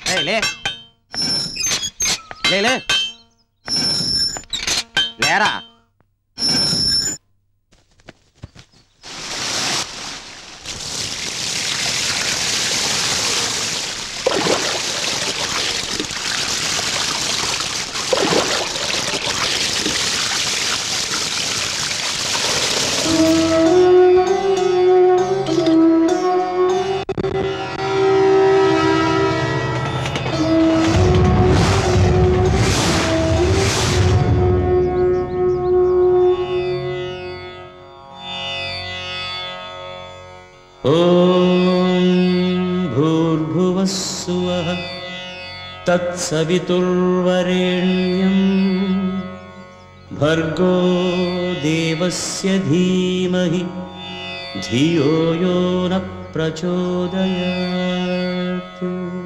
లేరా तत्सवितुर्वरेण्यं भर्गो देवस्य धीमहि धियो यो न प्रचोदयात्।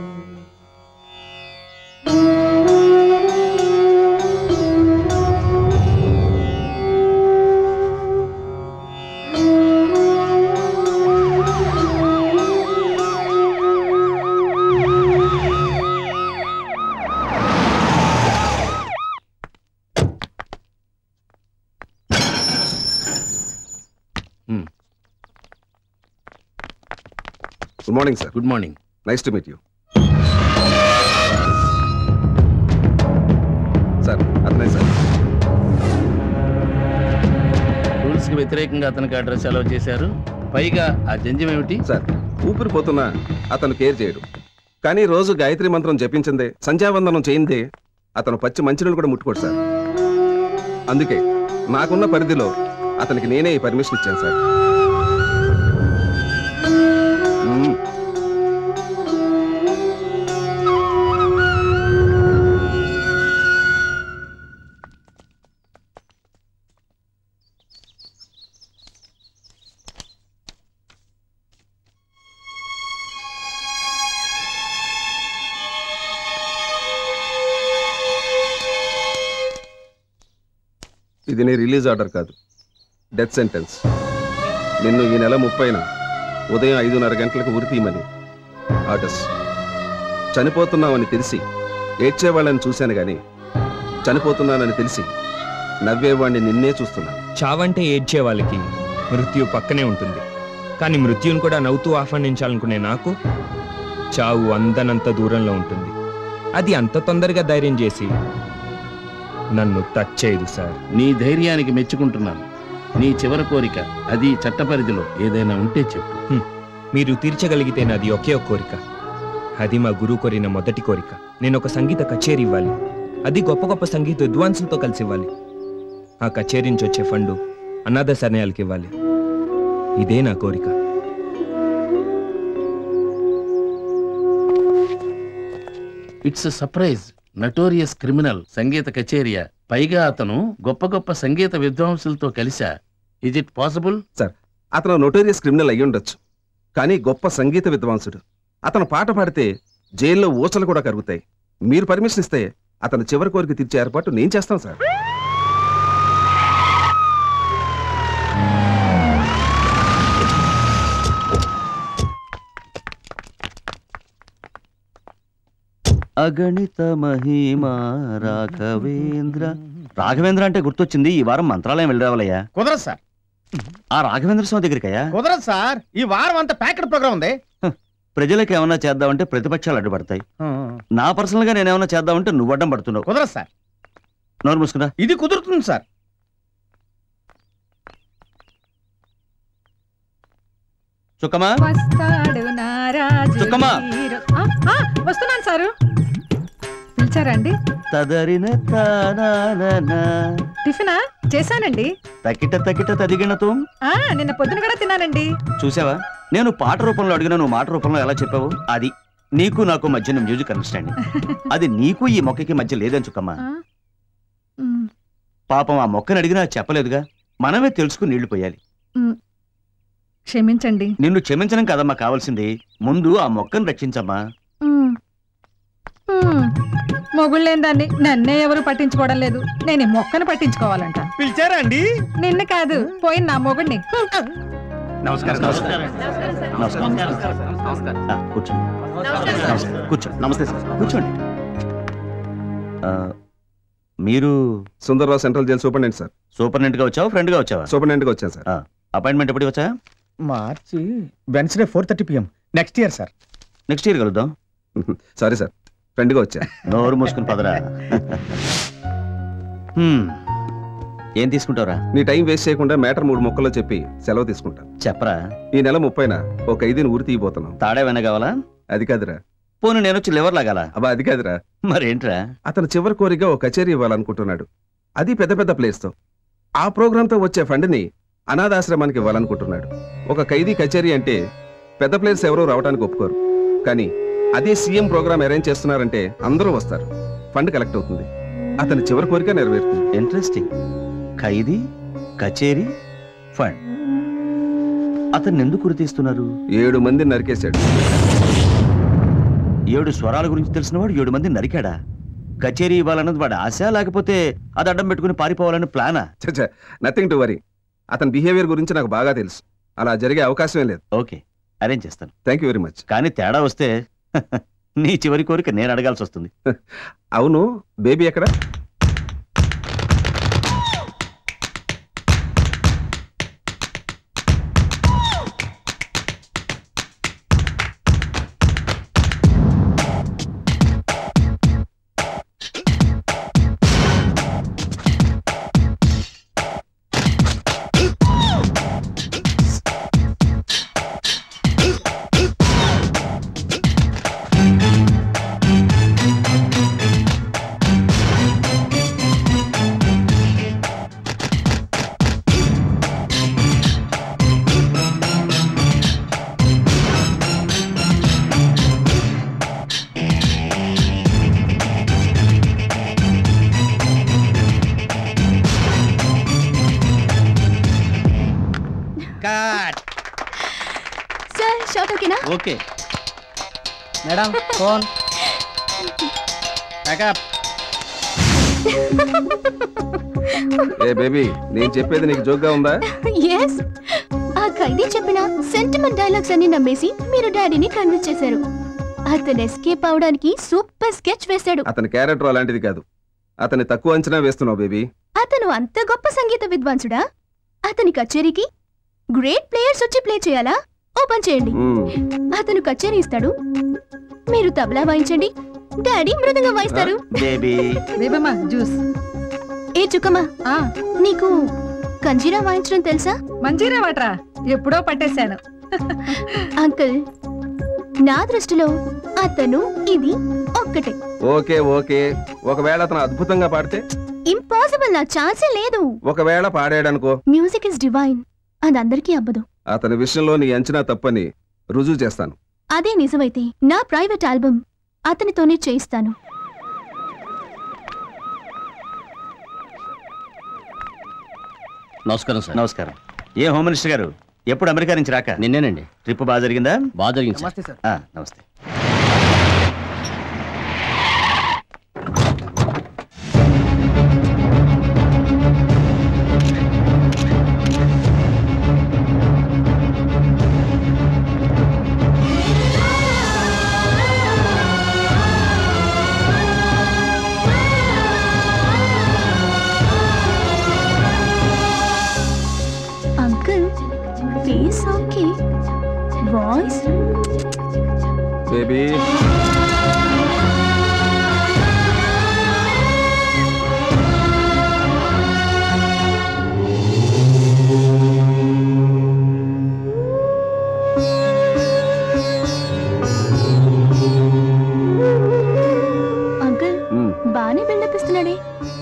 Good morning, sir. Good morning. Nice to meet you. Sir, అతనే సార్. రూల్స్ కి వ్యతిరేకంగా అతనికి అడ్రస్ అలౌ చేశారు. పైగా ఆ జంజం ఏమిటి? సార్, ఊపిరిపోతున్నా అతను కేర్ చేయడు. కానీ రోజు గాయత్రి మంత్రం జపించిందే, సంధ్యావందనం చేయిందే అతను పచ్చి మంచినీళ్ళు కూడా ముట్టుకోడు సార్. అందుకే నాకున్న పరిధిలో అతనికి నేనే ఈ పర్మిషన్ ఇచ్చాను సార్. ఇది నీ రిలీజ్ ఆర్డర్ కాదు, డెత్ సెంటెన్స్. నిన్ను ఈ నెల 30న ఉదయం 5:30 గంటలకు ఉరి తీయమని ఆర్డర్స్. చనిపోతున్నావని తెలిసి ఏడ్చేవాళ్ళని చూశాను గాని చనిపోతున్నానని తెలిసి నవ్వేవాడిని నిన్నే చూస్తున్నాను. చావంటే ఏడ్చే వాళ్ళకి మృత్యు పక్కనే ఉంటుంది, కానీ మృత్యుని కూడా నవ్వుతూ ఆహ్వానించాలనుకునే నాకు చావు అందనంత దూరంలో ఉంటుంది. అది అంత తొందరగా ధైర్యం చేసి నన్ను టచ్ చేయదు సార్. నీ ధైర్యానికి మెచ్చుకుంటున్నాను. నీ చివరి కోరిక, అది చట్టపరిధిలో ఏదైనా ఉంటే చెప్పు. మీరు తీర్చగలిగితే నాది ఒకే ఒక కోరిక. అది మా గురువు కోరిన మొదటి కోరిక. నేను ఒక సంగీత కచేరీ ఇవ్వాలి. అది గొప్ప గొప్ప సంగీత విద్వాంసులతో కలిసి ఇవ్వాలి. ఆ కచేరీ నుంచి వచ్చే ఫండు అనాథ శరణాలయాలకి ఇవ్వాలి. ఇదే నా కోరిక. It's surprise. నటోరియస్ క్రిమినల్ సంగీత కచేరియా, పైగా అతను గొప్ప గొప్ప సంగీత విద్వాంసులతో కలిసా. Is it possible? సార్, అతను నోటోరియస్ క్రిమినల్ అయ్యి ఉండొచ్చు, కానీ గొప్ప సంగీత విద్వాంసుడు. అతను పాట పాడితే జైల్లో ఊచలు కూడా కరుగుతాయి. మీరు పర్మిషన్ ఇస్తే అతను చివరి కోరిక తీర్చే ఏర్పాటు నేను చేస్తాను సార్. అగణిత మహిమా రాఘవేంద్ర. రాఘవేంద్ర అంటే గుర్తొచ్చింది, ఈ వారం మంత్రాలయం వెళ్ళి రావాలయ్యా. కుదరదు సార్. ఆ రాఘవేంద్ర స్వామి దగ్గరికయ్యా? కుదరదు సార్, ఈ వారం అంతా ప్యాకెట్ ప్రోగ్రామ్ ఉంది. ప్రజలకు ఏమన్నా చేద్దామంటే ప్రతిపక్షాలు అడ్డుపడతాయి. నా పర్సనల్ గా నేనేమన్నా చేద్దామంటే నువ్వు అడ్డం పడుతున్నావు. కుదరదు సార్. నోరు మూసుకున్నా. ఇది కుదురుతుంది సార్. చుక్కమా, చుక్కమా, వస్తున్నాను సారు. పిలిచారండి? తదరిన టిఫినా చేశానండి. తకిట తకిట తదిగినతో నిన్న పొద్దున కూడా తిన్నానండి. చూసావా, నేను పాట రూపంలో అడిగినా నువ్వు మాట రూపంలో ఎలా చెప్పావు? అది నీకు నాకు మధ్యన మ్యూజిక్ అండర్స్టాండింగ్. అది నీకు ఈ మొక్కకి మధ్య లేదని చుక్కమ్మా. పాపం ఆ మొక్కని అడిగినా చెప్పలేదుగా, మనమే తెలుసుకుని నీళ్లు పోయాలి. క్షమించండి. నిన్ను క్షమించడం కదమ్మా కావాల్సింది, ముందు ఆ మొక్కను రక్షించమ్మా. మొగుళ్ళేం దాన్ని నన్నే ఎవరు పట్టించుకోవడం లేదు. నేను ఈ మొక్కను పట్టించుకోవాలంట. పిలిచారా అండి? నిన్ను కాదు, పోయిన నా మొగుడిని. నమస్కారం. కూర్చోండి. కూర్చోండి. నమస్తే సార్. కూర్చోండి. మీరు Sundar Rao central jail superintendent sir. Superintendent గా వచ్చావా, ఫ్రెండ్ గా వచ్చావా? సూపరింటెండెంట్ గా వచ్చాను సార్. అపాయింట్మెంట్ ఎప్పుడు వచ్చా? March Wednesday 4:30 PM next year sir. Next year కలుద్దాం. సారీ సార్, ఫ్రెండ్గా వచ్చా. నోరు మూసుకుని పదరా. ఏం తీసుకుంటావురా? నీ టైం వేస్ట్ చేయకుండా మ్యాటర్ 3 ముక్కల్లో చెప్పి సెలవు తీసుకుంటాను. చెప్పరా. ఈ నెల 30న ఒక 5 ఊరి తీయబోతున్నాం. తాడేవైనా కావాలా? అది కాదురా. పోను నేను వచ్చి లివర్ లాగాలా? అబ్బా అది కాదురా. మరేంట్రా? అతను చివరి కోరిగా ఒక కచేరీ ఇవ్వాలనుకుంటున్నాడు. అది పెద్ద పెద్ద ప్లేస్తో. ఆ ప్రోగ్రాంతో వచ్చే ఫండ్ని అనాథాశ్రమానికి ఇవ్వాలనుకుంటున్నాడు. ఒక ఖైదీ కచేరీ అంటే పెద్ద ప్లేస్ ఎవరూ రావడానికి ఒప్పుకోరు. కానీ అదే సీఎం ప్రోగ్రామ్ అరేంజ్ చేస్తున్నారంటే అందరూ వస్తారు. ఫండ్ కలెక్ట్ అవుతుంది. అతని చివరి కోరిక నెరవేరుతుంది. ఇంట్రెస్టింగ్. ఖైదీ, కచేరీ, ఫండ్. అతన్ని ఎందుకు గుర్తిస్తున్నారు? 7 మందిని నరికేశాడు. 7 స్వరాల గురించి తెలిసినవాడు 7 మంది నరికాడా? కచేరీ ఇవ్వాలన్నది వాడు ఆశ, లేకపోతే అది అడ్డం పెట్టుకుని పారిపోవాలని ప్లానా? చచ్చా, నథింగ్ టు వరీ. అతని బిహేవియర్ గురించి నాకు బాగా తెలుసు. అలా జరిగే అవకాశమే లేదు. ఓకే, అరేంజ్ చేస్తాను. Thank you very much. కానీ తేడా వస్తే నీ చివరి కోరిక నేను అడగాల్సి వస్తుంది. అవును, బేబీ ఎక్కడ? Okay madam, phone backup. ఏ బేబీ, నేను చెప్పేది నీకు జోక్గా ఉందా? yes ఆ ఖైదీ చెప్పిన సెంటిమెంట్ డైలాగ్స్ అన్ని నమ్మేసి మీరు డాడీని కన్విన్స్ చేశారు. అతను ఎస్కేప్ అవడానికి సూపర్ స్కెచ్ వేశాడు. అతని క్యారెక్టర్ అలాంటిది కాదు. అతన్ని తక్కువ అంచనా వేస్తున్నావు బేబీ. అతను అంత గొప్ప సంగీత విద్వాంసుడా? అతని కచేరీకి గ్రేట్ ప్లేయర్స్ వచ్చి ప్లే చేయాలా? ఓపెన్ చేయండి. అతను కచేరీ ఇస్తాడు, మీరు తబలా వాయించండి, డాడీ మృదంగం వాయిస్తారు. బేబమ్మా జ్యూస్. ఏ చుక్కమ్మా, నీకు కంజీరా వాయించడం తెలుసా? మంజీరా వాటరా ఎప్పుడో పట్టేశాను. అంకుల్, నా దృష్టిలో అతను ఇది ఒక్కటే. ఓకే ఓకే, ఒకవేళ అతను అద్భుతంగా పాడితే? ఇంపాసిబుల్, నా ఛాన్సే లేదు. ఒకవేళ పాడాడనుకో? మ్యూజిక్ ఇస్ డివైన్, అది అందరికీ అబ్బదు. అతని విషయంలో నీ అంచనా తప్పని రుజువు చేస్తాను. అదే నిజమైతే నా ప్రైవేట్ ఆల్బమ్ అతనితోనే చేయిస్తాను. నమస్కారం సార్. నమస్కారం. ఏ హోమ్ మినిస్టర్ గారు, ఎప్పుడు అమెరికా నుంచి రాక? నిన్నేనండి. ట్రిప్ బాగా జరిగిందా? బాగా జరిగింది. నమస్తే సార్. నమస్తే. Voice? Baby. Uncle, బానే బిల్డప్ ఇస్తున్నాడే.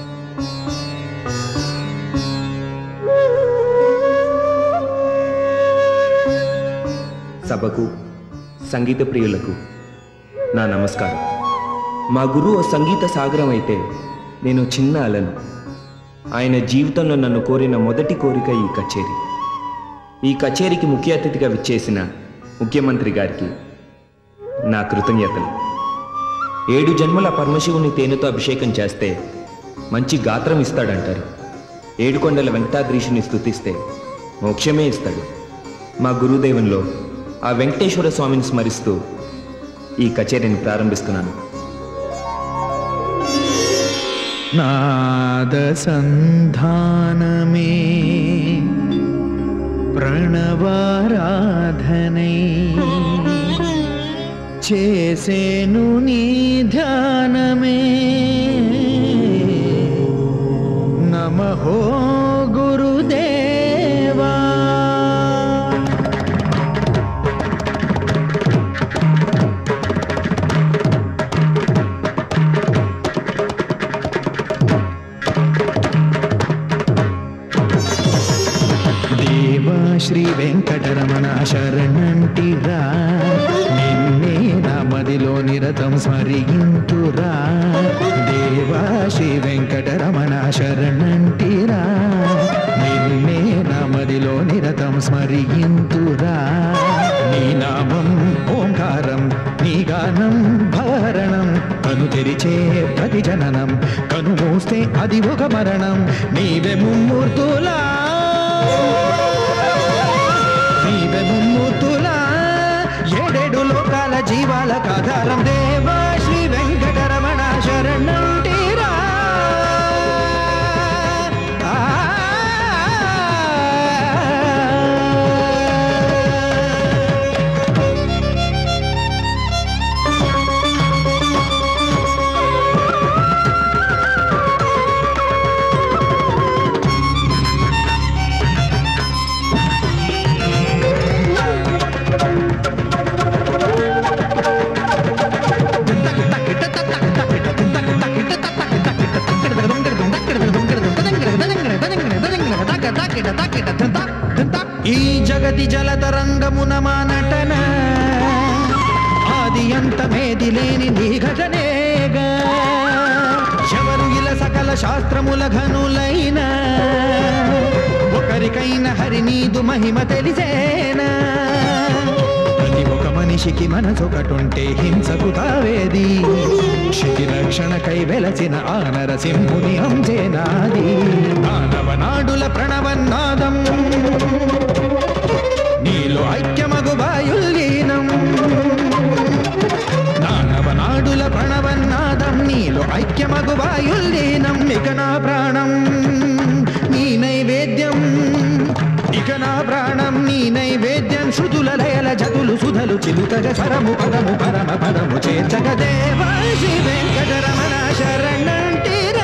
సభకు సంగీత ప్రియులకు నా నమస్కారం. మా గురువు ఓ సంగీత సాగరం అయితే నేను చిన్న అలను. ఆయన జీవితంలో నన్ను కోరిన మొదటి కోరిక ఈ కచేరీ. ఈ కచేరీకి ముఖ్య అతిథిగా విచ్చేసిన ముఖ్యమంత్రి గారికి నా కృతజ్ఞతలు. 7 జన్మల పరమశివుని తేనెతో అభిషేకం చేస్తే మంచి గాత్రం ఇస్తాడంటారు. 7 కొండల వెంకటాద్రీషుని స్తుతిస్తే మోక్షమే ఇస్తాడు. మా గురుదేవంలో ఆ వెంకటేశ్వర స్వామిని స్మరిస్తూ ఈ కచేరీని ప్రారంభిస్తున్నాను. నాద సంధానమే ప్రణవారాధనై చేసేను నీ ధ్యానమే నమః గురుదేవా. శ్రీ వెంకటరమణ శరణంటిరా, నిన్నే నా మదిలో నిరతం స్మరింతురా. దేవా శ్రీ వెంకటరమణ శరణంటిరా, నిన్నే నా మదిలో నిరతం స్మరింతురా. నీ నామం ఓంకారం, నీ గానం భరణం, కను తెరిచే ప్రతి జననం, కను మూస్తే అది ఒక మరణం. నీవే ముమ్మూర్తులా, నీవే ముమ్మూర్తులా, ఏడేడు లోకాల జీవాల ఆధారం. దేవా శ్రీ వెంకటరమణ శరణంటిరా. ఈ జగతి జలతరంగమున మా నటన, ఆది అంతమేది లేని నీ ఘటనేగా. శవరు ఇల సకల శాస్త్రముల ఘనులైన, ఒకరికైన హరి నీదు మహిమ తెలిసేనా. ప్రతి ఒక మనిషికి మనసొకటుంటే హింసకు తావేది, శితి రక్షణకై వెలసిన ఆ నరసింహుని అంజేనాది. మానవనాడుల ప్రణవన్నాదం, నీలో ఐక్యమగు వాయుల్లీనం. మానవనాడుల ప్రణవన్నాదం, నీలో ఐక్యమగు వాయుల్లీనం. ఇక నా ప్రాణం నీ నైవేద్యం, ఇక నా ప్రాణం నీ నైవేద్యం. శృతుల లయల జతులు సుధలు చిలుకగ స్వరము పదము పరమ పదము చేర్చగ. దేవా శ్రీ వెంకటరమణ శరణంటిరా.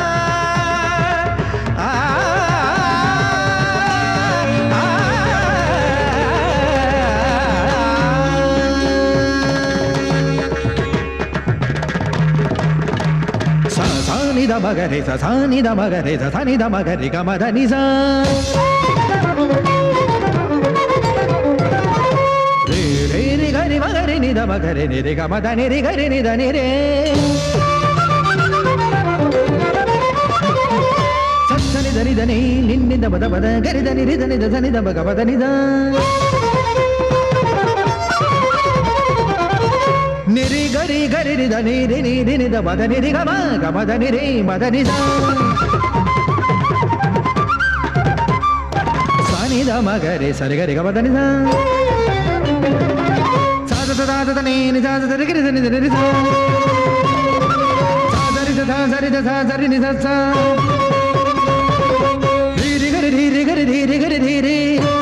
సానిద మగరే సానిద మగరే సనిద మగరి గమద నిజ. రే రి గరి మగరి నిద మగరి నిరి గమద నిరి గరి నిద నిరే. సని దని దని నిన్నిద బద బద గరి దని రి దని దని ద బగ బద నిద. నిరి గరి గరి నిద నిరి నిరి నిద బద నిరి గమ గమద నిరి మద నిద. సానిద మగరి సరి గరి గమద నిద. సాద సాద ని ని సాద సరి గరి ని ని ని సా. సాదరి సా సరి సా సరి ని సా సా. రి రి గరి రి గరి రి గరి రి రి.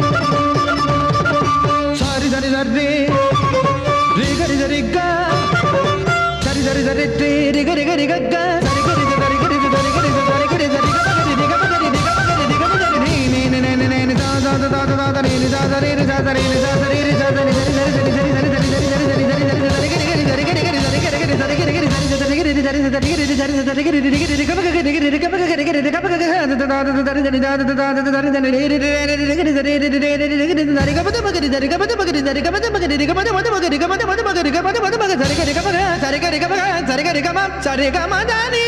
సారి సరి సరి రి గరి సరి గ. సరి సరి సరి రి రి గరి గరి గ గ. సరి గరి సరి గరి సరి గరి సరి గరి సరి గ గరి గ గరి ని ని ని ని ని ని సా సా సా సా సా ని ని సా సరి రి సా సరి ని సా సరి రి సా సరి సరి సరి సరి సరి సరి సరి సరి సరి సరి సరి సరి గరి గరి సరి గరి గరి సరి గరి గరి సరి గరి గరి సరి సరి గరి సరి సరి సరి గరి సరి సరి గరి గరి గరి గ గ గరి గరి గ గ గరి గరి గ గ గ ద ద ద ద ద ద ద ద ద రి రి రి రి గరి సరి రి రి రి రి సరి గ మ ద గరి సరి గ మ ద గరి సరి గ మ ద గరి గ మ ద గరి గ మ ద గరి గ మ ద సరి గరి గ సరి గరి గ సరి గరి గ మ సరి గ మ ద ని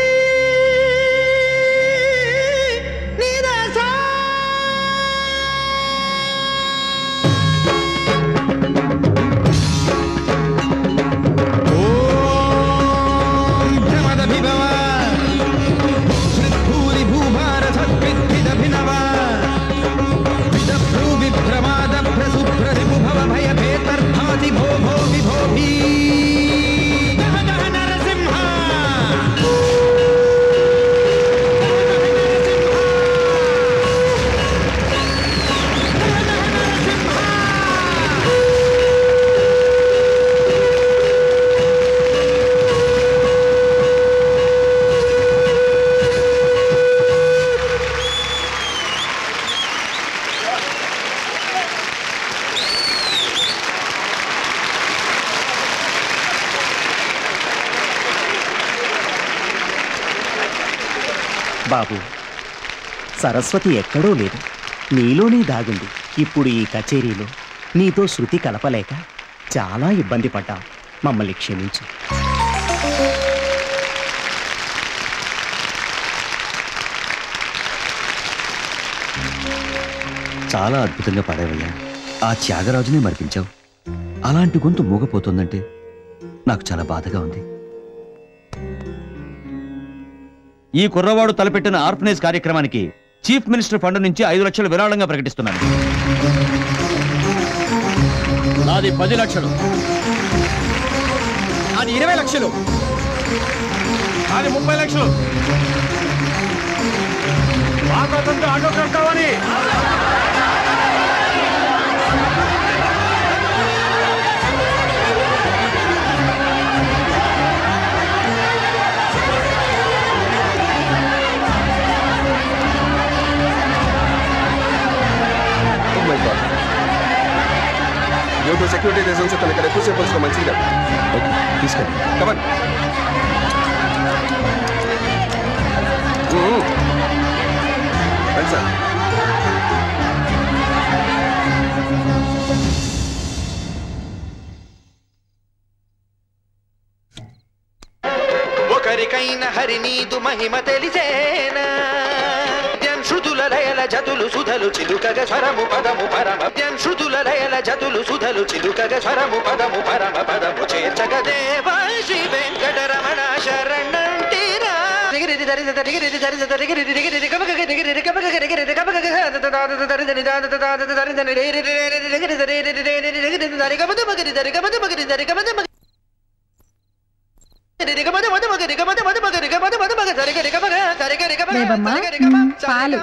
ని ద సా. భూరి భూభార సద్విద్భిద భినవ విద భ్రూ విభ్రమాద బాబు, సరస్వతి ఎక్కడో లేదు, నీలోనే దాగుంది. ఇప్పుడు ఈ కచేరీలో నీతో శృతి కలపలేక చాలా ఇబ్బంది పడ్డాం. మమ్మల్ని క్షమించు. చాలా అద్భుతంగా పాడావయ్యా. ఆ త్యాగరాజునే మరిపించావు. అలాంటి గొంతు మూగపోతుందంటే నాకు చాలా బాధగా ఉంది. ఈ కుర్రవాడు తలపెట్టిన ఆర్ఫనేజ్ కార్యక్రమానికి చీఫ్ మినిస్టర్ ఫండ్ నుంచి 5 లక్షలు విరాళంగా ప్రకటిస్తున్నాను. నాది 10 లక్షలు. అది 20 లక్షలు. నాది 30 లక్షలు. ఆటోగ్రాఫ్ కావాలి. సెక్యూరిటీ రీజన్స్ తన ఇక్కడ ఎక్కువసేపు వచ్చిన మంచిది కదా. ఓకే, తీసుకెళ్ళి. కమన్. రండి సార్. ఒకరికైన హరినీదు మహిమ తెలిసేనా, శృతుల లయల జతులు సుధలు చిలుకగ స్వరము పదము పరమ. శృతుల లయల జతులు సుధలు చిలుకగ స్వరము పదము పరమ పదము చేర్చగ దేవ శ్రీ వెంకటరమణ శరణంటిరా. పాలు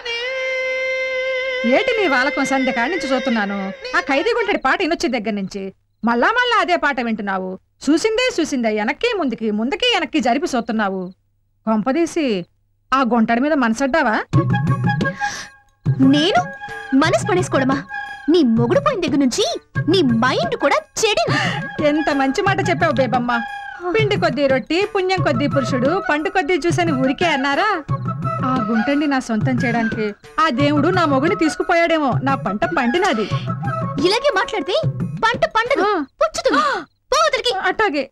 ఏటి నీ వాళ్ళకం సంధ్య కాడి నుంచి చూస్తున్నాను. ఆ ఖైదీగుంటడి పాట ఇనొచ్చే దగ్గర నుంచి మళ్ళా అదే పాట వింటున్నావు. చూసిందే వెనక్కి ముందుకి వెనక్కి జరిపి చూస్తున్నావు. కొంపదీసి ఆ గుంటడి మీద మనసడ్డావా? నేను మనసు పడేసుకోవడమా? నీ మొగుడు పోయిన దగ్గర నుంచి నీ మైండ్ కూడా చెడింది. ఎంత మంచి మాట చెప్పావు బేబమ్మ. పిండి కొద్దీ రొట్టి, పుణ్యం కొద్దీ పురుషుడు, పండు కొద్దీ చూసని ఊరికే అన్నారా? ఆ గుంటండి నా సొంతం చేయడానికి ఆ దేవుడు నా మొగుడిని తీసుకుపోయాడేమో. నా పంట పండినది. ఇలాగే మాట్లాడితే పంట పండదు, పుచ్చుతుంది. పోవతలికి. అట్టాగే.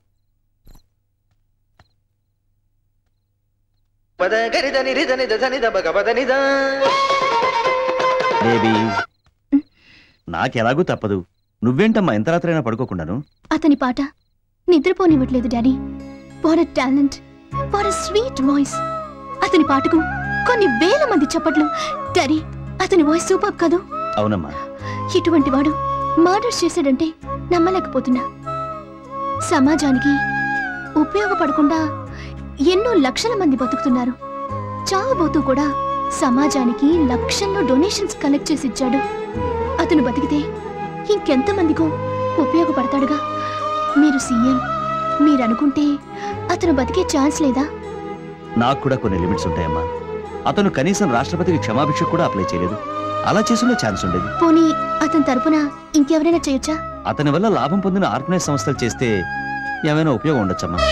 బేబీ, నాకెలాగూ తప్పదు. నువ్వేంటమ్మా ఎంత రాత్రైనా పడుకోకుండాను? అతని పాట నిద్రపోనివ్వట్లేదు daddy. What a talent, what a sweet voice. అతని పాటకు కొన్ని వేల మంది చప్పట్లు. డాడీ, అతని వాయిస్ సూపర్ కాదు? అవునమ్మా. ఇటువంటి వాడు మర్డర్స్ చేశాడంటే నమ్మలేకపోతున్నా. సమాజానికి ఉపయోగపడకుండా ఎన్నో లక్షల మంది బతుకుతున్నారు. చావబోతూ కూడా సమాజానికి లక్షల్లో డొనేషన్స్ కలెక్ట్ చేసి ఇచ్చాడు. అతను బతికితే ఇంకెంతమందికో ఉపయోగపడతాడుగా. మీరు సీఎం, మీరనుకుంటే అతను బతికే ఛాన్స్ లేదా? నాకు కూడా కొన్ని లిమిట్స్ ఉంటాయమ్మా. అతను కనీసం రాష్ట్రపతికి క్షమాభిక్ష కూడా అప్లై చేయలేదు. అలా చేసుకునే ఛాన్స్ ఉండేది. పోనీ అతని తరపున ఇంకెవరైనా చేయొచ్చా? అతని వల్ల లాభం పొందిన ఆర్గనైజ్ సంస్థలు చేస్తే ఏమైనా ఉపయోగం ఉండొచ్చమ్మా.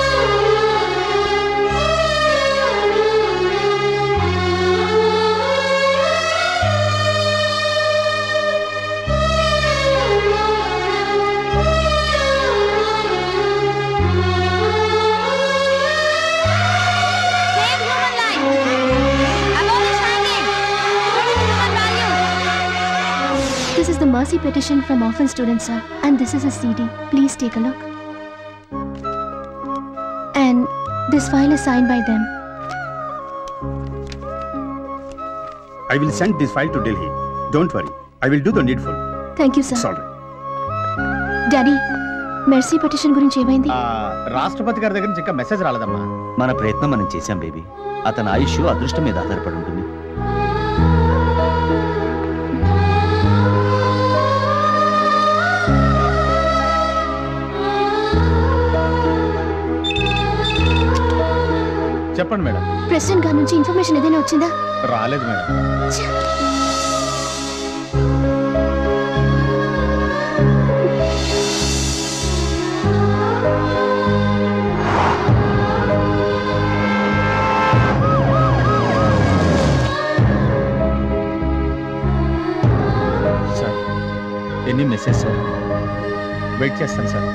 This is the mercy petition from orphan students, sir. And this is a CD. Please take a look. And this file is signed by them. I will send this file to Delhi. Don't worry. I will do the needful. Thank you, sir. It's all right. Daddy, mercy petition గురించి ఏమైంది? రాష్ట్రపతి గారి దగ్గర నుంచి ఇంకా message రాలేదమ్మా. మన ప్రయత్నం మనం చేశాం బేబీ. అతని ఆయుష్ అదృష్టం మీద ఆధారపడి ఉంటుంది. చెప్పండి మేడం. ప్రెసిడెంట్ గారి నుంచి ఇన్ఫర్మేషన్ ఏదైనా వచ్చిందా? రాలేదు మేడం. Message sir. వెయిట్ చేస్తాను సార్.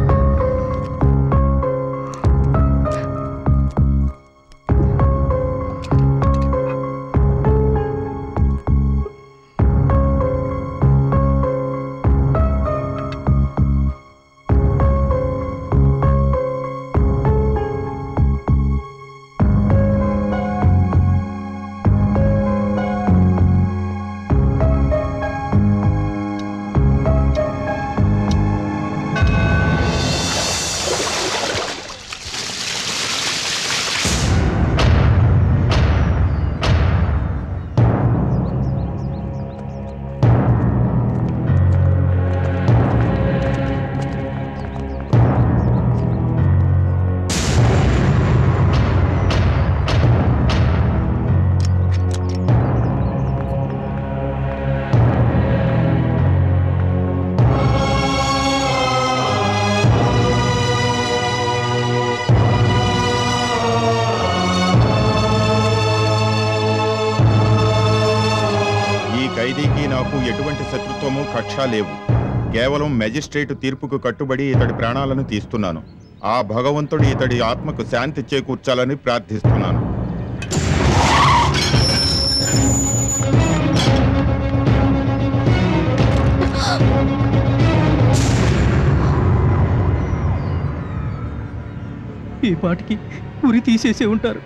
నాకు ఎటువంటి శత్రుత్వము కక్ష లేవు. కేవలం మెజిస్ట్రేట్ తీర్పుకు కట్టుబడి ఇతడి ప్రాణాలను తీస్తున్నాను. ఆ భగవంతుడు ఇతడి ఆత్మకు శాంతి చేకూర్చాలని ప్రార్థిస్తున్నాను. ఈ పాటికి ఉరి తీసేసే ఉంటారు.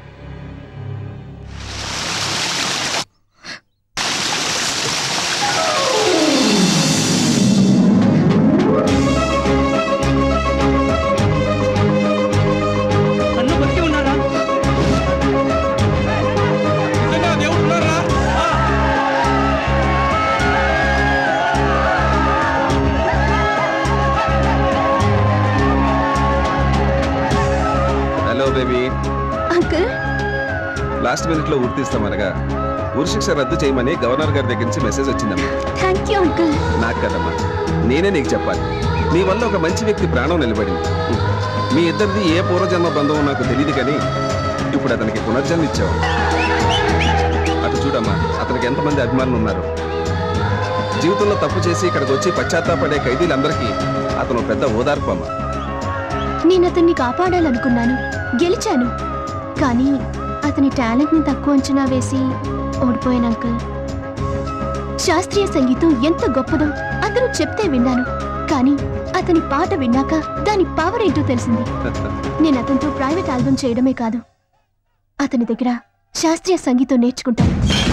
లాస్ట్ మినిట్ లో ఊరి తీస్తామనగా ఊరి శిక్ష రద్దు చేయమని గవర్నర్ గారి దగ్గర నుంచి మెసేజ్ వచ్చిందమ్మా. నాకు కదమ్మా, నేనే నీకు చెప్పాలి. నీ వల్ల ఒక మంచి వ్యక్తి ప్రాణం నిలబడింది. మీ ఇద్దరిది ఏ పూర్వజన్మ బంధం నాకు తెలియదు, కానీ ఇప్పుడు అతనికి పునర్జన్మ ఇచ్చావు. అటు చూడమ్మా, అతనికి ఎంతమంది అభిమానులు ఉన్నారు. జీవితంలో తప్పు చేసి ఇక్కడికి వచ్చి పశ్చాత్తాపడే ఖైదీలందరికీ అతను పెద్ద ఓదార్పు అమ్మా. నేను అతన్ని కాపాడాలనుకున్నాను, గెలిచాను. కానీ అతని టాలెంట్ ని తక్కువ అంచనా వేసి ఓడిపోయాను అంకుల్. శాస్త్రీయ సంగీతం ఎంత గొప్పదో అతను చెప్తే విన్నాను, కానీ అతని పాట విన్నాక దాని పవర్ ఏంటో తెలిసింది. నేను అతనితో ప్రైవేట్ ఆల్బమ్ చేయడమే కాదు, అతని దగ్గర శాస్త్రీయ సంగీతం నేర్చుకుంటాను.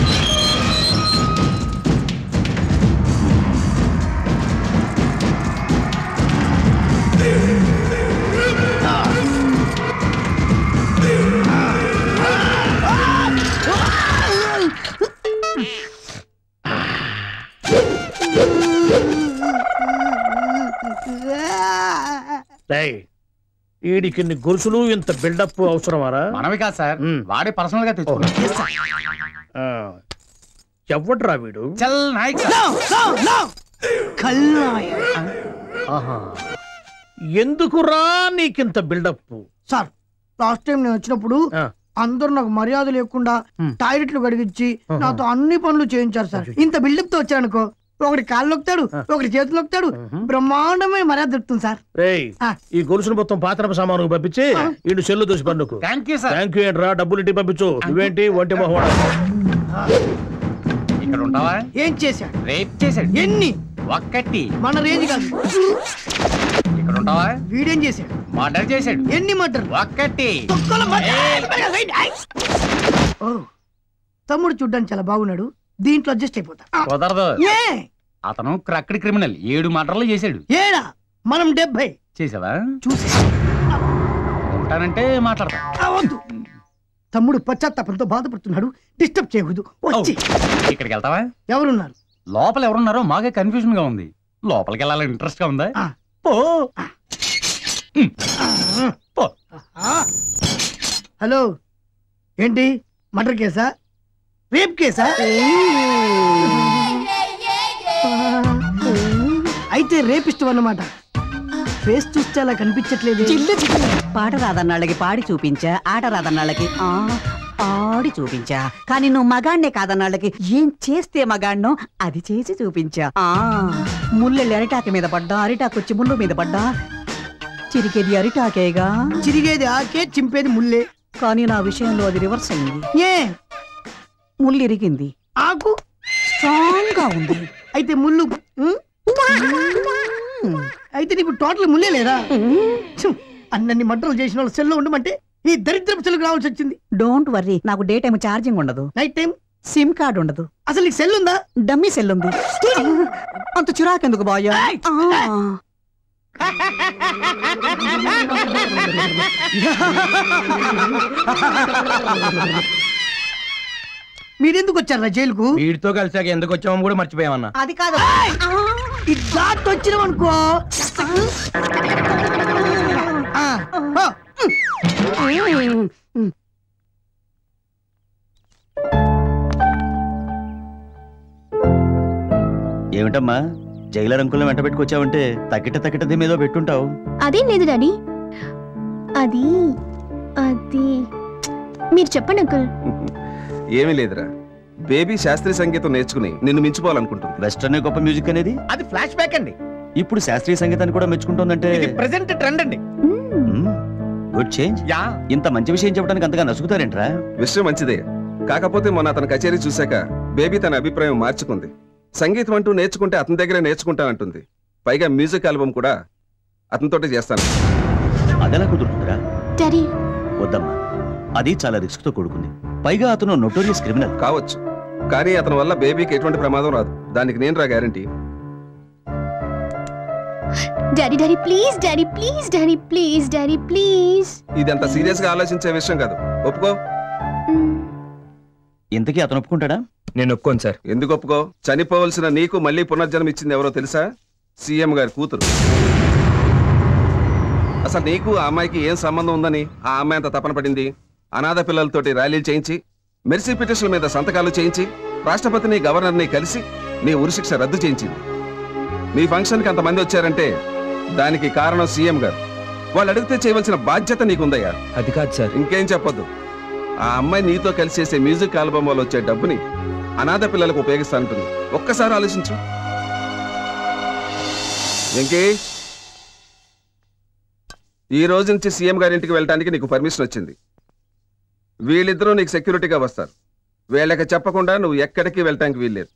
వీడికి గొలుసులు ఇంత బిల్డప్ అవసరమారా? మనమే కాదు సార్, వాడే పర్సనల్ గా తెచ్చుకున్నాడు. ఎవడ్రా వీడు? ఎందుకురా నీకింత బిల్డప్? సార్, లాస్ట్ టైం నేను వచ్చినప్పుడు అందరూ నాకు మర్యాద లేకుండా టాయిలెట్లు గడిగించి నాతో అన్ని పనులు చేయించారు సార్. ఇంత బిల్డప్ తో వచ్చానుకో, ఒకటి కాళ్ళు నొక్కుతాడు, ఒకటి చేతులు నొక్కుతాడు, బ్రహ్మాండమైన మర్యాద దొరుకుతుంది సార్. ఈ గొలుసును మొత్తం పాత్ర సామాను పంపించి ఈ సెల్లు దోసి పన్నుకు. థ్యాంక్ యూ ఏంట్రా, డబ్బులు ఇంటికి పంపించు. నువ్వేంటి ఒంటి మొహం ఇక్కడ ఉంటావా? ఏం చేశాడు? రేప్ చేశాడు. ఎన్ని? ఒక్కటి. మన రేంజ్ కాదు. ఇక్కడ ఉంటావా? వీడేం చేశాడు? మర్డర్ చేశాడు. ఎన్ని మర్డర్? ఒక్కటి. తమ్ముడు చూడ్డానికి చాలా బాగున్నాడు, దీంట్లో అడ్జస్ట్ అయిపోతా. కుదరదు. అతను క్రక్కడి క్రిమినల్, 7 మర్డర్లు చేశాడు. ఏడా? మనం 70 చేసావా? చూసా. ఉంటానంటే మాట్లాడతా. వద్దు, తమ్ముడు పశ్చాత్తాపంతో బాధపడుతున్నాడు, డిస్టర్బ్ చేయకూడదు. వచ్చి ఇక్కడికి వెళ్తావా? ఎవరున్నారు లోపల? ఎవరున్నారో మాకే కన్ఫ్యూజన్ గా ఉంది. లోపలికి వెళ్ళాలని ఇంట్రెస్ట్ గా ఉందా? హలో, ఏంటి మర్డర్ కేసా, రేప్ కేసా? అయితే రేపిస్తావు అన్నమాట. ఫేస్ చూస్తే అలా కనిపించట్లేదు. పాట రాదన్నాళ్ళకి పాడి చూపించా, ఆట రాదన్నాళ్ళకి ఆడి చూపించా. కానీ నువ్వు మగాణ్ణే కాదన్నాళ్ళకి ఏం చేస్తే మగాణ్ణో అది చేసి చూపించా. ముల్లెళ్ళి అరిటాకు మీద పడ్డా, అరిటాకు వచ్చి ముళ్ళు మీద పడ్డా, చిరికేది అరిటాకేగా. చిరిగేది ఆకే, చింపేది ముల్లే. కానీ నా విషయంలో అది రివర్స్ అయింది. ఏ ముళ్ళు ఇరిగింది, ఆకు స్ట్రాంగ్ గా ఉంది. అయితే ముళ్ళు అయితే నీకు టోటల్ ముల్లే లేదా? అన్నన్ని మంటలు చేసిన వాళ్ళు సెల్లో ఉండమంటే ఈ దరిద్రపు సెల్లుకు రావాల్సి వచ్చింది. డోంట్ వర్రీ, నాకు డే టైం ఛార్జింగ్ ఉండదు, నైట్ టైం సిమ్ కార్డ్ ఉండదు. అసలు నీకు సెల్ ఉందా? డమ్మీ సెల్ ఉంది. అంత చిరాకెందుకు బాయ్యా? మీరెందుకు వచ్చారా జైలుకు? వీడితో కలిసాక ఎందుకు వచ్చామో కూడా మర్చిపోయామన్నా. అది కాదు, ఇట్లా వచ్చినాం అనుకో. ఏమిటమ్మా జైలర్ అంకుల్ని వెంట పెట్టుకొచ్చావంటే తక్కిట దీమేదో పెట్టుంటావు. అదేం లేదు డాడీ, అది అది మీరు చెప్పండి అంకుల్. ఏమీ లేదురా, బేబీ శాస్త్రీయ సంగీతం నేర్చుకుని నిన్ను మించిపోవాలనుకుంటుంది. వెస్టర్న్ గొప్ప మ్యూజిక్ అనేది అది ఫ్లాష్ బ్యాక్ అండి. ఇప్పుడు శాస్త్రీయ సంగీతాన్ని కూడా మెచ్చుకుంటోందంటే ప్రెసెంట్ ట్రెండ్ అండి. Good change. ఇంత మంచి విషయం చెప్పడానికి అంతగా నసుకుతారేంట్రా? విషయం మంచిదే, కాకపోతే మొన్న అతని కచేరీ చూశాక బేబీ తన అభిప్రాయం మార్చుకుంది. సంగీతం అంటూ నేర్చుకుంటే అతని దగ్గరే నేర్చుకుంటానంటుంది. పైగా మ్యూజిక్ ఆల్బమ్ కూడా అతనితోటే చేస్తాను. అదెలా కుదురుతుందిరా? డాడీ వద్దమ్మా, అది చాలా రిస్క్ తో కూడుకుంది. పైగా అతను నోటోరియస్ క్రిమినల్ కావచ్చు, కానీ అతని వల్ల బేబీకి ఎటువంటి ప్రమాదం రాదు. దానికి నేను రా guarantee. Daddy daddy please, daddy please, daddy please, daddy please. ఇదంత సీరియస్ గా ఆలోచించే విషయం కాదు. ఒప్పుకో. ఇంతకీ అతను ఒప్పుకుంటాడా? నేను ఒప్పుకోను సార్. ఎందుకు ఒప్పుకో? చనిపోవలసిన నీకు మళ్ళీ పునర్జన్మ ఇచ్చింది ఎవరో తెలుసా? సీఎం గారి కూతురు. అసలు నీకు ఆ అమ్మాయికి ఏం సంబంధం ఉందని ఆ అమ్మాయి అంత తపన పడింది? అనాథ పిల్లలతోటి ర్యాలీలు చేయించి, మెర్సీ పిటిషన్ల మీద సంతకాలు చేయించి, రాష్ట్రపతిని గవర్నర్ని కలిసి నీ ఉరిశిక్ష రద్దు చేయించింది. నీ ఫంక్షన్కి అంతమంది వచ్చారంటే దానికి కారణం సీఎం గారు. వాళ్ళు అడిగితే చేయవలసిన బాధ్యత నీకుందయ్యా. అది కాదు సార్. ఇంకేం చెప్పొద్దు. ఆ అమ్మాయి నీతో కలిసి చేసే మ్యూజిక్ ఆల్బమ్ వల్ల వచ్చే డబ్బుని అనాథ పిల్లలకు ఉపయోగిస్తానంటుంది. ఒక్కసారి ఆలోచించు. వెంకీ, ఈ రోజు నుంచి సీఎం గారి ఇంటికి వెళ్ళడానికి నీకు పర్మిషన్ వచ్చింది. వీళ్ళిద్దరూ నీకు సెక్యూరిటీగా వస్తారు. వీళ్ళకి చెప్పకుండా నువ్వు ఎక్కడికి వెళ్ళటానికి వీల్లేదు.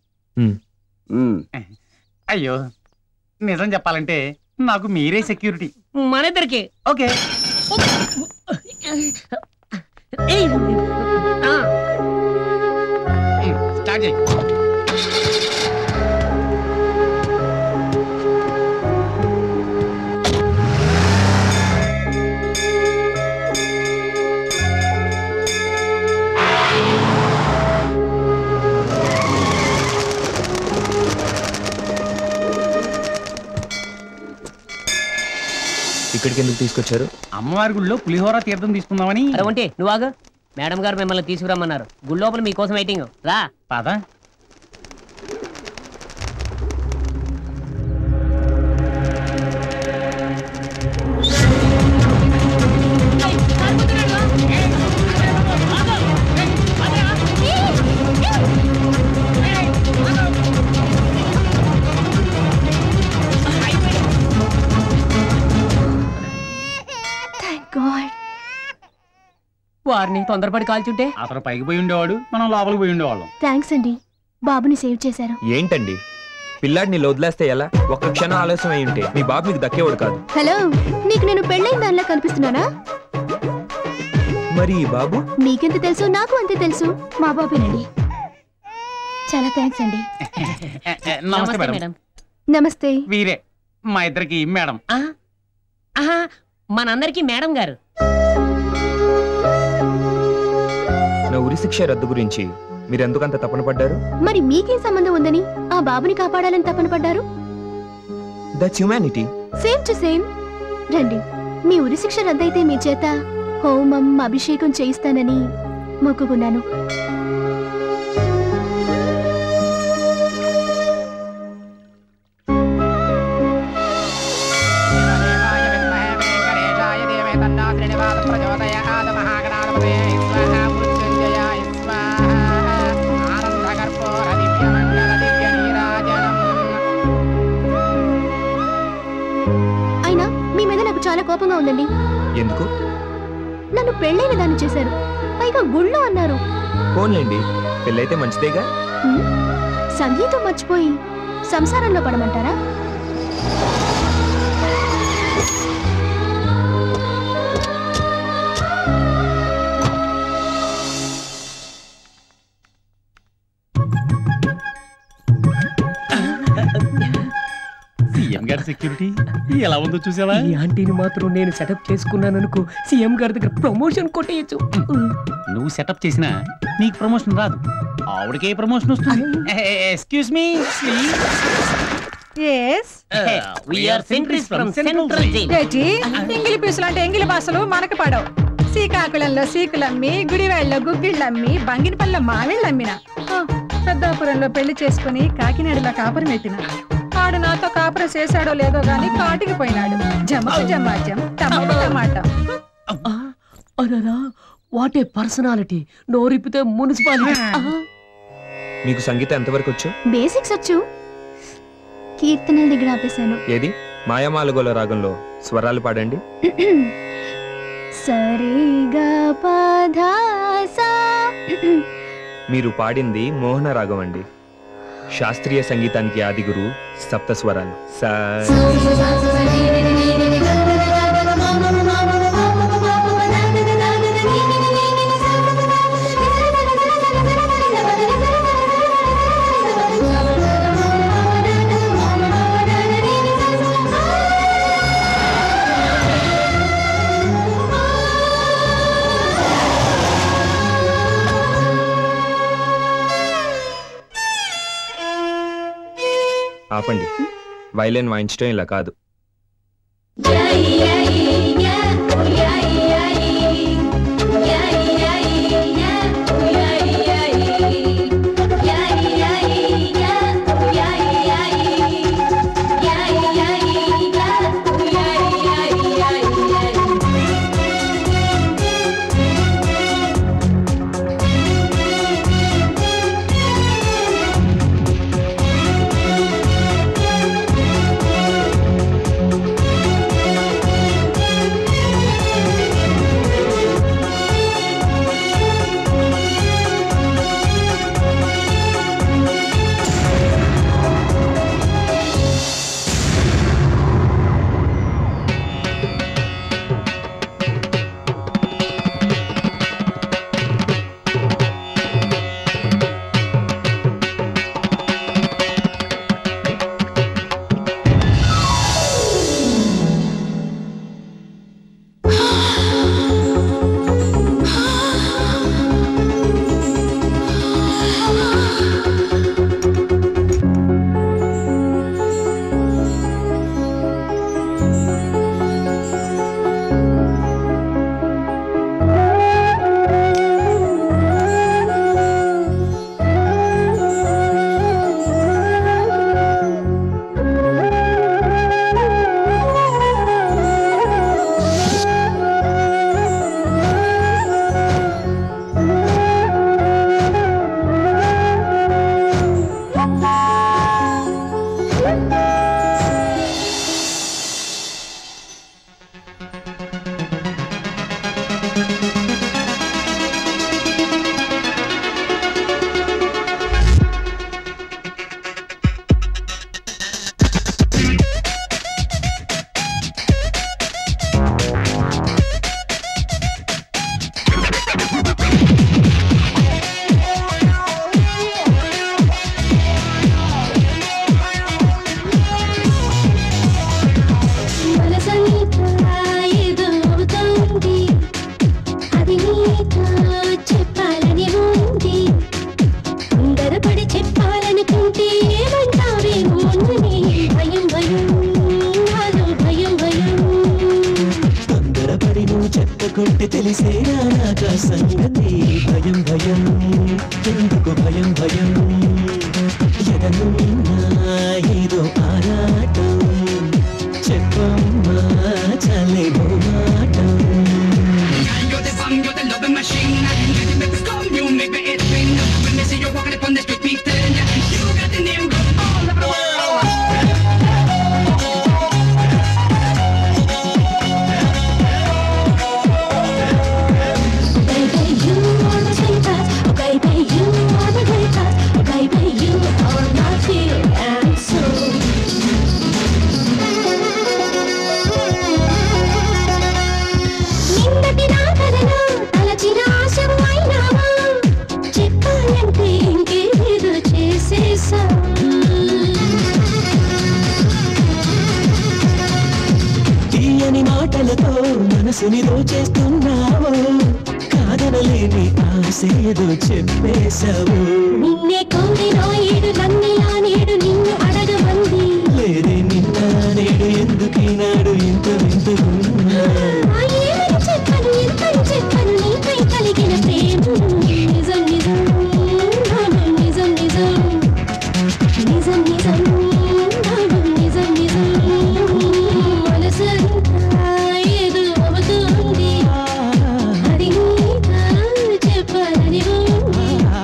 అయ్యో, నిజం చెప్పాలంటే నాకు మీరే సెక్యూరిటీ. మన ఇద్దరికి ఓకే. స్టార్ట్ చేయి. ఇక్కడికి ఎందుకు తీసుకొచ్చారు? అమ్మవారి గుళ్ళో పులిహోర తీర్థం తీసుకుందామని. అరే ఉంటే నువ్వు ఆగు. మేడం గారు మిమ్మల్ని తీసుకురమ్మన్నారు. గుడి లోపల మీకోసం వెయిటింగ్. రా పద. వారిని తొందరపడి కాల్చుంటే అతను పైకి పోయి ఉండేవాడు, మనం లోపలికి పోయి ఉండేవాళ్ళం. థ్యాంక్స్ అండి, బాబుని సేవ్ చేశారు. ఏంటండి, పిల్లాడిని వదిలేస్తే ఎలా? ఒక్క క్షణం ఆలస్యం అయి ఉంటే మీ బాబు మీకు దక్కేవాడు కాదు. హలో, నీకు నేను పెళ్ళైన దానిలా కనిపిస్తున్నానా? మరి ఈ బాబు? మీకెంత తెలుసు, నాకు అంతే తెలుసు. మా బాబేనండి. చాలా థ్యాంక్స్ అండి. నమస్తే మేడం. నమస్తే. వీరే మా ఇద్దరికి మేడం. మనందరికి మేడం గారు. నా ఉరిశిక్ష రద్దు గురించి మీరెందుకంత తపన పడ్డారు? మరి మీకేం సంబంధం ఉందని ఆ బాబుని కాపాడాలని తపన పడ్డారు? That's humanity. Same to same. రండి, మీ ఉరిశిక్ష రద్దయితే మీ చేత హోమం అభిషేకం చేయిస్తానని మొక్కుకున్నాను. కోపంగా ఉందండి. ఎందుకు? నన్ను పెళ్ళైన దాన్ని చేశారు, పైగా గుళ్ళో అన్నారు. ఫోన్లేండి, పెళ్ళైతే మంచిదేగా. సంగీతం మర్చిపోయి సంసారంలో పడమంటారా? సీఎం గారి సెక్యూరిటీ ఎలా ఉందో చూసావా? ఈ ఆంటీని మాత్రం నేను సెటప్ చేసుకున్నాను అనుకో, సీఎం గారి దగ్గర ప్రమోషన్ కొట్టేయచ్చు. నువ్వు సెటప్ చేసినా నీకు ప్రమోషన్ రాదు, ఆవిడకే ప్రమోషన్ వస్తుంది. ఎక్స్క్యూజ్ మీ ఎంగిలి పీసులు అంటే ఎంగిలి భాషలు మనకు పడవు. శ్రీకాకుళంలో సీకులమ్మి, గుడివాళ్ళలో గుగ్గిళ్ళమ్మి, బంగినపల్లిలో మావిళ్ళమ్మిన, పెద్దాపురంలో పెళ్లి చేసుకుని కాకినాడలో కాపురం పెట్టిన. ఆడు నాతో కాపురం చేశాడో లేదో గాని కాటికి పోయినాడు. జమకు జమాజం, టమాటా టమాటా. What a personality! నోరిపితే మున్సిపాలిటీ. మీకు సంగీతం ఎంతవరకు వచ్చు? బేసిక్స్ వచ్చు, కీర్తనల దగ్గర ఆపేశాను. ఏది మాయమాలగోల రాగంలో స్వరాలు పాడండి. సరిగా పధాసా. మీరు పాడింది మోహన రాగం అండి. శాస్త్రీయ సంగీతానికి ఆది గురువు సప్త స్వరాలు. ఆపండి, వైలిన్ వాయించడం ఇలా కాదు. కొట్టి తెలిసేనా నాకా సంగతి భయం భయం ఎందుకు భయం భయం ఎదనున్నా ఏదో ఆరాటం చెప్పమ్మా చలే మాటం మనసుని దోచేస్తున్నావో కాదనలేని ఆసేదో చెప్పేశావు నిన్నే కోరినా ఏడు నన్నిలా నేడు నిన్ను అడగమంది లేదే నిన్న నేడు ఎందుకీనాడు ఇంత వింతగున్నా ఏమని చెప్పను ఎంతని చెప్పను నీపై కలిగిన ప్రేమ నిజం నిజం నాను నిజం నిజం నిజం నిజం నాను నిజం నిజం మనసంతా ఏదో అవుతుంది అది నీతో చెప్పాలని ఉంది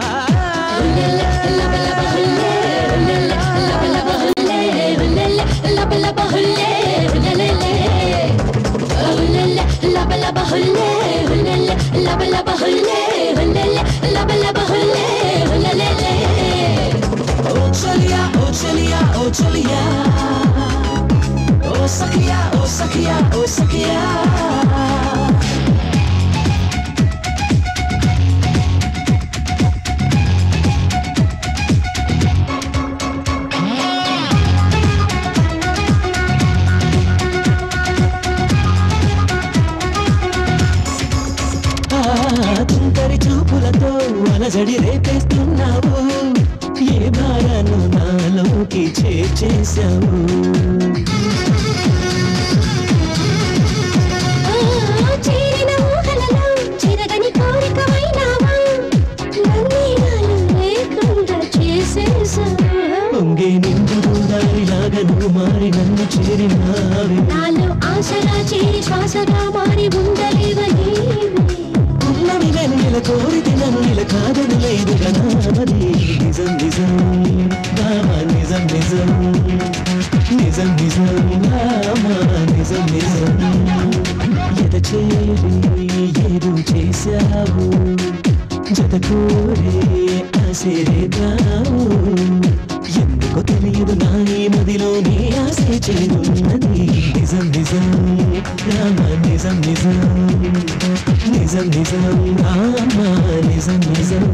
తుంటరి చూపులతో అలజడి రేపేస్తున్నావు ఏ భారాను నాలోకి చేర్చేశావు చేరిన ఊహలలో చిరగని కోరికమైనావా నన్నే నాలో లేకుండా చేసేసావా పొంగే నిండు గోదారిలాగా నువ్వు మారి నన్ను చేరినావే నాలో ఆశగా చేరి శ్వాసగా మారి ఉండలేవని ఉన్నవి వెన్నెల కోరితే నన్నుల కాదని లేదు గనామది నిజం నిజం రామా నిజం నిజం నిజం నిజం రామా నిజం నిజం ఎద చేరి ఏదో చేశావు జత కోరే ఆశేదావు ఎందుకో తెలియదు నా ఈ మదిలో నీ ఆశే చేరున్నది నిజం నిజం రామా నిజం నిజం నిజం నిజం రామా నిజం నిజం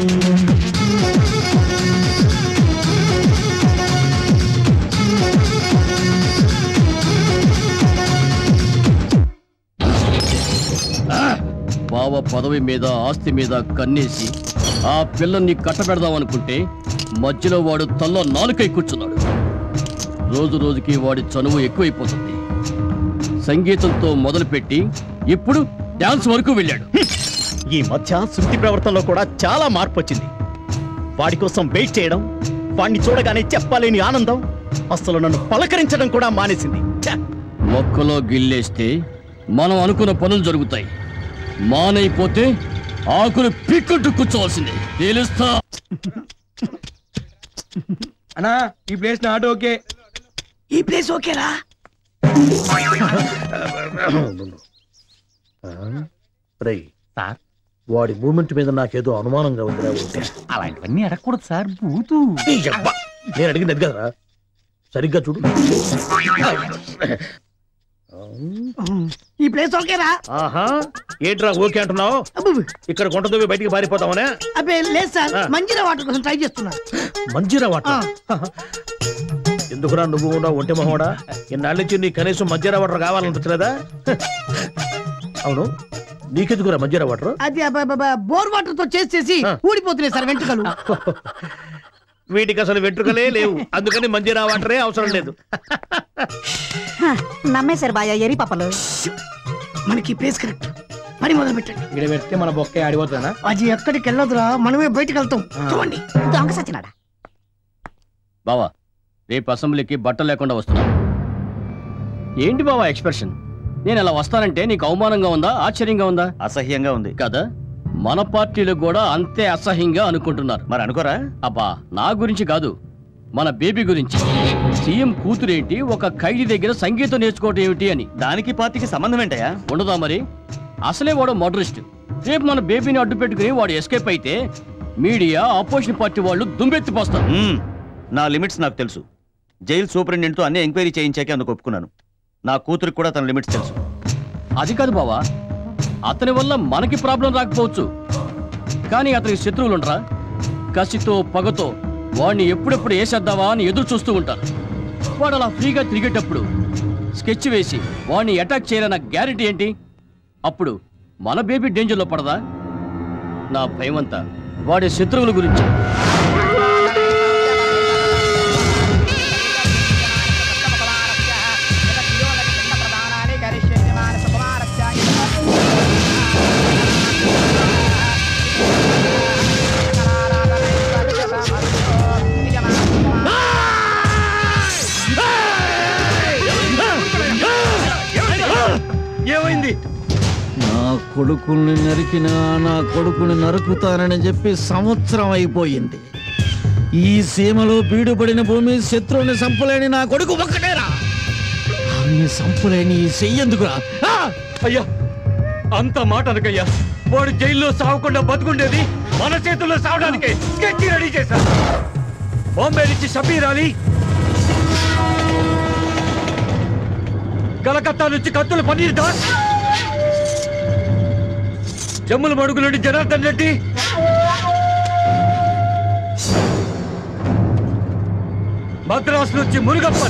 బావ పదవి మీద ఆస్తి మీద కన్నేసి ఆ పిల్లల్ని కట్టబెడదామనుకుంటే మధ్యలో వాడు తల్లో నాలుకై కూర్చున్నాడు. రోజు రోజుకి వాడి చనువు ఎక్కువైపోతుంది. సంగీతంతో మొదలుపెట్టి ఇప్పుడు డాన్స్ వరకు వెళ్ళాడు. ఈ మధ్య శృతి ప్రవర్తనలో కూడా చాలా మార్పు వచ్చింది. వాడి కోసం వెయిట్ చేయడం, వాడిని చూడగానే చెప్పలేని ఆనందం, అసలు నన్ను పలకరించడం కూడా మానేసింది. మొక్కలో గిల్లేస్తే మనం అనుకున్న పనులు జరుగుతాయి. మానైపోతే ఆకులు పిక్కుంటూ కూర్చోవాల్సిందే. తెలుస్తా అన్నా ఈ ప్లేస్ నాట్ ఓకే. ఈ ప్లేస్ ఓకేరా? రై సార్, వాడి మూమెంట్ మీద నాకేదో అనుమానంగా ఉందిరా. ఉంటే అలాంటివన్నీ అడగకూడదు సార్, బూతు. నేను అడిగింది అది కదరా, సరిగ్గా చూడు. ఈ ప్లేస్ ఓకేరా? ఆహా, ఏంట్రా ఓకే అంటున్నావు? ఇక్కడ కొంట దువ్వి బయటికి పారిపోతామనే? అబ్బే లేదు సార్, మంజీరా వాటర్ కోసం ట్రై చేస్తున్నా. మంజీరా వాటర్? ఎందుకురా నువ్వు కూడా ఒంటి మొహోడా? ఇన్నాళ్ళ నుంచి నీ కనీసం మంజీరా వాటర్ కావాలనిపించలేదా? అవును, నీకెందుకురా మంజీరా వాటర్? అది బోర్ వాటర్ తో చేసి ఊడిపోతున్నాయి సార్ వెంట్రుకలు. వీటికి అసలు వెంట్రుకలే లేవు, అందుకని మంజీరా వాటరే అవసరం లేదు. నమ్మేశారు బాయా ఎరి పాపలు. మనకి ప్లేస్ కరెక్ట్, పని మొదలు పెట్టండి. ఇక్కడ పెడితే మన బొక్కే ఆడిపోతానా? అది ఎక్కడికి వెళ్ళదురా, మనమే బయటకు వెళ్తాం. చూడండి. దొంగ సచ్చినాడా. బావా, రేపు అసెంబ్లీకి బట్టలు లేకుండా వస్తున్నా. ఏంటి బావా ఎక్స్ప్రెషన్? నేను అలా వస్తానంటే నీకు అవమానంగా ఉందా, ఆశ్చర్యంగా ఉందా? అసహ్యంగా ఉంది కదా. మన పార్టీలో కూడా అంతే అసహ్యంగా అనుకుంటున్నారు. మరి అనుకోరా? అబ్బా, నా గురించి కాదు, మన బేబీ గురించి. సీఎం కూతురేంటి, ఒక ఖైదీ దగ్గర సంగీతం నేర్చుకోవటం ఏమిటి అని. దానికి పార్టీకి సంబంధం ఏంటయా? ఉండదా మరి? అసలే వాడు మోడరిస్ట్. రేపు మన బేబీని అడ్డు పెట్టుకుని వాడు ఎస్కేప్ అయితే మీడియా, అపోజిషన్ పార్టీ వాళ్ళు దుమ్మెత్తిపోస్తారు. నా లిమిట్స్ నాకు తెలుసు. జైలు సూపరింటెండెంట్తో అన్ని ఎంక్వైరీ చేయించాకే అందుకు ఒప్పుకున్నాను. నా కూతురికి కూడా తన లిమిట్స్ తెలుసు. అది కాదు బావా, అతని వల్ల మనకి ప్రాబ్లం రాకపోవచ్చు, కానీ అతనికి శత్రువులుండరా? కసితో పగతో వాడిని ఎప్పుడెప్పుడు వేసేద్దావా అని ఎదురు చూస్తూ ఉంటారు. వాడు అలా ఫ్రీగా తిరిగేటప్పుడు స్కెచ్ వేసి వాడిని అటాక్ చేయాలన్న గ్యారెంటీ ఏంటి? అప్పుడు మన బేబీ డేంజర్లో పడదా? నా భయమంతా వాడి శత్రువుల గురించి. ఏమైంది? నా కొడుకుల్ని నరికినా నా కొడుకుని నరుకుతానని చెప్పి సంవత్సరం అయిపోయింది. ఈ సీమలో బీడుపడిన భూమి శత్రువుని సంపలేని నా కొడుకు ఒక్కటేరా. అన్ని సంపలేని ఈ చెయ్యేందుకురా? అయ్యా అంత మాట అనకయ్యా. వాడు జైల్లో సావకుండా బతుకుండేది మన చేతుల్లో సావడానికి స్కెచ్ రెడీ చేశా. బాంబే నుంచి షబీర్ అలీ, కలకత్తా నుంచి కత్తుల పన్నీర్ దాస్, జమ్ముల మడుగు నుండి జనార్దన్ రెడ్డి, మద్రాసు నుంచి మురుగప్పన్,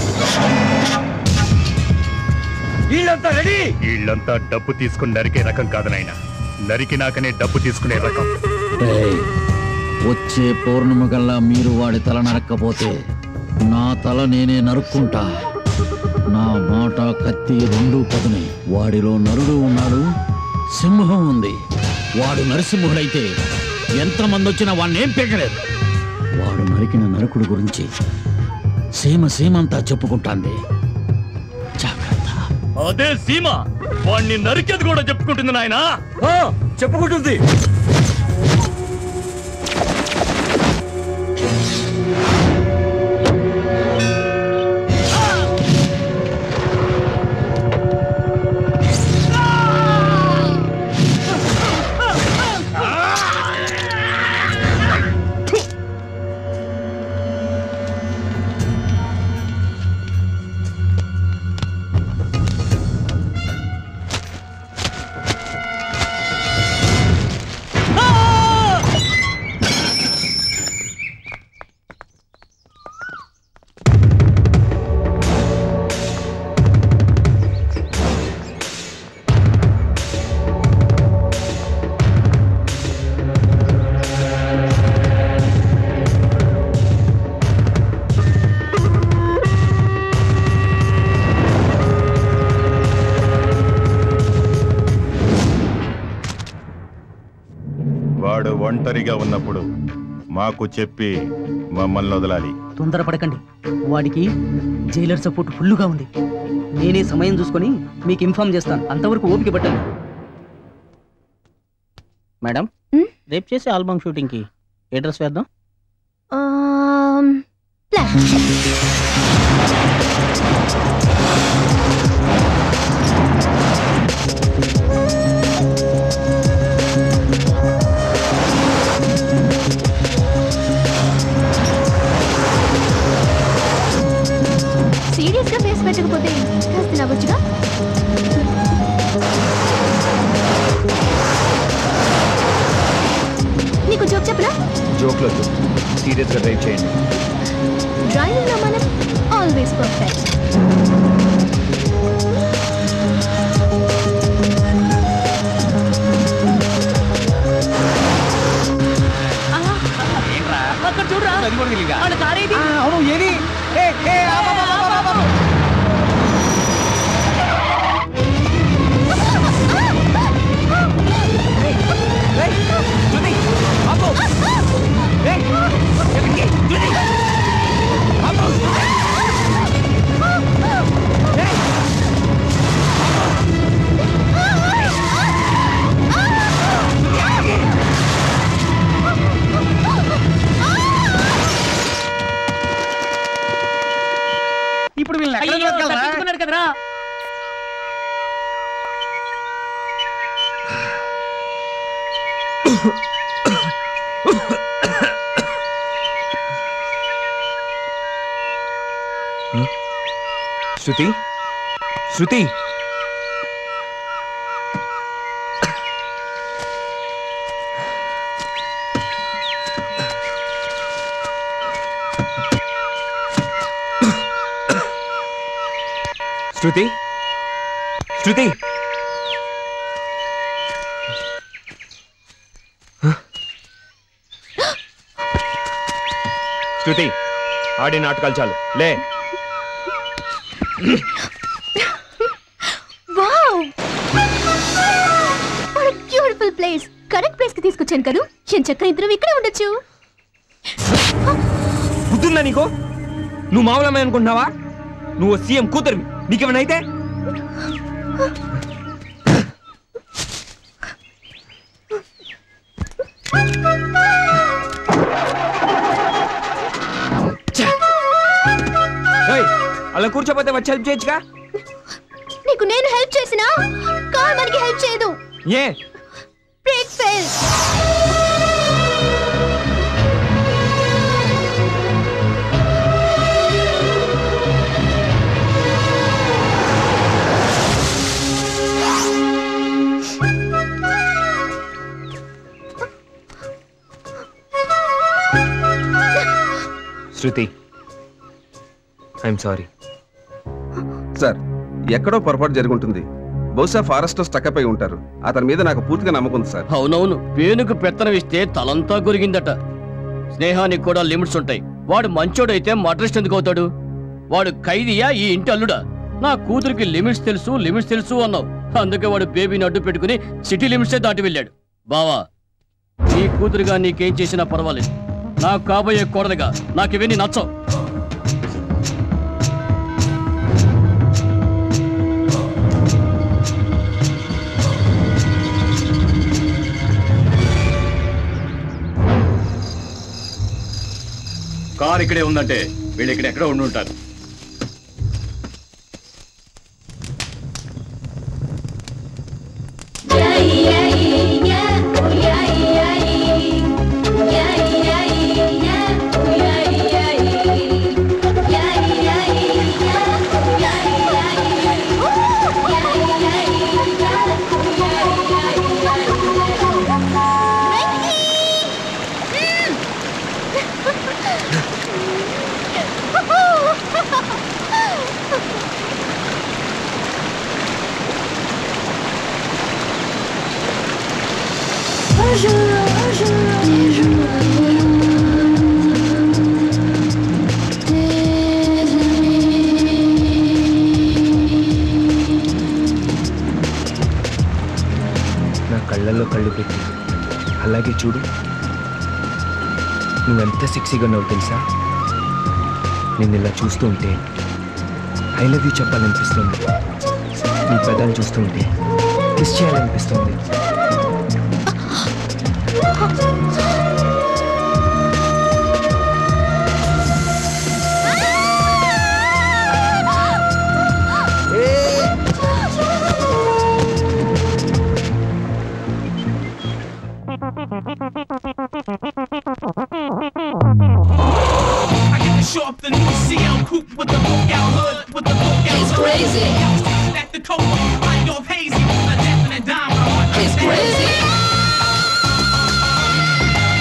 వీళ్ళంతా రెడీ. వీళ్ళంతా డబ్బు తీసుకుని నరికే రకం కాదు నాయన, నరికినాకనే డబ్బు తీసుకునే రకం. వచ్చే పౌర్ణమి కల్లా మీరు వాడి తల నరక్కపోతే నా తల నేనే నరుక్కుంటా. నా మాట కత్తి రెండు పదునే. వాడిలో నరుడు ఉన్నాడు, సింహం ఉంది. వాడు నరసింహుడైతే ఎంతమంది వచ్చినా వాడిని ఏం పీకలేదు. వాడు నరికిన నరకుడు గురించి సీమంతా చెప్పుకుంటాంది. అదే సీమ వాణ్ణి నరికేది కూడా చెప్పుకుంటుంది నాయనా. చెప్పుకుంటుంది. వాడు ఒంటరిగా ఉన్నప్పుడు మాకు చెప్పి మమ్మల్ని వదలాలి. తొందరపడకండి, వాడికి జైలర్ సపోర్ట్ ఫుల్లుగా ఉంది. నేనే సమయం చూసుకొని మీకు ఇన్ఫార్మ్ చేస్తాను. అంతవరకు ఓపిక పట్టండి. మేడం, రేపు చేసే ఆల్బమ్ షూటింగ్కి ఏ డ్రెస్ వేద్దాం? సీరియస్ గా ఫేస్ పెట్టకపోతే కాస్త నవ్వొచ్చుగా. నీకు జోక్ చెప్పనా? జోక్లో సీరియస్ గా డ్రైవ్ చేయండి. డ్రైవింగ్ లో మనం ఆల్వేస్ పర్ఫెక్ట్. అక్కడ చూడరా, వాళ్ళ కారేది. అవును, ఏది? ఇప్పుడు వీళ్ళని ఎక్కడ తప్పించుకున్నాడు కదరా. శృతి, శృతి, శృతి శృతి శృతి ఆడే నాటకాలు చాలు లే. Wow what a beautiful place. Correct place కి తీసుకొచ్చాను కదూ. ఎంచక్క ఇద్దరం ఇక్కడే ఉండొచ్చు. బుద్ధుందా నీకు? నువ్వు మామూలమ్మాయి అనుకుంటున్నావా? నువ్వు సీఎం కూతురివి. నీకేమైనా అయితే అలా కూర్చోపోతే వచ్చి హెల్ప్ చేయొచ్చుగా. నీకు నేను హెల్ప్ చేసినా కార్ మనకి హెల్ప్ చేయదు. ఏ brake fail. Shruti I'm sorry. Sir ఎక్కడో పొరపాటు జరుగుంటుంది. బహుశా ఫారెస్ట్ లో స్టక్ అయి ఉంటారు. అతని మీద నాకు పూర్తిగా నమ్మకం ఉంది సార్. అవునవును, పేనుకు పెత్తనం ఇస్తే తలంతా గురిగిందట. స్నేహానికి కూడా లిమిట్స్ ఉంటాయి. వాడు మంచోడైతే మడ్రెస్ట్ ఎందుకు అవుతాడు? వాడు ఖైదీయా ఈ ఇంటి అల్లుడా? నా కూతురికి లిమిట్స్ తెలుసు అన్నావు. అందుకే వాడు బేబీని అడ్డు పెట్టుకుని సిటీ లిమిట్సే దాటి వెళ్ళాడు. బావా, నీ కూతురుగా నీకేం చేసినా పర్వాలేదు. నాకు కాబోయే కోడలుగా నాకు ఇవన్నీ నచ్చవు. కార్ ఇక్కడే ఉందంటే వీళ్ళు ఇక్కడ ఎక్కడ ఉండి ఉంటారు. నా కళ్ళల్లో కళ్ళు పెట్టి అలాగే చూడు. నువ్వెంత సెక్సీగా ఉన్నావు తెలుసా? నేను ఇలా చూస్తూ ఉంటే ఐ లవ్ యూ చెప్పాలనిపిస్తుంది. నీ పెదాలు చూస్తూ ఉంటే కిస్ చేయాలనిపిస్తుంది. It's crazy. It's crazy.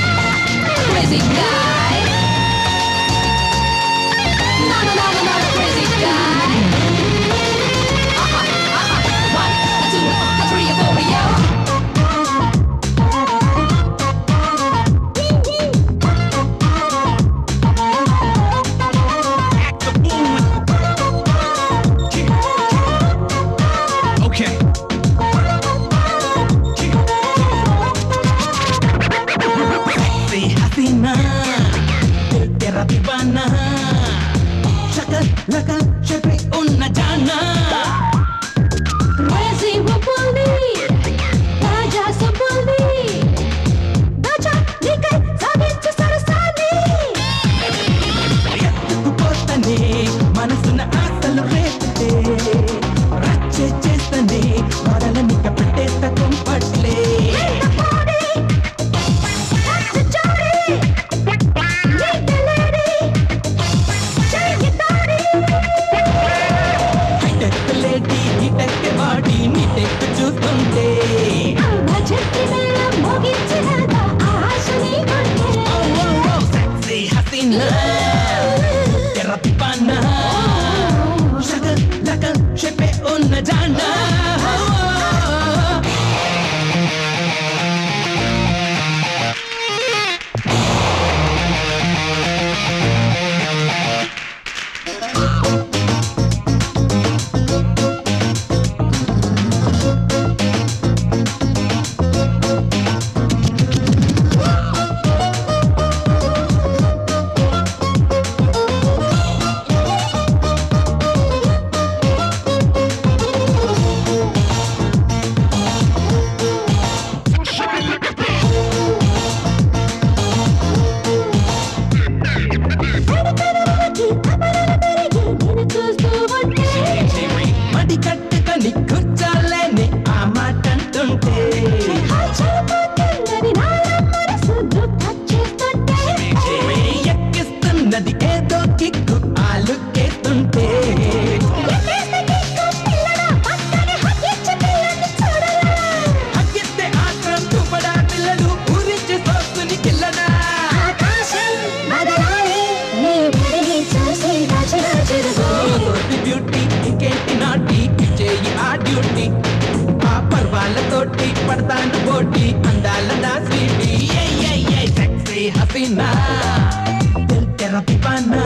పడతాను పోటీ అందాల నా స్వీటీ సెక్సీ హసీనా దిల్ తెరా దీవానా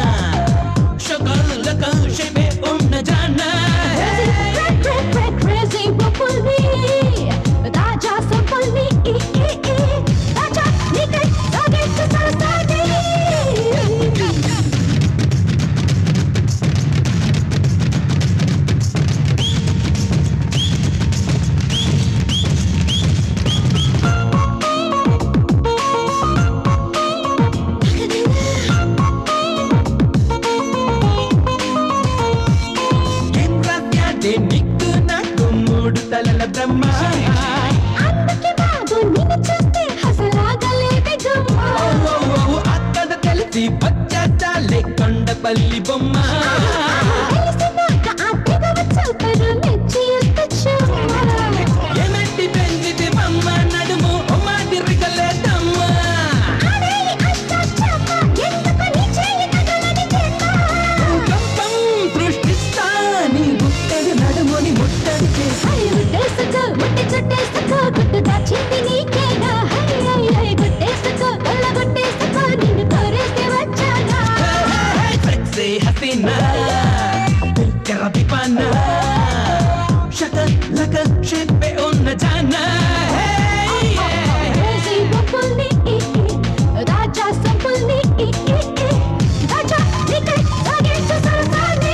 షకల్ లకషే మే ఉమ్న జానా Crazy bubbly, raja sabali, raja nikal sage to sarasage. నీకు నాకు మూడు తలల బ్రహ్మ అందుకే బాబు నిన్ను చూస్తే హసలాగలేదే గుమ్మ. అక్కడ తెలిసి వచ్చేస్తాలే కొండపల్లి బొమ్మ తెలిసినాక ఆ తెగవచ్చు పరు మెచ్చి ఎత్తచ్చు. ఏమంటి పెంచితే బొమ్మ నడుము ఒమ్మా తిరగలేదమ్మ ఆడేయి అష్టాచమ్మ, ఎందుకు నీ చేయి తగలని జన్మ. భూకంపం సృష్టిస్తా నీ గుట్టడి నడుముని ముట్టడి చేసి అయ్యో తెలుసుకో, ముట్టి చుట్టేసుకో, గుట్టు దాచింది నీకేనా. హై హై హై గుట్టేసుకో, కొల్లగొట్టేసుకో, నిన్ను కోరేస్తే వచ్చానా. సెక్సీ హసీనా దిల్ తెరా దీవానా షకల్ లకషే మే ఉమ్న జానా Crazy bubbly, raja sabali, raja nikal sage to sarasage.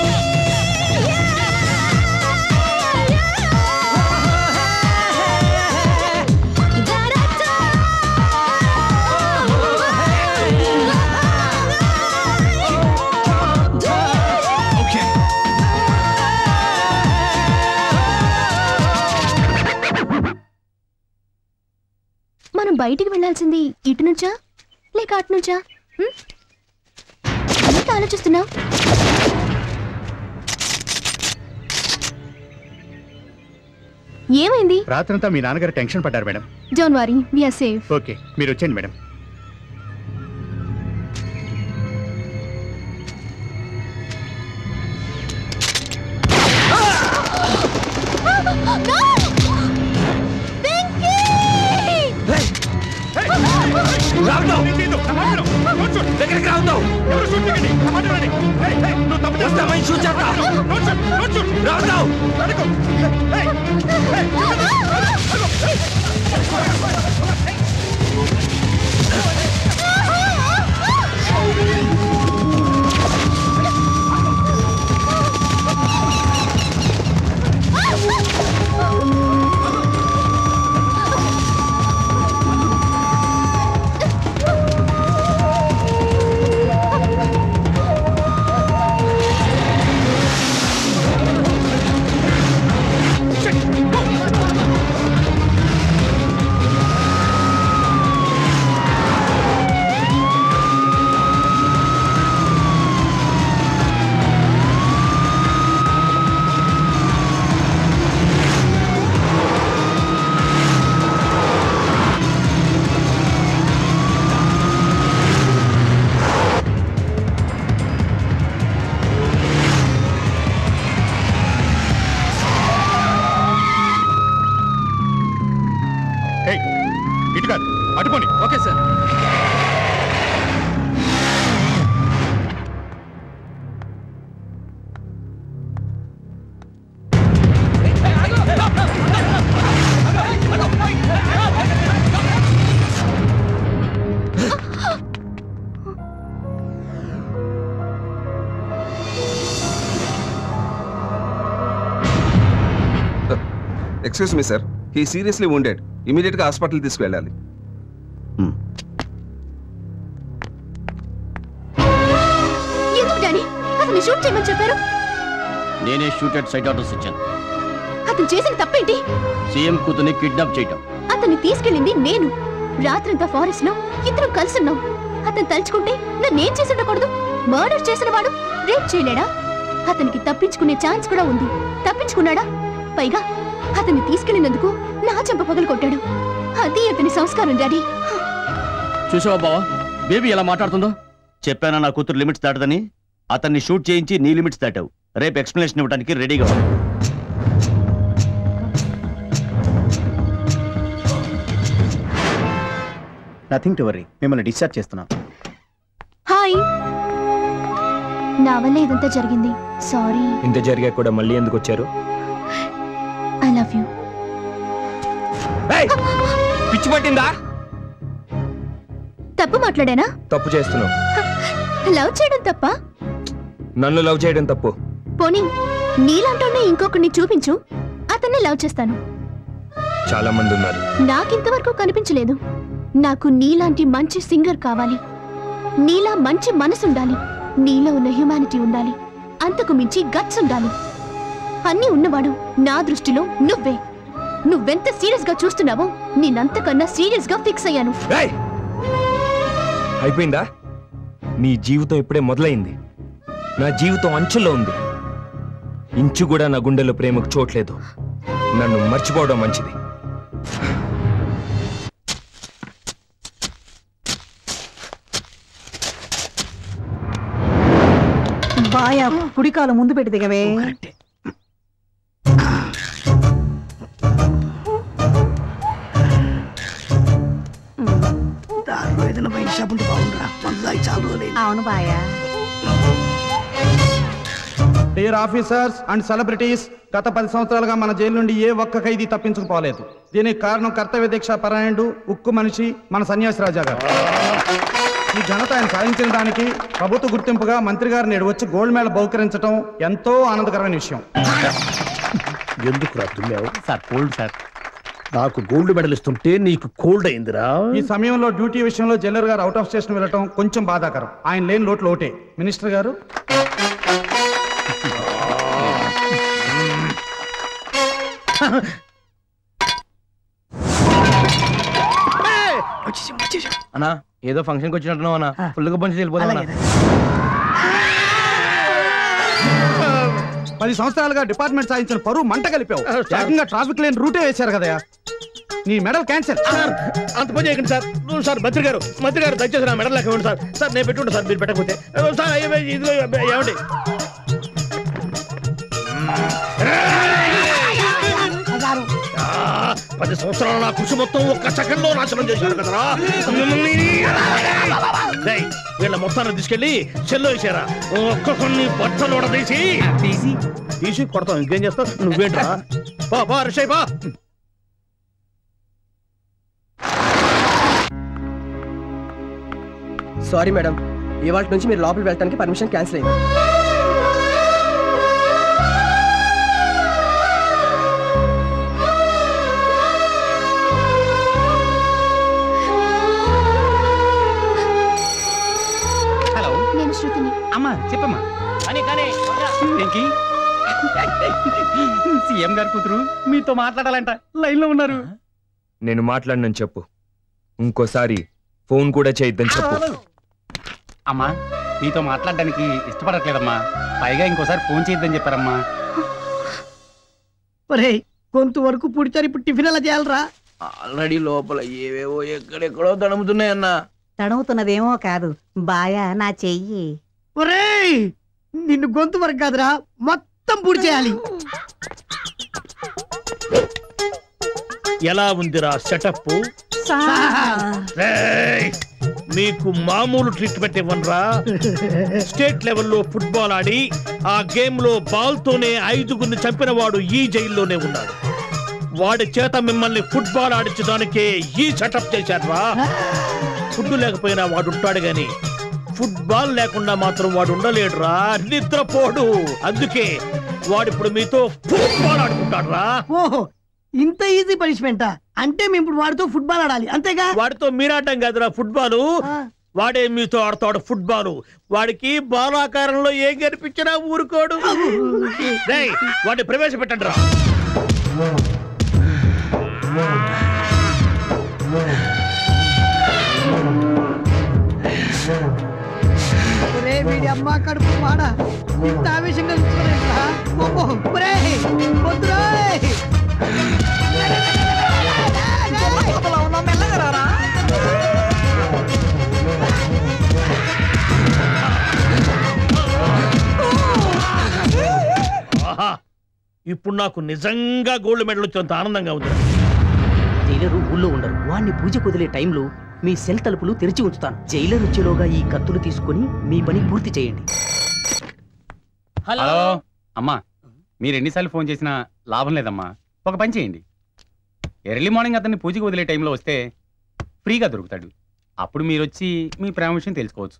మనం బయటికి వెళ్ళాల్సింది ఇటు నుంచా లేక అటు నుంచా? ఎంత ఆలోచిస్తున్నావు? ఏమైంది? రాత్రంతా మీ నాన్నగారు టెన్షన్ పడ్డారు madam. Don't worry, we are safe. Okay, మీరు వచ్చేయండి మేడం. దగ్గరికి రావద్దు ఇటు కాదు అటుపోని. Okay sir. Excuse me sir, he seriously wounded. Immediate గా హాస్పిటల్ తీసుకువెళ్ళాలి. ఎందుకు డానీ అతన్ని షూట్ చేయమని చెప్పారు? నేనే షూట్ అట్ సైట్ ఆర్డర్స్ ఇచ్చాను. అతను చేసిన తప్పేంటి? సీఎం కూతుర్ని కిడ్నాప్ చేయటం. అతన్ని తీసుకెళ్ళింది నేను. రాత్రంతా ఫారెస్ట్ లో ఇద్దరం కలిసున్నాం. అతను తలుచుకుంటే నన్నేం చేసి ఉండకూడదు. మర్డర్ చేసిన వాడు రేప్ చేయలేడా? అతనికి తప్పించుకునే ఛాన్స్ కూడా ఉంది. తప్పించుకున్నాడా? పైగా అతన్ని తీసుకెళ్లినందుకు నా చెంప పగలు కొట్టాడు. అది అతని సంస్కారం డాడీ. చూసావా బావా బేబీ ఎలా మాట్లాడుతుందో? చెప్పానా నా కూతురు లిమిట్స్ దాటదని? అతన్ని షూట్ చేయించి నీ లిమిట్స్ దాటావు. రేపు ఎక్స్ప్లెనేషన్ ఇవ్వడానికి రెడీగా ఉంది. నథింగ్ టు వరీ, మిమ్మల్ని డిశ్చార్జ్ చేస్తున్నాం. హాయ్, నా వల్ల ఇదంతా జరిగింది. సారీ. ఇంత జరిగా కూడా మళ్ళీ ఎందుకు వచ్చారు? I love you. పిచ్చి పట్టిందా? తప్పు మాట్లాడానా? తప్పు చేస్తున్నావు. లవ్ చేయడం తప్ప? నన్ను లవ్ చేయడం తప్పు. పోనీ నీలాంటోనే ఇంకొకరిని చూపించు, అతన్ని లవ్ చేస్తాను. చాలా మంది ఉన్నారు. నాకింతవరకు కనిపించలేదు. నాకు నీలాంటి మంచి సింగర్ కావాలి. నీలా మంచి మనసుండాలి. నీలో ఉన్న హ్యూమానిటీ ఉండాలి. అంతకు మించి గట్స్ ఉండాలి. అన్నీ ఉన్నవాడు నా దృష్టిలో నువ్వే. నువ్వెంత సీరియస్ గా చూస్తున్నావో నేనంతకన్నా సీరియస్ గా ఫిక్స్ అయ్యాను. అయిపోయిందా? నీ జీవితం ఇప్పుడే మొదలైంది. నా జీవితం అంచుల్లో ఉంది. ఇంచు కూడా నా గుండెలో ప్రేమకు చోట్లేదు. నన్ను మర్చిపోవడం మంచిది. బాయా కుడికాలు ముందు పెట్టి దిగవే. ఏదైనా బయట షాప్ ఉంటే బాగుండరా. అవును బాయా. డియర్ ఆఫీసర్స్ అండ్ సెలబ్రిటీస్, గత 10 సంవత్సరాలుగా మన జైలు నుండి ఏ ఒక్క ఖైదీ తప్పించుకుపోలేదు. దీనికి కారణం కర్తవ్య దీక్ష పరాయణుడు, ఉక్కు మనిషి మన సన్యాసి రాజా గారు. ఈ ఘనత ఆయన సాధించిన దానికి ప్రభుత్వ గుర్తింపుగా మంత్రి గారు నేడు వచ్చి గోల్డ్ మెడల్ బహుకరించడం ఎంతో ఆనందకరమైన విషయం. ఎందుకు రా తుమ్మావు? Sir cold sir. నాకు గోల్డ్ మెడల్ ఇస్తుంటే నీకు కోల్డ్ అయిందిరా. ఈ సమయంలో డ్యూటీ విషయంలో జైలర్ గారు అవుట్ ఆఫ్ స్టేషన్ వెళ్ళటం కొంచెం బాధాకరం. ఆయన లేని లోటు లోటే. మినిస్టర్ గారు, అన్నా ఏదో ఫంక్షన్కి వచ్చినట్టున్నావు అన్న. ఫుల్గా పంచి వెళ్ళిపోతాం. 10 సంవత్సరాలుగా డిపార్ట్మెంట్ సాధించిన పరువు మంట కలిపావు. ఏకంగా ట్రాఫిక్ లేని రూటే వేశారు కదయా. నీ మెడల్ క్యాన్సిల్. అంత పని చేయకండి సార్. సార్ మంత్రి గారు దయచేసి నా మెడల్ లేక ఇవ్వండి సార్. సార్ నేను పెట్టుకుంటా సార్, మీరు పెట్టకపోతే. సార్ ఇదిగో ఏమండి, 10 సంవత్సరాల నా కృషి మొత్తం ఒక్క సెకండ్ లో నాశనం చేశారు కదరా. వీళ్ళ మొత్తాన్ని తీసుకెళ్లి చెల్లో వేసారా. ఒక్కొక్కరిని బట్టలు తీసి కొడతాం. ఇంకేం చేస్తావు నువ్వేంట్రా? బా రిషయ్ బా. సారీ మేడం, ఇవాళ నుంచి మీరు లోపలికి వెళ్ళడానికి పర్మిషన్ క్యాన్సిల్ అయింది. హలో, నేను శృతిని. అమ్మా చెప్పమ్మా. సీఎం గారు కూతురు మీతో మాట్లాడాలంట. లైన్ లో ఉన్నారు. నేను మాట్లాడినని చెప్పు. ఇంకోసారి ఫోన్ కూడా చేయొద్దని చెప్పు. అమ్మా మీతో మాట్లాడడానికి ఇష్టపడట్లేదమ్మా. పైగా ఇంకోసారి ఫోన్ చేయొద్దని చెప్పారమ్మా. కొంత వరకు పుడిచారు. ఇప్పుడు టిఫిన్ ఎలా చేయాలరా? ఆల్రెడీ లోపల ఏవేవో ఎక్కడెక్కడో తడుముతున్నాయన్నా. తడుముతున్నదేమో కాదు బాయా, నా చెయ్యి. ఒరేయ్, నిన్ను గొంతు వరకు కాదురా, మొత్తం పూడి చేయాలి. ఎలా ఉందిరా సెటప్? మీకు మామూలు ట్రీట్మెంట్ ఇవ్వనరా. స్టేట్ లెవెల్లో ఫుట్బాల్ ఆడి ఆ గేమ్ లో బాల్ తోనే 5గురిని చంపిన వాడు ఈ జైల్లోనే ఉన్నాడు. వాడి చేత మిమ్మల్ని ఫుట్బాల్ ఆడించడానికే ఈ సెటప్ చేశారా. ఫుడ్ లేకపోయినా వాడు ఉంటాడు గాని ఫుట్బాల్ లేకుండా మాత్రం వాడు ఉండలేడురా. నిద్రపోడు. అందుకే వాడిప్పుడు మీతో ఫుట్బాల్ ఆడుకుంటాడు రా. ఓహో, ఇంత ఈజీ పనిష్మెంటా? అంటే మేము ఇప్పుడు వాడితో ఫుట్బాల్ ఆడాలి అంతేగా? వాడితో మీరాడడం కాదురా ఫుట్బాల్. వాడే మీతో ఆడతాడు ఫుట్బాల్. వాడికి బాలాకారంలో ఏం కనిపించినా ఊరుకోడు. వాడిని ప్రవేశపెట్టండి రా. వీడి అమ్మ కడుపు మాడ ఇంత ఆవేశంగా ఇప్పుడు నాకు నిజంగా గోల్డ్ మెడల్ వచ్చేంత ఆనందంగా ఉంది. జైలరు ఊళ్ళో ఉండరు. వాడిని పూజ కుదిలే టైంలో మీ సెల్ తలుపులు తెరిచి ఉంచుతాను. జైలర్ వచ్చేలోగా ఈ కత్తులు తీసుకొని మీ పని పూర్తి చేయండి. హలో అమ్మా, మీరు ఎన్నిసార్లు ఫోన్ చేసినా లాభం లేదమ్మా. ఒక పని చేయండి, ఎర్లీ మార్నింగ్ అతన్ని పూజకి వదిలే టైంలో వస్తే ఫ్రీగా దొరుకుతాడు. అప్పుడు మీరు వచ్చి మీ ప్రేమ విషయం తెలుసుకోవచ్చు.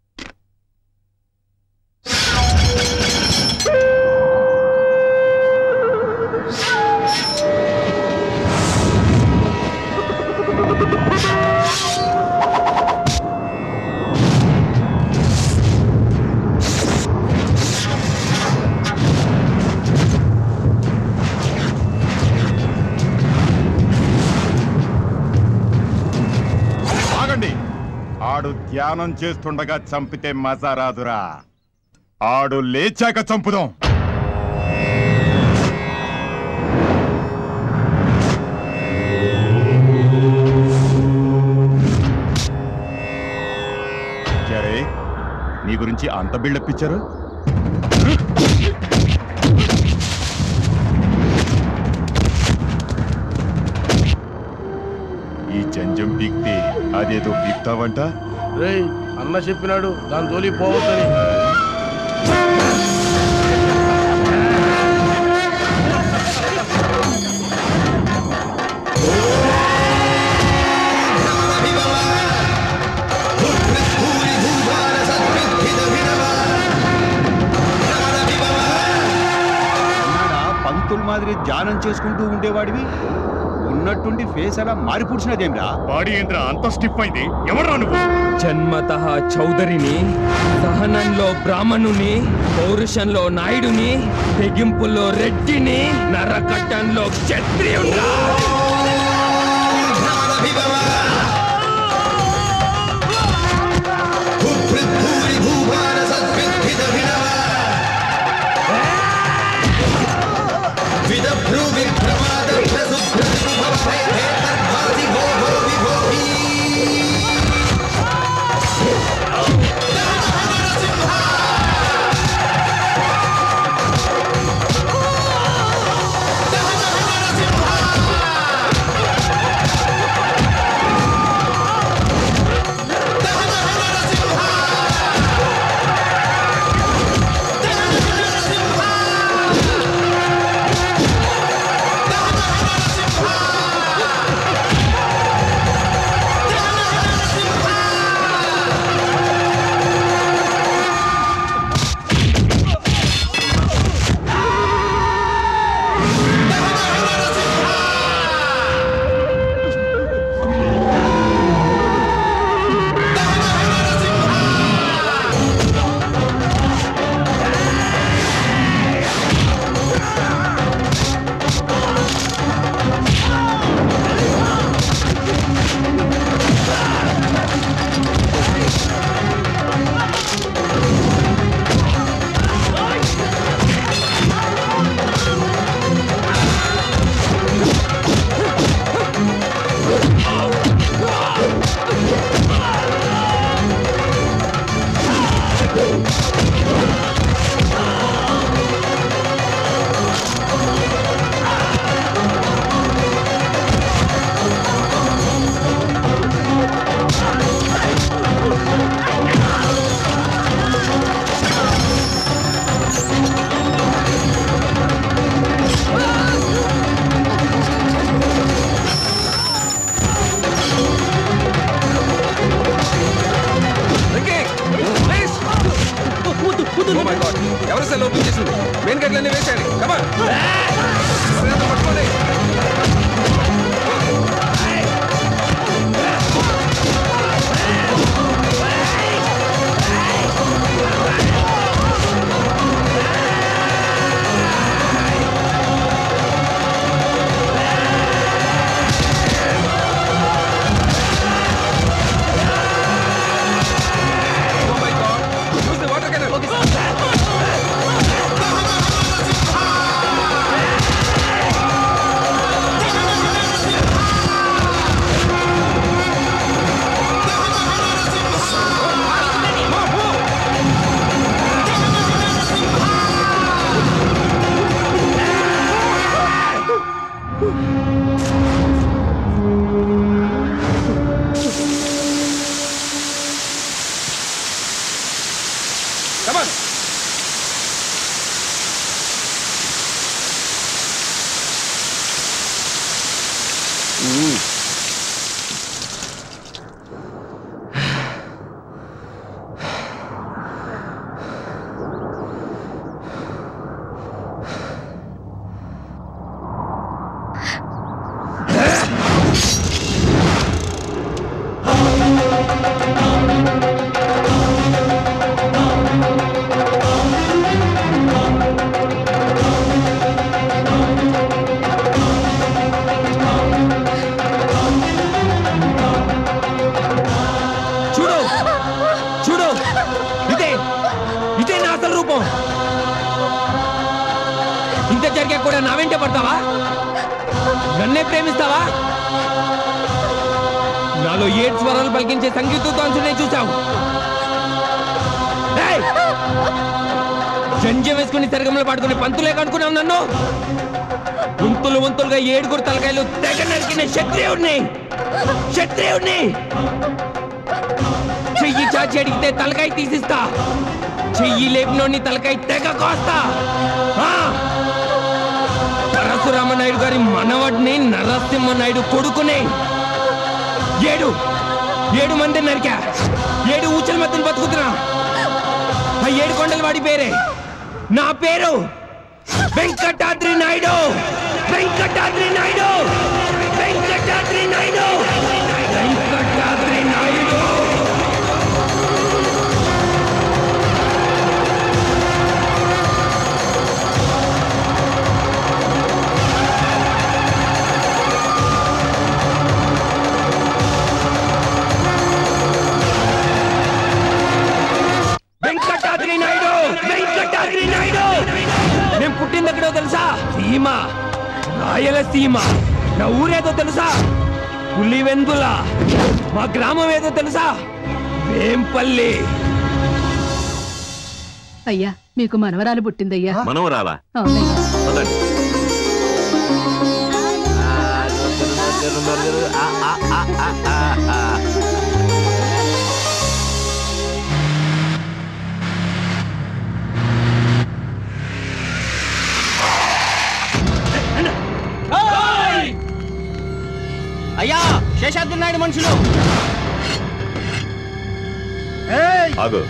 ఆడు ధ్యానం చేస్తుండగా చంపితే మజా రాదురా, ఆడు లేచాక చంపుదాం. సరే, నీ గురించి అంత బిల్డప్ ఇచ్చారు. ఈ జంజం పీక్తే అదేదో పీక్తావంట. రేయ్, అన్న చెప్పినాడు దాని జోలి పోవద్దని. పంతులు మాదిరి ధ్యానం చేసుకుంటూ ఉండేవాడివి, ఉన్నట్టుండి ఫేస్ అలా మారి పుడిచినదేమ్రా? బాడీ ఏంద్రా అంత స్టిఫ్ అయింది? ఎవరు నువ్వు? జన్మతః చౌదరిని, సహనంలో బ్రాహ్మణుని, పౌరుషంలో నాయుడుని, తెగింపులో రెడ్డిని, నరకట్టంలో క్షత్రియుడా. కూడా నా వెంటే పడతావా? నన్నే ప్రేమిస్తావా? నాలో 7 స్వరాలు పలికించే సంగీతంతో చూసావు. జంజం వేసుకుని తిరగంలో పాడుకుని పంతులే కనుక్కున్నావు నన్ను. వంతులు వంతులుగా 7 తలకాయలు తెగ నరికిన క్షత్రియుడిని. చెయ్యి చాచి అడిగితే తలకాయ తీసిస్తా. చెయ్యి లేపినోని తలకాయ తెగ కోస్తా. పరశురామనాయుడు గారి మనవడిని నరసింహనాయుడు కొడుకుని 7 మంది నరికా. 7 ఊచల మధ్యన బతుకుతున్నా. ఆ 7 కొండలు వాడి పేరే. నా పేరు వెంకటాద్రి నాయుడు. వెంకటాద్రి నాయుడు. వెంకటాద్రి నాయుడు. వెంకటాద్రి నాయుడు. వెంకటాద్రి నాయుడు. వెంకటాద్రి నాయుడు. నేను పుట్టిందెక్కడో తెలుసా? సీమ, రాయలసీమ. నా ఊరేదో తెలుసా? పులివెందుల. మా గ్రామం ఏదో తెలుసా? వేంపల్లి. అయ్యా మీకు మనవరాలు పుట్టిందయ్యా. మనవరాలా? అవునయ్యా. అయ్యా శేషాద్రి నాయుడు మనుషులు. ఆగు.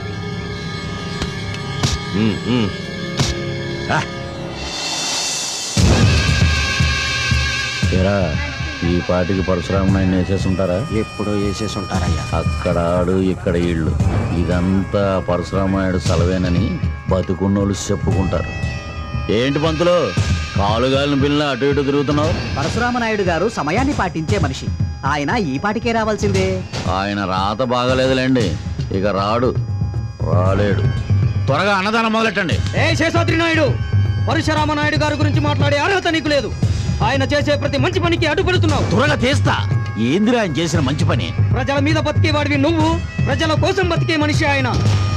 ఈ పాటికి పరశురామనాయుడు వేసేసుంటారా? ఎప్పుడో వేసేసుంటారయ్యా. అక్కడ ఆడు ఇక్కడ ఇళ్ళు. ఇదంతా పరశురామనాయుడు సెలవేనని బతుకున్నోళ్ళు చెప్పుకుంటారు. ఏంటి పంతులు కాలుగాలిన పిల్ల అటు ఇటు తిరుగుతున్నావు? పరశురామనాయుడు గారు సమయాన్ని పాటించే మనిషి. ఆయన ఈ పాటికే రావాల్సిందే. ఆయన రాత బాగలేదులేండి. ఇక రాలేడు. త్వరగా అన్నదానం మొదలెట్టండి. శేషాద్రి నాయుడు, పరశురామనాయుడు గారి గురించి మాట్లాడే అర్హత నీకు లేదు. ఆయన చేసే ప్రతి మంచి పనికి అడ్డుపడుతున్నావు. త్వరగా తీస్తా. ఏందిరా ఆయన చేసిన మంచి పని? ప్రజల మీద బతికేవాడివి నువ్వు. ప్రజల కోసం బతికే మనిషి ఆయన.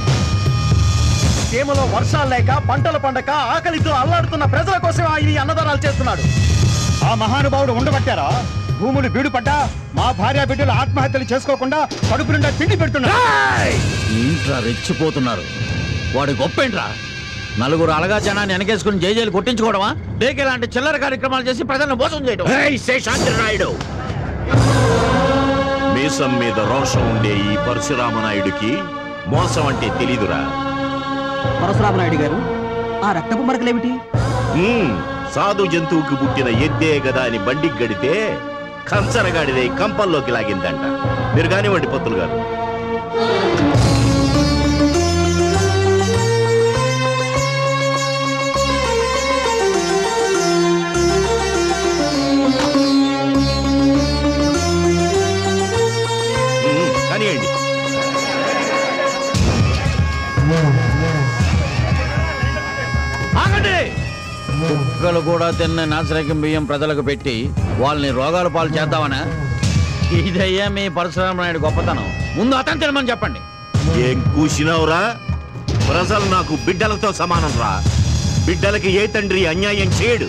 సీమలో వర్షాలు లేక పంటలు పండక ఆకలితో అల్లాడుతున్న ప్రజల కోసం ఆయన అన్నదానాలు చేస్తున్నాడు. ఆ మహానుభావుడు ఉండబట్టారా భూములు బీడుపడ్డా మా భార్య బిడ్డలు ఆత్మహత్యలు చేసుకోకుండా కడుపు నిండా తిండి పెడుతున్నారు. ఇంట్రా రెచ్చిపోతున్నారు. వాడి గొప్పేంట్రా? నలుగురు అలగా జనాన్ని వెనకేసుకుని జైలు కొట్టించుకోవడమా? లేక ఇలాంటి చిల్లర కార్యక్రమాలు చేసి ప్రజలను మోసం చేయడం? శేషాద్రి నాయుడు, మీసం మీద రోషం ఉండే ఈ పరశురామనాయుడికి మోసం అంటే తెలీదురా? పరశురామనాయుడు గారు, ఆ రక్తపు మరకలేమిటి? సాధు జంతువుకి పుట్టిన ఎద్దే గదా అని బండికి గడితే కంచరగాడిదే కంపల్లోకి లాగిందంట. మీరు కానివ్వండి పంతులు గారు. కానివ్వండి. కుక్కలు కూడా తిన్న నాసిరకం బియ్యం ప్రజలకు పెట్టి వాళ్ళని రోగాల పాలు చేద్దామనా? ఇదయ్యా మీ పరశురామనాయుడు గొప్పతనం. ముందు అతను తినమని చెప్పండి. ఏం కూసినావురా? ప్రజలు నాకు బిడ్డలతో సమానం రా. బిడ్డలకి ఏ తండ్రి అన్యాయం చేయడు.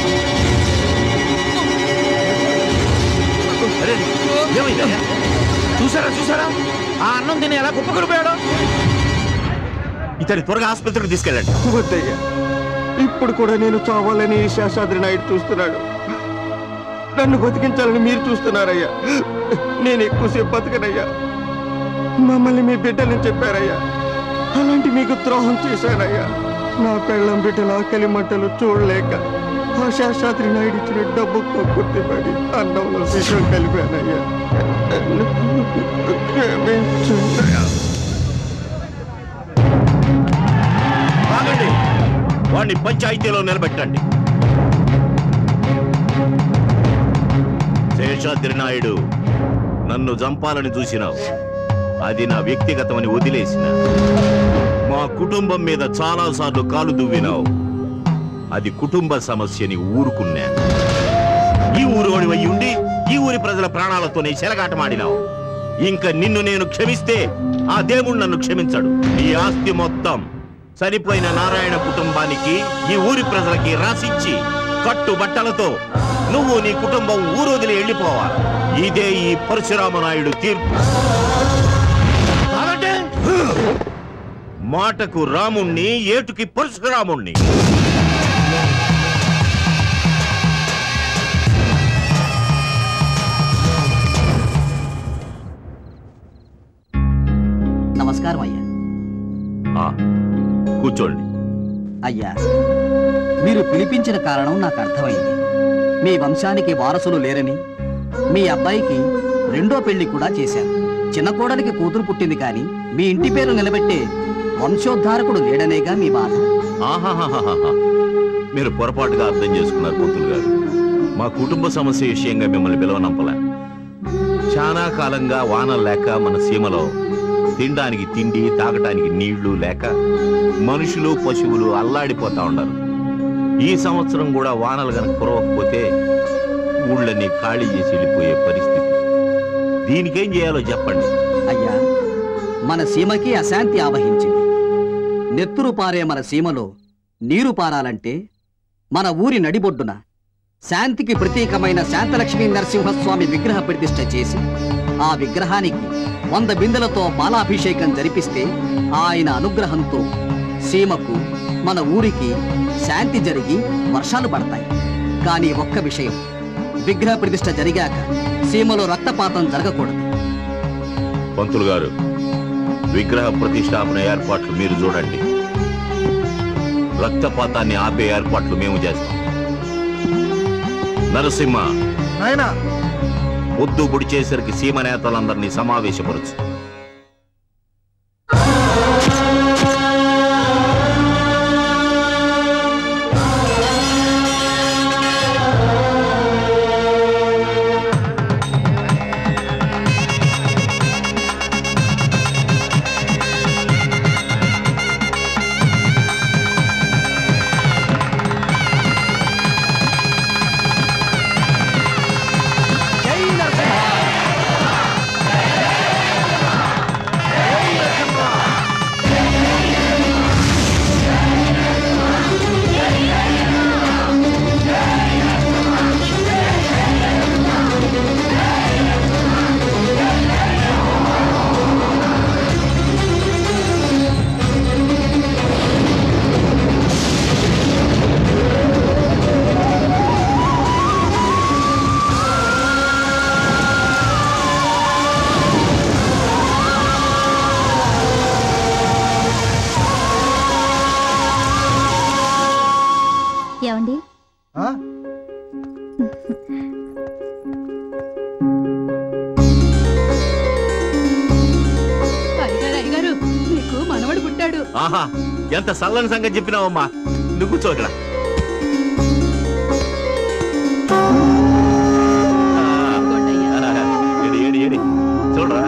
ఏమైందయ్యా? చూసారా ఆ అన్నం తిని ఎలా కుప్పకూలిపోయాడు. ఇతని త్వరగా ఆసుపత్రికి తీసుకెళ్ళండి. వద్దయ్యా, ఇప్పుడు కూడా నేను చావాలని శేషాద్రి నాయుడు చూస్తున్నాడు. నన్ను బతికించాలని మీరు చూస్తున్నారయ్యా. నేను ఎక్కువసేపు బతకనయ్యా. మమ్మల్ని మీ బిడ్డలని చెప్పారయ్యా. అలాంటి మీకు ద్రోహం చేశానయ్యా. నా పెళ్ళం బిడ్డల ఆకలి మంటలు చూడలేక ఆ శేషాద్రి నాయుడు ఇచ్చిన డబ్బు కొట్టుబడి అన్నంలో విషయం కలిపానయ్యా. ఆగండి, వాడిని పంచాయతీలో నిలబెట్టండి. శేషాద్రి నాయుడు, నన్ను చంపాలని చూసినావు. అది నా వ్యక్తిగతమని వదిలేసిన. మా కుటుంబం మీద చాలాసార్లు కాలు దువ్వినావు. అది కుటుంబ సమస్యని ఊరుకున్నా. ఈ ఊరోడి వై ఉండి ఈ ఊరి ప్రజల ప్రాణాలతోనే చెలగాటమాడినావు. ఇంకా నిన్ను నేను క్షమిస్తే ఆ దేవుడు నన్ను క్షమించడు. ఈ ఆస్తి మొత్తం చనిపోయిన నారాయణ కుటుంబానికి ఈ ఊరి ప్రజలకి రాసిచ్చి కట్టు బట్టలతో నువ్వు నీ కుటుంబం ఊరొదిలి వెళ్ళిపోవాలి. ఇదే ఈ పరశురామనాయుడు తీర్పు. మాటకు రాముణ్ణి, ఏటుకి పరశురాముణ్ణి. నమస్కారం అయ్యా. కూర్చోండి. అయ్యా, మీరు పిలిపించిన కారణం నాకు అర్థమైంది. మీ వంశానికి వారసులు లేరని మీ అబ్బాయికి రెండో పెళ్లి కూడా చేశారు. చిన్న కోడలికి కూతురు పుట్టింది కానీ మీ ఇంటి పేరు నిలబెట్టే వంశోద్ధారకుడు లేడనేగా మీ బాధ. ఆహాహాహాహా, మీరు పొరపాటుగా అర్థం చేసుకున్నారు పంతులు గారు. మా కుటుంబ సమస్య విషయంగా మిమ్మల్ని పిలవనంపలే. చాలా కాలంగా వానలు లేక మన సీమలో తినడానికి తిండి, తాగటానికి నీళ్లు లేక మనుషులు పశువులు అల్లాడిపోతా ఉన్నారు. ఈ సంవత్సరం కూడా వానలు గనక కురవకపోతే ఊళ్ళని ఖాళీ చేసి వెళ్ళిపోయే పరిస్థితి. దీనికేం చేయాలో చెప్పండి. అయ్యా, మన సీమకి అశాంతి ఆవహించింది. నెత్తురు పారే మన సీమలో నీరు పారాలంటే మన ఊరి నడిబొడ్డున శాంతికి ప్రతీకమైన శాంతలక్ష్మీ నరసింహస్వామి విగ్రహ ప్రతిష్ఠ చేసి ఆ విగ్రహానికి 100 బిందెలతో పాలాభిషేకం జరిపిస్తే ఆయన అనుగ్రహంతో సీమకు, మన ఊరికి శాంతి జరిగి వర్షాలు పడతాయి. కానీ ఒక్క విషయం, విగ్రహ ప్రతిష్ఠ జరిగాక సీమలో రక్తపాతం జరగకూడదు. పంతులు గారు, విగ్రహ ప్రతిష్టాపన ఏర్పాట్లు మీరు చూడండి. రక్తపాతాన్ని ఆపే ఏర్పాట్లు మేము చేస్తాం. నరసింహ, పొద్దు పొడిచేసరికి సీమ నేతలందరినీ సమావేశపరచు. ఏమండి, అయ్యగారు మీకు మనవడు పుట్టాడు. ఆహా, ఎంత సల్లని సంగతి చెప్పినావమ్మా. నువ్వు కూర్చో ఇక్కడ. ఏడి చూడరా.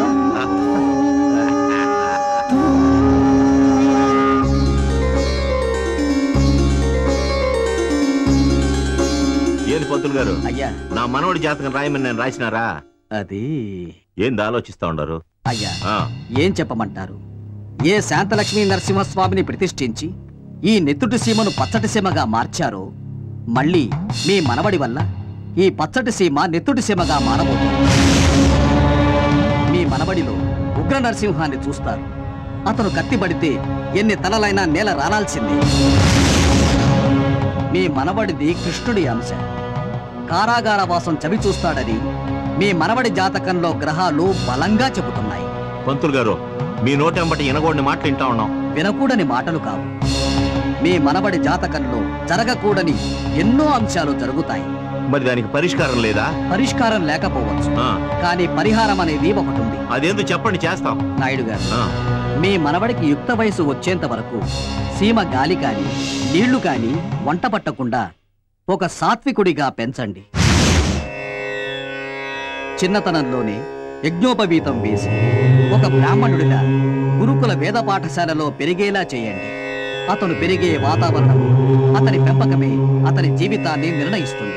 ఏంది పంతులు గారు, అయ్యా, నా మనవడి జాతకం రాయమని నేను రాసినారా? అది ఏంది ఆలోచిస్తా ఉండరు? అయ్యా, ఏం చెప్పమంటారు? ఏ శాంతలక్ష్మీ నరసింహస్వామిని ప్రతిష్ఠించి ఈ నెత్తుటి సీమను పచ్చటి సీమగా మార్చారో, మళ్ళీ మీ మనవడి వల్ల ఈ పచ్చటి సీమ నెత్తుటి సీమగా మారబోతుంది. మీ మనబడిలో ఉగ్ర నరసింహాన్ని చూస్తారు. అతను కత్తిపడితే ఎన్ని తలలైనా నేల రానాల్సిందే. మీ మనవడిది కృష్ణుడి అంశ. కారాగార వాసం చవి చూస్తాడని మీ మనవడి జాతకంలో గ్రహాలు బలంగా చెబుతున్నాయి. పంతులు గారు, మీ నోటెంబటి వినకూడని మాటలు వింటా ఉన్నాం. వినకూడని మాటలు కావు. మీ మనవడి జాతకంలో జరగకూడని ఎన్నో అంశాలు జరుగుతాయి. మరి దానికి పరిష్కారం లేదా? పరిష్కారం లేకపోవచ్చు, కానీ పరిహారం అనేది ఒకటి ఉంది. అదేందో చెప్పండి, చేస్తాం. నాయుడు గారు, మీ మనవడికి యుక్త వయసు వచ్చేంత వరకు సీమ గాలి కాని నీళ్లు కాని వంట పట్టకుండా ఒక సాత్వికుడిగా పెంచండి. చిన్నతనంలోనే యజ్ఞోపవీతం వేసి ఒక బ్రాహ్మణుడిలా గురుకుల వేద పాఠశాలలో పెరిగేలా చేయండి. అతను పెరిగే వాతావరణం, అతని పెంపకమే అతని జీవితాన్ని నిర్ణయిస్తుంది.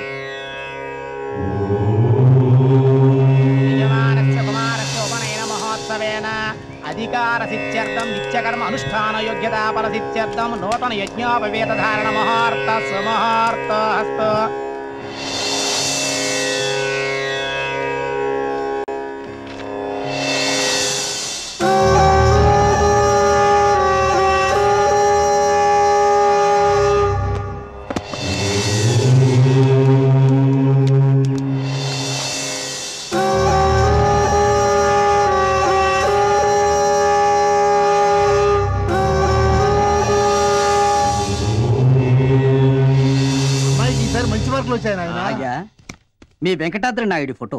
అధికార సిద్ధ్యర్థం నిత్యకర్మ అనుష్ఠాన యోగ్యతా ఫల సిద్ధ్యర్థం నూతన యజ్ఞోపవేత ధారణ మహార్త సమహార్త హస్త. అయ్యా, మీ వెంకటాద్రి నాయుడు ఫోటో.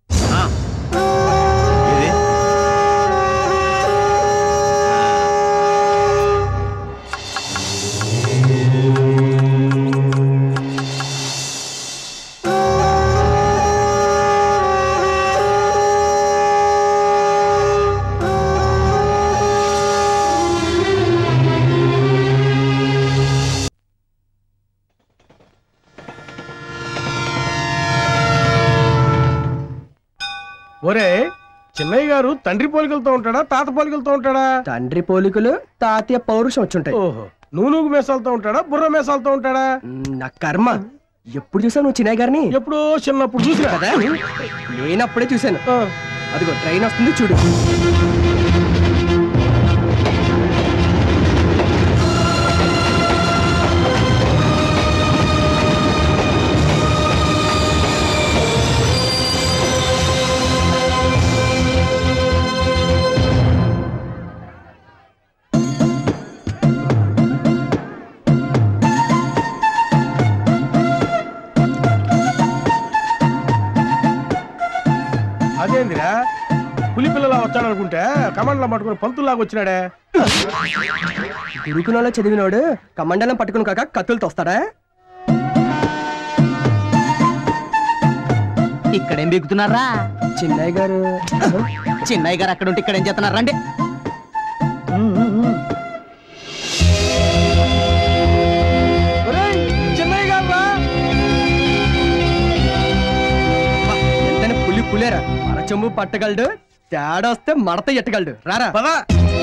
ఒరే, చిన్నయ్య గారు తండ్రి పోలికలతో ఉంటాడా, తాత పోలికలతో ఉంటాడా? తండ్రి పోలికలు, తాతయ్య పౌరుషం వచ్చుంటాయి. ఓహో, నూనూగు మేసాలతో ఉంటాడా, బుర్ర మేసాలతో ఉంటాడా? నా కర్మ. ఎప్పుడు చూసావు నువ్వు చిన్నయ్య గారిని? ఎప్పుడో చిన్నప్పుడు చూసినా కదా. నేనప్పుడే చూశాను. అదిగో ట్రైన్ వస్తుంది చూడు. అదేందిరా, పులి పిల్లలా వచ్చాడనుకుంటే కమాండ్లా పట్టుకుని పంతుల్లాగా వచ్చినాడే. గురుకులంలో చదివినోడు కమండలం పట్టుకుని కాక కత్తులతో వస్తాడా? ఇక్కడేం బిగుతున్నారా? చిన్నయ్య గారు చిన్నయ్య గారు అక్కడ ఉంటే ఇక్కడ ఏం చేస్తున్నారు? రండి. ఎంతైనా పులి పులేరా, అరచొమ్ము పట్టగలడు, తేడా వస్తే మడత ఎట్టగలడు. రారా పదా.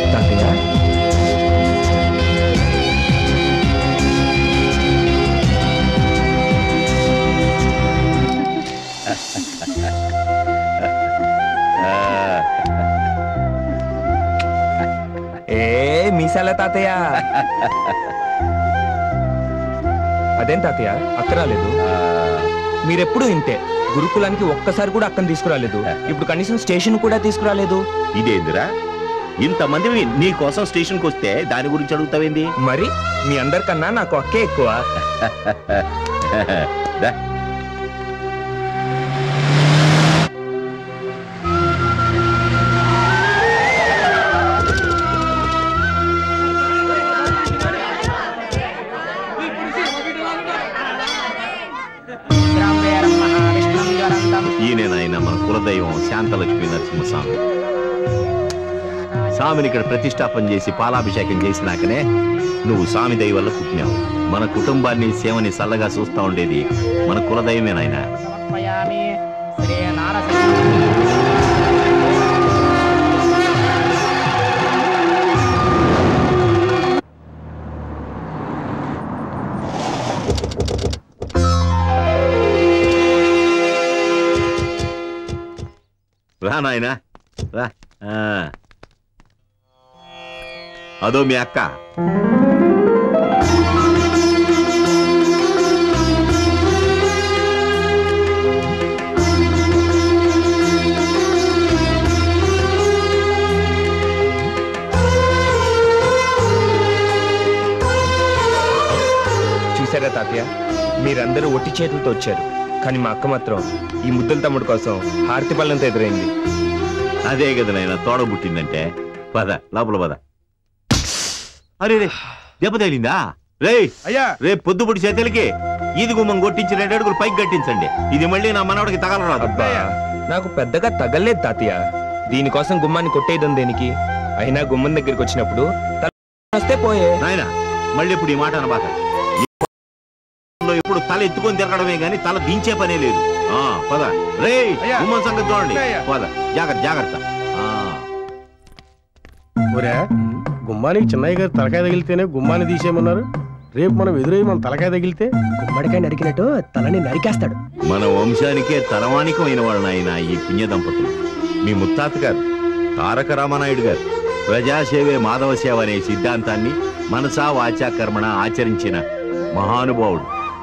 మీసాల తాతయ్య. అదేం తాతయ్య అక్క రాలేదు? మీరెప్పుడు ఇంతే, గురుకులానికి ఒక్కసారి కూడా అక్కని తీసుకురాలేదు. ఇప్పుడు కనీసం స్టేషన్ కూడా తీసుకురాలేదు. ఇదేందిరా, ఇంతమంది నీ కోసం స్టేషన్కి వస్తే దాని గురించి అడుగుతావేంది? మరి మీ అందరికన్నా నాకు అక్కే ఎక్కువ. ఈయన నాయన మన కులదైవం శాంతలక్ష్మి నరసింహస్వామి. స్వామిని ఇక్కడ ప్రతిష్టాపన చేసి పాలాభిషేకం చేసినాకనే నువ్వు స్వామి దయ వల్ల పుట్టినావు. మన కుటుంబాన్ని సేవని సల్లగా చూస్తా ఉండేది మన కులదైవమే నాయన. రా నాయనా రా. అదో మీ అక్క. చూసారా తాతయ్య, మీరందరూ ఒట్టి చేతులతో వచ్చారు, కానీ మా అక్క మాత్రం ఈ ముద్దుల తమ్ముడు కోసం హారతి పళ్ళంతో ఎదురైంది. అదే కదా నాయన తోడ పుట్టిందంటే. పద లోపల పద. అరే రే దెబ్బ తగిలిందా? రే అయ్యా, రేపు పొద్దుపుడి చేతులకి ఈది గుమ్మం కొట్టించి 2 అడుగులు పైకి కట్టించండి. ఇది మళ్ళీ నా మనవడికి తగలరాదు. నాకు పెద్దగా తగలేదు తాతయ్య, దీనికోసం గుమ్మాన్ని కొట్టేయడం దేనికి? అయినా గుమ్మం దగ్గరికి వచ్చినప్పుడు వస్తే పోయే. నాయన మళ్ళీ ఇప్పుడు ఈ మాట అనబాక. ఇప్పుడు తల ఎత్తుకొని తిరగడమే గాని తల దించే పనే లేదు. పద రే గుమ్మం సంగతి చూడండి. పద జాగ్రత్త జాగ్రత్త. ఒరే, గుమ్మానికి చిన్నయ్య గారు తలకాయ తగిలితేనే గుమ్మాన్ని తీసేయమన్నారు. రేపు మనం ఎదురై మన తలకాయ తగిలితే గుమ్మడికాయ నరికినట్టు తలని నరికేస్తాడు. మన వంశానికే తలవానికమైన వాళ్ళు ఆయన ఈ పుణ్య దంపతులు. మీ ముత్తాత గారు తారక రామనాయుడు గారు ప్రజాసేవే మాధవ సేవ అనే సిద్ధాంతాన్ని మనసా వాచా కర్మణ ఆచరించిన మహానుభావుడు.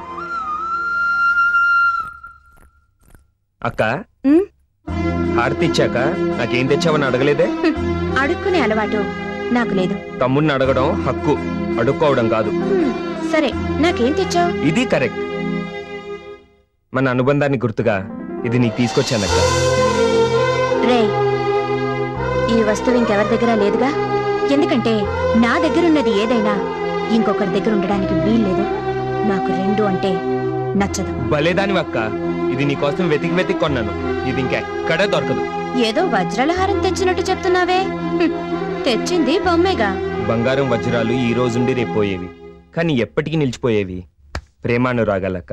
అక్క, హారతి ఇచ్చాక నాకేం తెచ్చావని అడగలేదే? అడుక్కునే అలవాటు నాకు లేదు. తమ్ముడిని అడగడం హక్కు, అడుక్కోవడం కాదు. సరే, నాకేం తెచ్చావు? ఇది కరెక్ట్. మన అనుబంధాన్ని గుర్తుగా ఇది నీకు తీసుకొచ్చానక్క. రే, ఈ వస్తువు ఇంకెవరి దగ్గర లేదుగా. ఎందుకంటే నా దగ్గరున్నది ఏదైనా ఇంకొకరి దగ్గర ఉండడానికి వీల్లేదు. నాకు 2 అంటే నచ్చదు. భలేదాని అక్క, ఇది నీకోసం వెతికి వెతికి కొన్నాను. ఇది ఇంకెక్కడా దొరకదు. ఏదో వజ్రాల హారం తెచ్చినట్టు చెప్తున్నావే. తెచ్చింది బొమ్మేగా. బంగారం వజ్రాలు ఈ రోజుండి రేపు పోయేవి, కానీ ఎప్పటికీ నిలిచిపోయేవి ప్రేమానురాగాలక్క.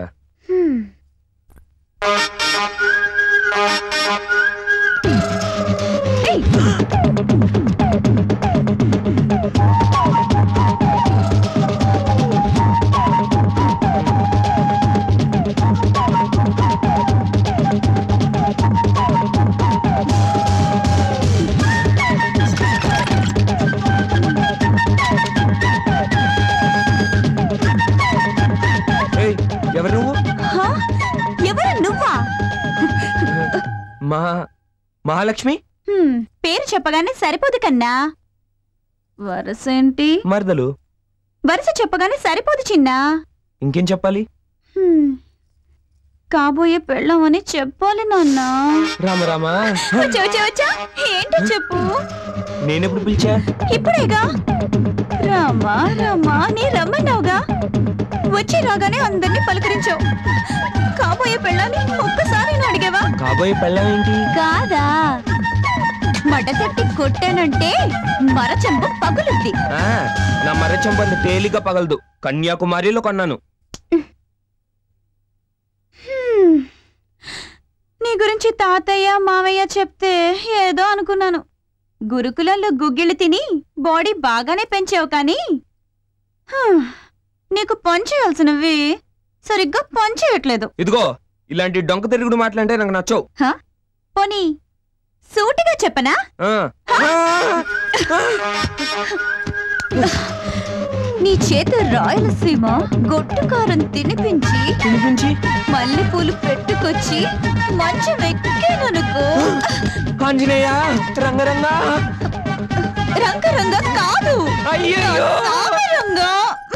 ఎవరు నువ్వు? ఎవరు నువ్వా? మహాలక్ష్మి. పేరు చెప్పగానే సరిపోదు కన్నా. వరసేంటి? మరదలు. వరుస చెప్పగానే సరిపోదు చిన్నా. ఇంకేం చెప్పాలి? కాబోయే పెళ్ళం అని చెప్పాలి నాన్న. రామరామా, ఏంటో చెప్పు. నేనెప్పుడు పిలిచా? ఇప్పుడేగా. రామా రామా నీ రమ్మన్నావుగా. వచ్చి రాగానే అందరినీ పలకరించావు. కాబోయే పెళ్ళాన్ని ఒక్కసారి అడిగావా? కాబోయే పెళ్ళం ఏంటి? కాదా, మడతట్టి కొట్టానంటే మరచెంపు పగులుద్ది. నా మరచెంపంత తేలిగా పగలదు. కన్యాకుమారిలో కొన్నాను. నీ గురించి తాతయ్య మామయ్య చెప్తే ఏదో అనుకున్నాను. గురుకులంలో గుగ్గిళ్ళు తిని బాడీ బాగానే పెంచావు, కానీ నీకు పనిచేయాల్సినవి సరిగ్గా పనిచేయట్లేదు. ఇదిగో, ఇలాంటి డొంక తిరుగుడు మాటలంటే నాకు నచ్చవు. పోనీ సూటిగా చెప్పనా? నీ చేత రాయలసీమ గొట్టుకారం తినిపించి మల్లెపూలు పెట్టుకొచ్చి మంచం ఎక్కేననుకో. ఆంజనేయ, రంగరంగా. రంగరంగా కాదు, రంగా.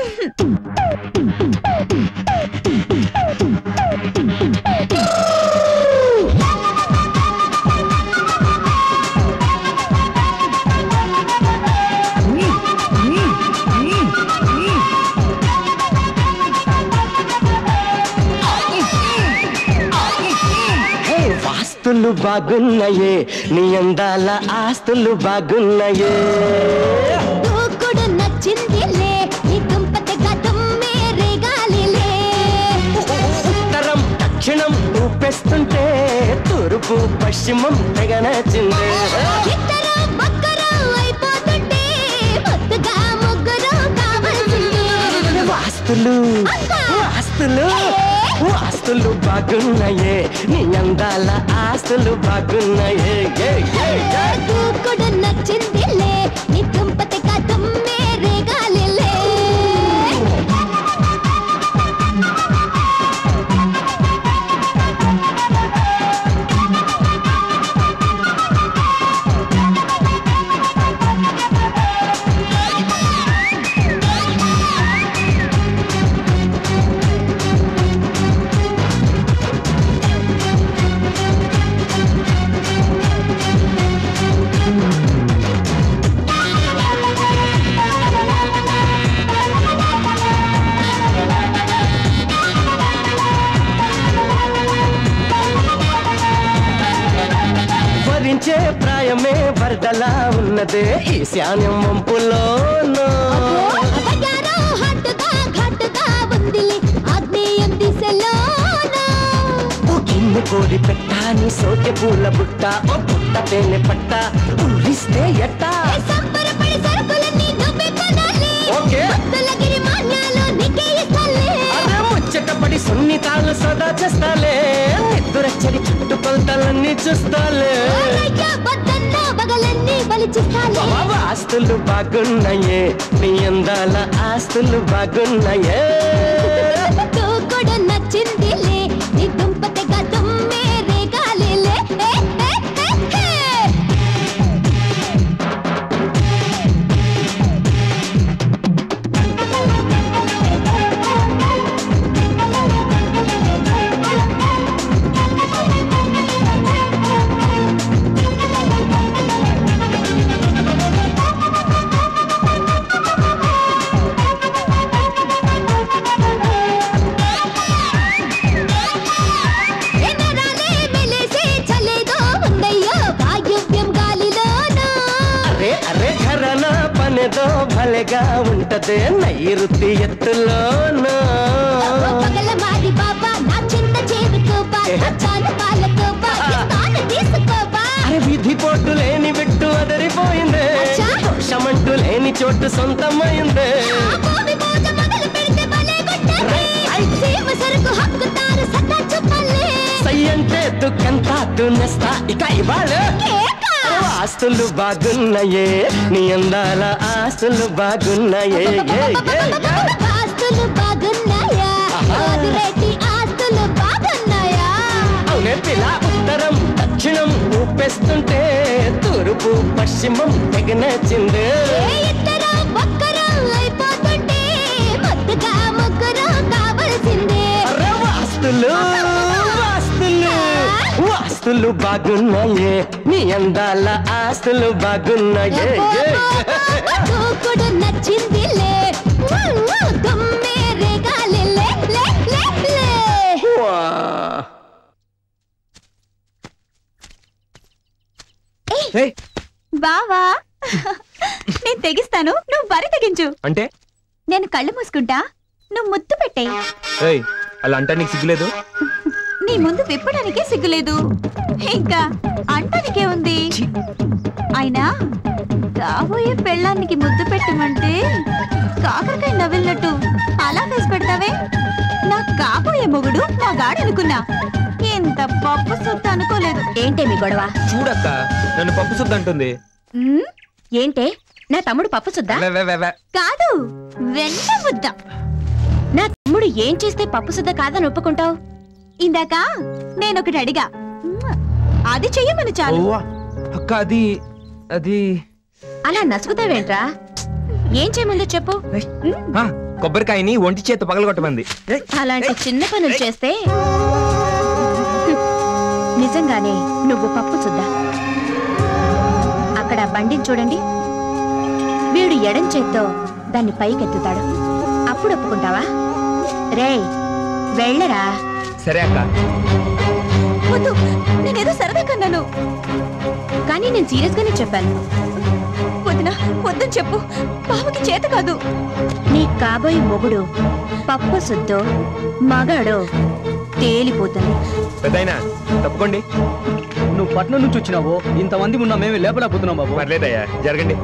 ఆస్తులు బాగున్నాయే, నీ అందాల ఆస్తులు బాగున్నాయే. దూకుడు నచ్చిందిలే, నీ దుంపతగా దుమ్మే రేగాలిలే. ఉత్తరం దక్షిణం ఊపేస్తుంటే తూర్పు పశ్చిమం తెగ నచ్చిందే. ఇద్దరు ముగ్గురు అయిపోతుంటే ముద్దుగా ముగ్గురు కావాల్సిందే. ఆస్తులు ఆస్తులు ఆస్తులు బాగున్నాయే, నీ అందాల ఆస్తులు బాగున్నాయే. దూకుడు వరదలా ఉన్నదే ఈశాన్యం వంపులోనో అపగారం హట్టుగా ఘట్టుగా ఉందిలే ఆగ్నేయం దిశలోన ఓ గిన్నె కోడి పెట్ట నీ సోకె పూల బుట్ట ఓ పుట్ట తేనె పట్ట ఊరిస్తే ఎట్టా సంబరపడి సరుకులన్నీ నువ్వే కొనాలి ఓకే భక్తులగిరి మాన్యాలు నీకే ఇస్తాలే అరే ముచ్చటపడి సున్నితాలు సదా చేస్తాలే నిద్దురచ్చడి చుట్టుకొలతలన్నీ చూస్తాలే అయ్యా బద్దన్న బగలన్నీ బలిచిస్తాలే ఆస్తులు బాగున్నాయే నీ అందాల ఆస్తులు బాగున్నాయే తూకుడు నచ్చిందిలే నీ దుంపతెగా దుమ్మే రేగాలిలే పనేదో భలేగా ఉంటదే నైరుతి ఎత్తులోనూ పగల మారి బాబా నా చింత చేరుకోబా చాలు పాలకోబా తాను తీసుకోబా అరే విధి పోటు లేని బిట్టు అదరిపోయిందే దోషమంటూ లేని చోటు సొంతమైందే భూమి పూజ మొదలు పెడితే భలే గుంటది సీమ సరుకు హక్కుతారు సత్తా చెప్పలే సై అంటే దుఃఖంతా దున్నేస్తా ఇక ఇవాళ ఆస్తులు బాగున్నాయే నీ అందాల ఆస్తులు బాగున్నాయే ఆస్తులు బాగున్నాయా రేటి ఆస్తులు బాగున్నాయా అవునే పిల్ల ఉత్తరం దక్షిణం ఊపేస్తుంటే తూర్పు పశ్చిమం తెగ నచ్చిందే ఇద్దరం ఒక్కరం అయిపోతుంటే ముద్దుగా ముగ్గురు కావలసిందే ఆస్తులు ఆస్తులు బాగున్నాయే నీ అందాల ఆస్తులు బాగున్నాయే తూకుడు నచ్చిందిలే దుమ్మే రేగాలిలే బావా నేను తెగిస్తాను నువ్వు వరి తెగించు అంటే నేను కళ్ళు మూసుకుంటా నువ్వు ముద్దు పెట్టే ఏయ్ అలా అంటా నీకు సిగ్గులేదు నీ ముందు విప్పడానికే సిగ్గులేదు ఇంకా అంటానికే ఉంది అయినా కాబోయే పెళ్ళానికి ముద్దు పెట్టమంటే కాకరకాయ నవ్వినట్టు అలా వేసి పెడతావే నా కాబోయే మొగుడు మా గాడనుకున్నా ఎంత పప్పు సుత్త అనుకోలేదు ఏంటే మీ గొడవ చూడక్క నన్ను పప్పు సుద్ద అంటుంది ఏంటే నా తమ్ముడు పప్పు సుద్దా కాదు వెన్న ముద్ద నా తమ్ముడు ఏం చేస్తే పప్పు సుద్ద కాదని ఒప్పుకుంటావు ఇందాక నేనొకటి అడిగా అది చెయ్యమని చాలు అక్క అది అది అలా నసుగుతావేంట్రా ఏం చేయమందో చెప్పు కొబ్బరికాయని ఒంటి చేత పగలగొట్టమంది అలాంటి చిన్న పనులు చేస్తే నిజంగానే నువ్వు పప్పు సుద్దా అక్కడ బండిని చూడండి వీడు ఎడం చేత్తో దాన్ని పైకెత్తుతాడు అప్పుడు ఒప్పుకుంటావా రేయ్ వెళ్ళరా సరే అక్క వద్దు నేనేదో సరదా కన్నాను కానీ నేను సీరియస్ గానే చెప్పాను వదినా వద్దని చెప్పు బావకి చేత కాదు నీ కాబోయే మొగుడు పప్పు సుద్దో మగాడో తేలిపోతుంది పెద్దయినా తప్పుకోండి నువ్వు పట్నం నుంచి వచ్చినావు ఇంతమంది ఉన్నా మేమే లేపలేకపోతున్నాం బాబు పర్లేదయ్యా జరగండి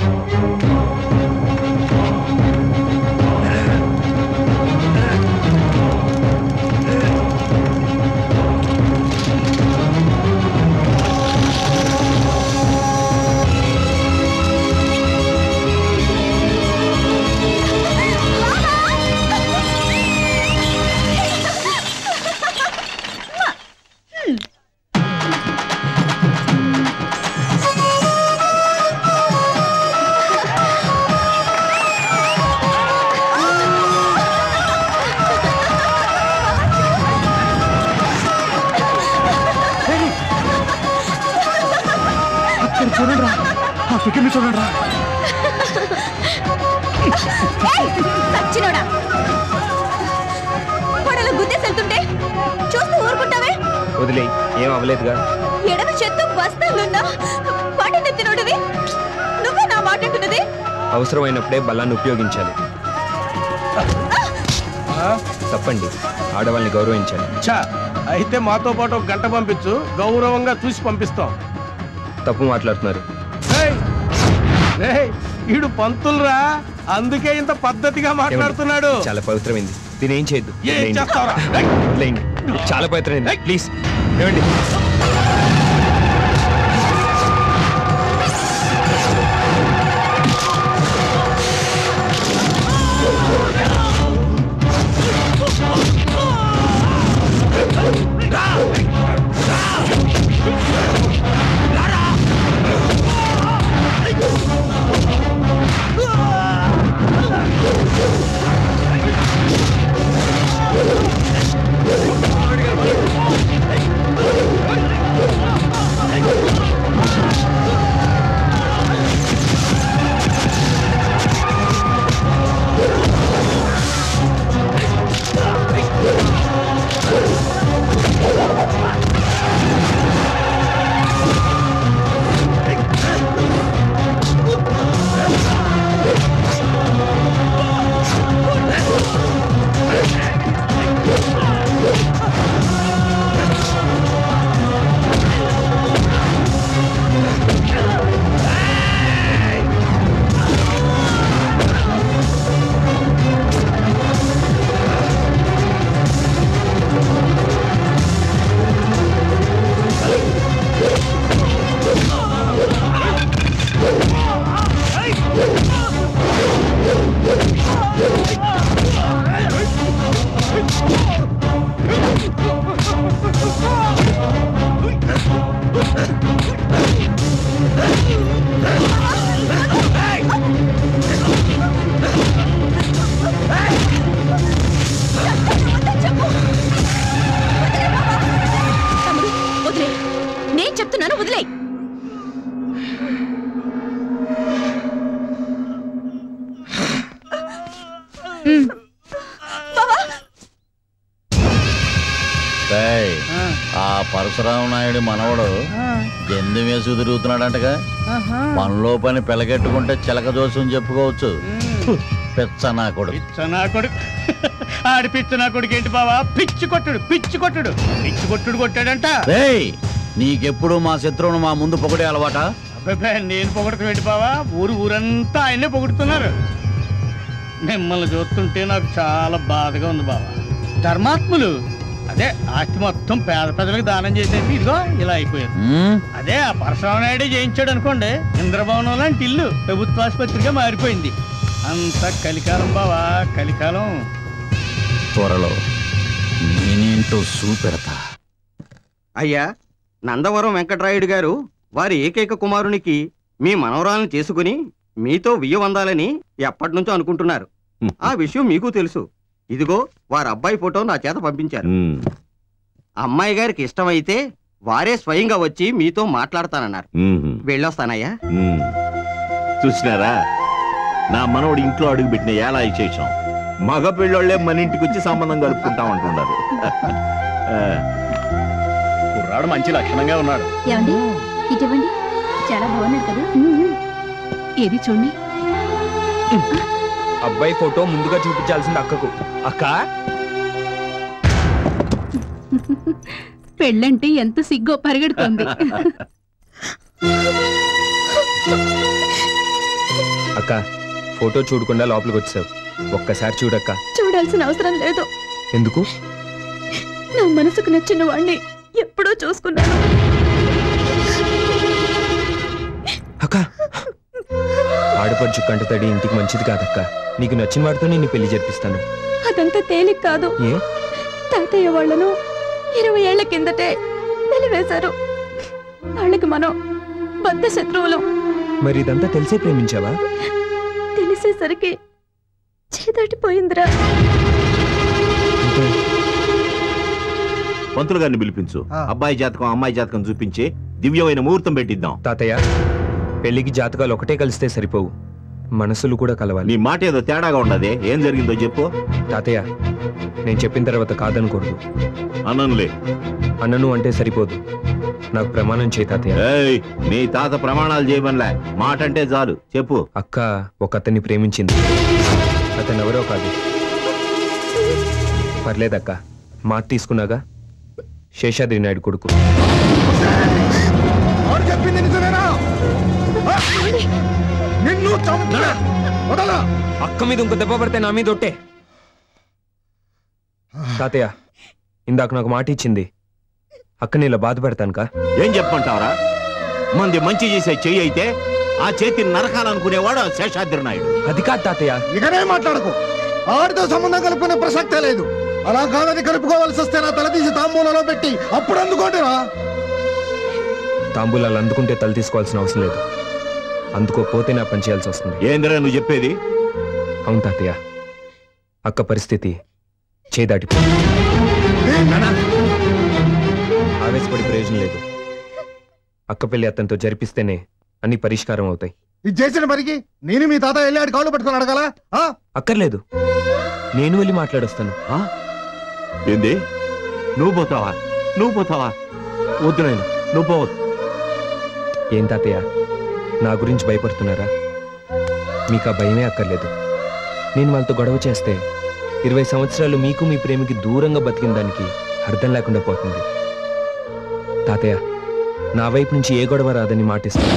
చూడండి ఆ ఫిగర్ని చూడండి సచ్చినోడా పడల గుద్దేసి వెళ్తుంటే చూస్తూ ఊరుకుంటావే వదిలే ఏం అవ్వలేదుగా ఎడమ చేత్తో బస్తాలున్నా పడినెత్తినోడు అవసరమైనప్పుడే బలాన్ని ఉపయోగించాలి. తప్పండి, ఆడవాళ్ళని గౌరవించాలి. అయితే మాతో పాటు ఒక గంట పంపించు, గౌరవంగా చూసి పంపిస్తాం. తప్పు మాట్లాడుతున్నారు. ఈడు పంతులురా, అందుకే ఇంత పద్ధతిగా మాట్లాడుతున్నాడు. చాలా పవిత్రమైంది, దీని ఏం చేయొద్దు. ఏం చేస్తావురా? చాలా పవిత్రమైంది, ప్లీజ్ ఏమండి. నేను చెప్తున్నాను, వదిలే. ఆ పరశురామ నాయుడు మనవడు జందు వేసి తిరుగుతున్నాడంటగా. పనిలో పని పెలగెట్టుకుంటే చిలక దోషం చెప్పుకోవచ్చు. పిచ్చనా కొడుకు. ఆడి పిచ్చనా కొడుకు ఏంటి బావా? పిచ్చి కొట్టుడు కొట్టాడంట. నీకెప్పుడు మా శత్రువును మా ముందు పొగడే అలవాట? నేను పొగడకు ఏంటి బావా? ఊరంతా ఆయనే పొగుడుతున్నారు. మిమ్మల్ని చూస్తుంటే నాకు చాలా బాధగా ఉంది బావా. ధర్మాత్ములు అదే ఆస్తి మొత్తం పేద ప్రజలకు దానం చేసేసి ఇదిగో ఇలా అయిపోయారు. అదే ఆ పరశురామ నాయుడే చేయించాడు అనుకోండి, ఇంద్రభవనం లాంటి ఇల్లు ప్రభుత్వ ఆసుపత్రిగా మారిపోయింది. అంత కలికాలం బావా, కలికాలం. త్వరలో నేనేంటో చూపెడతా. అయ్యా, నందవరం వెంకటరాయుడు గారు వారి ఏకైక కుమారునికి మీ మనవరాలను చేసుకుని మీతో వియ్యవందాలని ఎప్పటి నుంచో అనుకుంటున్నారు. ఆ విషయం మీకు తెలుసు. ఇదిగో వారి అబ్బాయి ఫోటో నా చేత పంపించారు. అమ్మాయి గారికి ఇష్టమైతే వారే స్వయంగా వచ్చి మీతో మాట్లాడతానన్నారు. వెళ్ళొస్తానయ్యా. చూసినారా, నా మనవడు ఇంట్లో అడుగు పెట్టిన ఎలా విశేషం. మగ పిల్లోళ్లే మన ఇంటికి వచ్చి సంబంధం కలుపుకుంటాం అంటున్నారు. కుర్రాడు మంచి లక్షణంగా ఉన్నాడు. ఏమండి, ఇటువంటి చాలా బాగున్నారు కదా. ఏది చూడండి. అబ్బాయి ఫోటో ముందుగా చూపించాల్సింది అక్కకు. అక్క, పెళ్ళంటే ఎంత సిగ్గో పరిగెడుతుంది. అక్క, ఫోటో చూడకుండా లోపలికి వచ్చావు. ఒక్కసారి చూడక్క. చూడాల్సిన అవసరం లేదు. ఎందుకు? నా మనసుకు నచ్చిన వాణ్ణి ఎప్పుడూ చూసుకున్నాను. అక్క, ఆడపడుచు కంట తడి ఇంటికి మంచిది కాదక్క. నీకు నచ్చిన వాడితో నేను పెళ్లి జరిపిస్తాను. అదంతా తేలిక కాదు. తాతయ్య వాళ్లను 20 ఏళ్ల కిందటే వెలివేశారు. వాళ్ళకి మనం బద్ద శత్రువులు. మరి ఇదంతా తెలిసే ప్రేమించావా? తెలిసేసరికి చేదాటిపోయిందిరా. పంతులు గారిని పిలిపించు. అబ్బాయి జాతకం అమ్మాయి జాతకం చూపించి దివ్యమైన ముహూర్తం పెట్టిద్దాం. తాతయ్య, పెళ్లికి జాతకాలు ఒకటే కలిస్తే సరిపోవు. మనసులు కూడా కలవాలి. నీ మాట ఏదో తేడాగా ఉండదే, ఏం జరిగిందో చెప్పు. తాతయ్య, నేను చెప్పిన తర్వాత కాదనకూడదు. అననులే. అన్నను అంటే సరిపోదు, నాకు ప్రమాణం చేయి తాతయ్య. నీ తాత ప్రమాణాలు చేయమనిలే, మాట అంటే చాలు, చెప్పు. అక్క ఒక అతన్ని ప్రేమించింది. అతను ఎవరో కాదు. పర్లేదక్క, మాట తీసుకున్నాగా, శేషాద్రి నాయుడు కొడుకు. చెప్పింది నిజమేనా? నిన్ను అక్క మీద ఇంకో దెబ్బ పడితే నా మీద ఒట్టే. తాతయ్య, ఇందాక నాకు మాట ఇచ్చింది, అక్కని ఇలా బాధ పెడతానుకా? ఏం చెప్పమంటావరా? మంది మంచి చేసే చెయ్యి అయితే ఆ చేతిని నరకాలనుకునేవాడు శేషాద్రి నాయుడు. అది కాదు తాతయ్య. ఇకనే మాట్లాడుకో. ఆడితో సంబంధం కలుపుకునే ప్రసక్తే లేదు. అలా కాదని కలుపుకోవాల్సి వస్తే నా తల తీసి తాంబూలలో పెట్టి అప్పుడు అందుకోండిరా. తాంబూలాలు అందుకుంటే తల తీసుకోవాల్సిన అవసరం లేదు, అందుకోపోతే నా పని చేయాల్సి వస్తుంది. ఏందిరా నువ్వు చెప్పేది? అవును తాతయ్య, అక్క పరిస్థితి చేదాటి. ఆవేశపడి ప్రయోజనం లేదు. అక్క పెళ్లి అతనితో జరిపిస్తేనే అన్ని పరిష్కారం అవుతాయి. ఇది చేసిన పనికి నేను మీ తాత వెళ్ళి ఆడి కాళ్ళు పట్టుకొని అడగాలా? అక్కర్లేదు, నేను వెళ్ళి మాట్లాడొస్తాను. ఏంది? నువ్వు పోతావా? నువ్వు పోతావా? వద్దు నాయన, నువ్వు పోవద్దు. ఏం తాతయ్య, నా గురించి భయపడుతున్నారా? మీకు ఆ భయమే అక్కర్లేదు. నేను వాళ్ళతో గొడవ చేస్తే 20 సంవత్సరాలు మీకు మీ ప్రేమికి దూరంగా బతికిన దానికి అర్థం లేకుండా పోతుంది. తాతయ్య, నా వైపు నుంచి ఏ గొడవ రాదని మాటిస్తాను.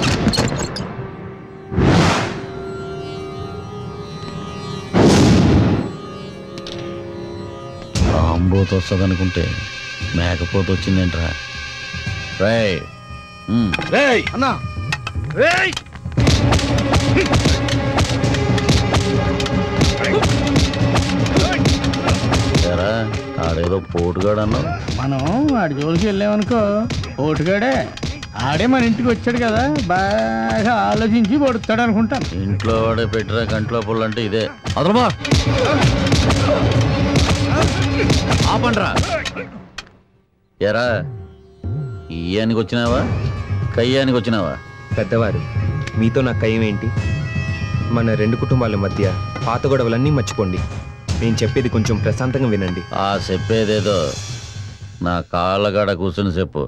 ఆంబోతు వస్తుందనుకుంటే మేకపోతు వచ్చిందేంట్రా? రేయ్ రేయ్ అన్నా, రేయ్ ఆడేదో పోటుగాడు అన్నావు. మనం ఆడి జోలికి వెళ్ళామనుకో, పోటుగాడే. ఆడే మన ఇంటికి వచ్చాడు కదా, బాగా ఆలోచించి పడుతాడు అనుకుంటాను. ఇంట్లో వాడే పెట్టిరా కంట్లో పుల్లంటే ఇదే. అదలమా ఆపండ్రా. ఎరా, ఇయ్యానికి వచ్చినావా కయ్యానికి వచ్చినావా? పెద్దవారు, మీతో నా కయ్యం ఏంటి? మన 2 కుటుంబాల మధ్య పాత గొడవలన్నీ మర్చిపోండి. నేను చెప్పేది కొంచెం ప్రశాంతంగా వినండి. ఆ చెప్పేదేదో నా కాళ్ళగాడ కూర్చుని చెప్పు.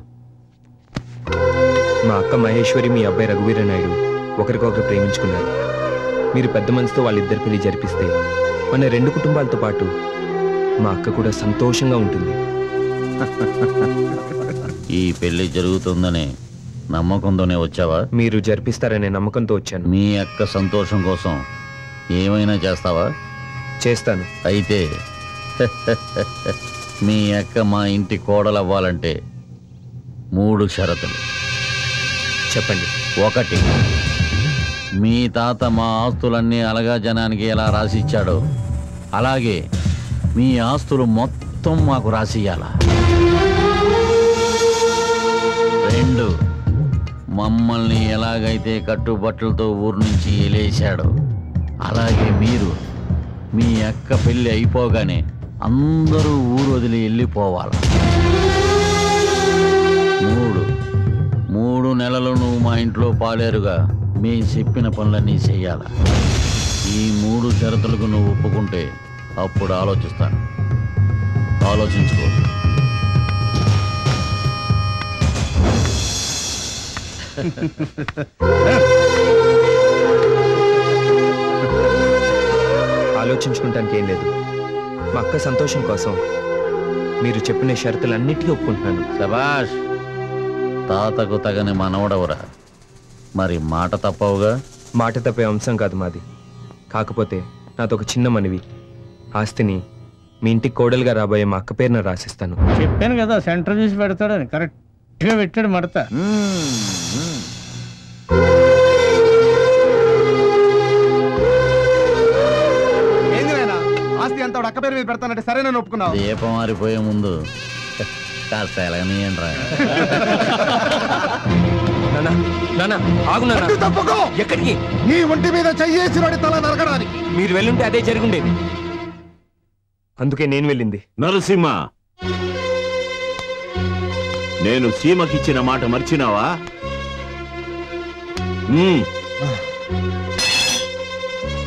మా అక్క మహేశ్వరి, మీ అబ్బాయి రఘువీర నాయుడు ఒకరికొకరు ప్రేమించుకున్నారు. మీరు పెద్ద మనసుతో వాళ్ళిద్దరి పెళ్లి జరిపిస్తే మన 2 కుటుంబాలతో పాటు మా అక్క కూడా సంతోషంగా ఉంటుంది. ఈ పెళ్లి జరుగుతుందనే నమ్మకంతోనే వచ్చావా? మీరు జరిపిస్తారనే నమ్మకంతో వచ్చాను. మీ అక్క సంతోషం కోసం ఏమైనా చేస్తావా? చేస్తాను. అయితే మీ అక్క మా ఇంటి కోడలవ్వాలంటే 3 షరతులు. చెప్పండి. 1, మీ తాత మా ఆస్తులన్నీ అలగా జనానికి ఎలా రాసిచ్చాడో అలాగే మీ ఆస్తులు మొత్తం మాకు రాసియ్యాలా. 2, మమ్మల్ని ఎలాగైతే కట్టుబట్టలతో ఊరు నుంచి ఎలేశాడో అలాగే మీరు మీ అక్క పెళ్ళి అయిపోగానే అందరూ ఊరు వదిలి వెళ్ళిపోవాలి. 3 నెలలు నువ్వు మా ఇంట్లో పాలేరుగా మీ చెప్పిన పనులన్నీ చెయ్యాల. ఈ 3 షరతులకు నువ్వు ఒప్పుకుంటే అప్పుడు ఆలోచిస్తాను. ఆలోచించుకో. ఆలోచించుకుంటానికి ఏం లేదు. మా అక్క సంతోషం కోసం మీరు చెప్పిన షరతులన్నిటికీ ఒప్పుకుంటున్నాను. శభాష్, తాతకు తగని మనవడవురా. మరి మాట తప్పవుగా? మాట తప్పే అంశం కాదు మాది. కాకపోతే నాదొక చిన్న మనవి. ఆస్తిని మీ ఇంటికి కోడలుగా రాబోయే మా అక్క పేరున రాసిస్తాను. చెప్పాను కదా, సెంటర్ చూసి పెడతాడని. కరెక్ట్గా పెట్టాడు మడత. ఆస్తి అంతా అక్క పేరు మీద పెడతానంటే సరే నేను ఒప్పుకున్నావు. దీపం మారిపోయే ముందు కాస్త ఎలాగనీయండి రా. ఎక్కడికి? నీ ఒంటి మీద చెయ్యేసి వాడి తల నరకడానికి. మీరు వెళ్ళుంటే అదే జరుగుండేది, అందుకే నేను వెళ్ళింది. నరసింహ, నేను సీమకిచ్చిన మాట మర్చినావా?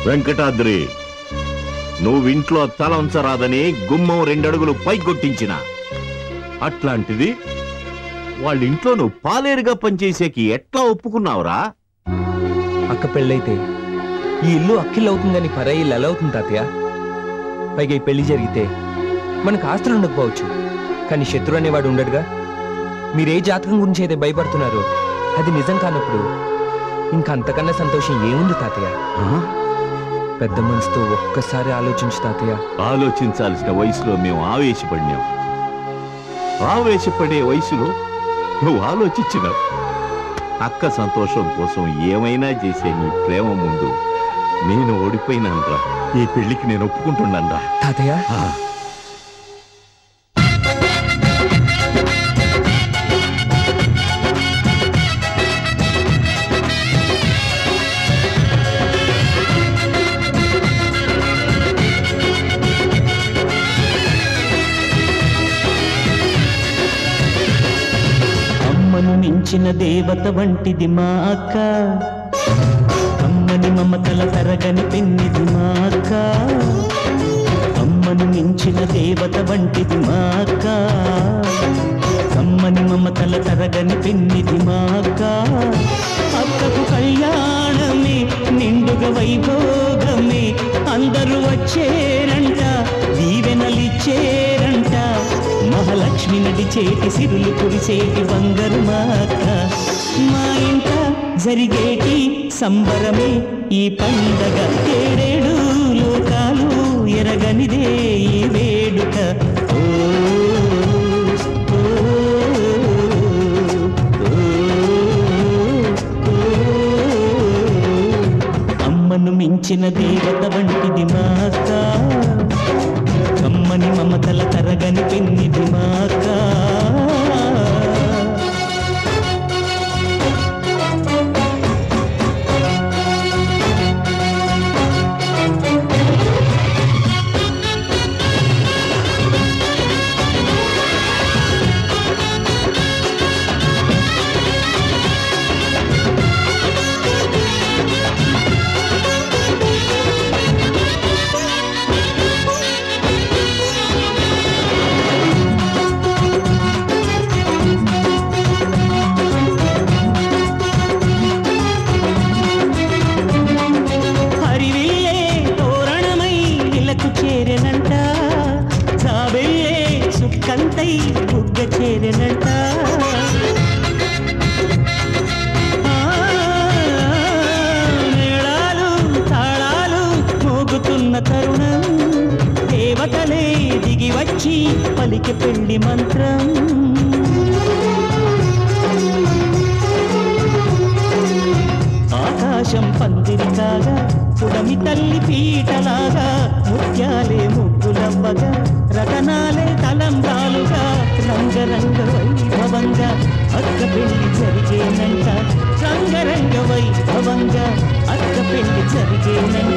వెంకటాద్రి, నువ్వింట్లో తల ఉంచరాదని గుమ్మం 2 అడుగులు పైకొట్టించిన అట్లాంటిది వాళ్ళ ఇంట్లో నువ్వు పాలేరుగా పనిచేసేకి ఎట్లా ఒప్పుకున్నావురా? అక్క పెళ్ళైతే ఈ ఇల్లు అక్కిల్లవుతుందని పరాయి ఇల్లు ఎలా అవుతుంది తాతయ్య? పైగా ఈ పెళ్లి జరిగితే మనకు ఆస్తులు ఉండకపోవచ్చు, కానీ శత్రు అనేవాడు ఉండడుగా. మీరే జాతకం గురించి అయితే భయపడుతున్నారో అది నిజం కానప్పుడు ఇంకా అంతకన్నా సంతోషం ఏముంది తాతయ్య? పెద్ద మనసుతో ఒక్కసారి ఆలోచించు తాతయ్య. ఆలోచించాల్సిన వయసులో మేము ఆవేశపడినాం. ఆవేశపడే వయసులో నువ్వు ఆలోచించినావు. అక్క సంతోషం కోసం ఏమైనా చేసే నీ ప్రేమ ముందు నేను ఓడిపోయినాన్రా. ఈ పెళ్లికి నేను ఒప్పుకుంటున్నాన్రా. తాతయ్య, అమ్మను మించిన దేవత వంటిది మా అక్క, అమ్మని మమతల తరగని పెన్నిది మా అక్క. అమ్మను మించిన దేవత వంటిది మా అక్క, అమ్మని మమతల తరగని పెన్నిది మా అక్క. అక్కకు కళ్యాణమే నిండుగా వైభోగమే, అందరూ వచ్చేరంట దీవెనలిచ్చేరంట. మహాలక్ష్మి నడిచేటి సిరులు కురిసేటి బంగారు మా అక్క. మా ఇంట జరిగేటి సంబరమే ఈ పండగ, 7 లోకాలు ఎరగనిదే ఈ వేడుక. అమ్మను మించిన దేవత వంటిది మా అక్క, కమ్మని మమతల తరగని పెన్నిది మా అక్క. మేళాలు తాళాలు మోగుతున్న తరుణం, దేవతలే దిగి వచ్చి పలికి పెళ్లి మంత్రం. ఆకాశం పందిరి కాగా పుడమి తల్లి పీటలాగా, ముత్యాలే ముగ్గులవ్వగా రతనాలే తలంబ్రాలుగా, రంగరంగ వైభవంగా అక్క పెళ్లి జరిగేనంట. రంగరంగ వైభవంగా అక్క పెళ్లి జరిగేనంట.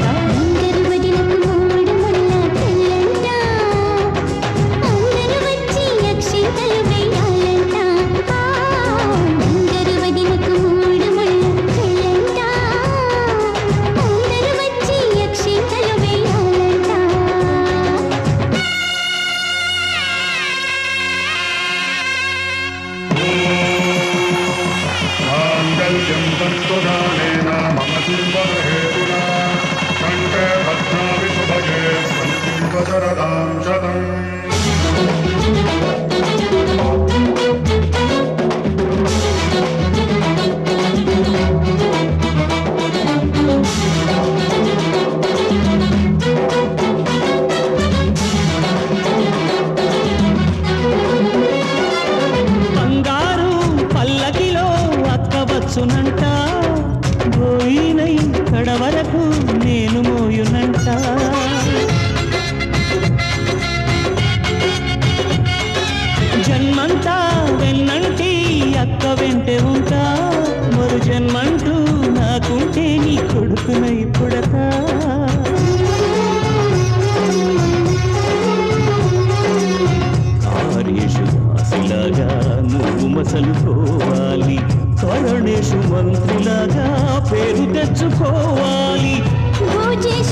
బంగారు పల్లకిలో అక్క వచ్చునంట, గోయినై కడ వరకు నేను మోయునంట. జన్మంతా వెన్నంటి అక్క వెంటే ఉంటా, మరు జన్మంటూ నాకుంటే నీ కొడుకునై పుడతా. కార్యేషు దాసిలాగా నువ్వు మసలుకోవాలి, కరణేషు మంత్రిలాగా పేరు తెచ్చుకోవాలి. పూజేషు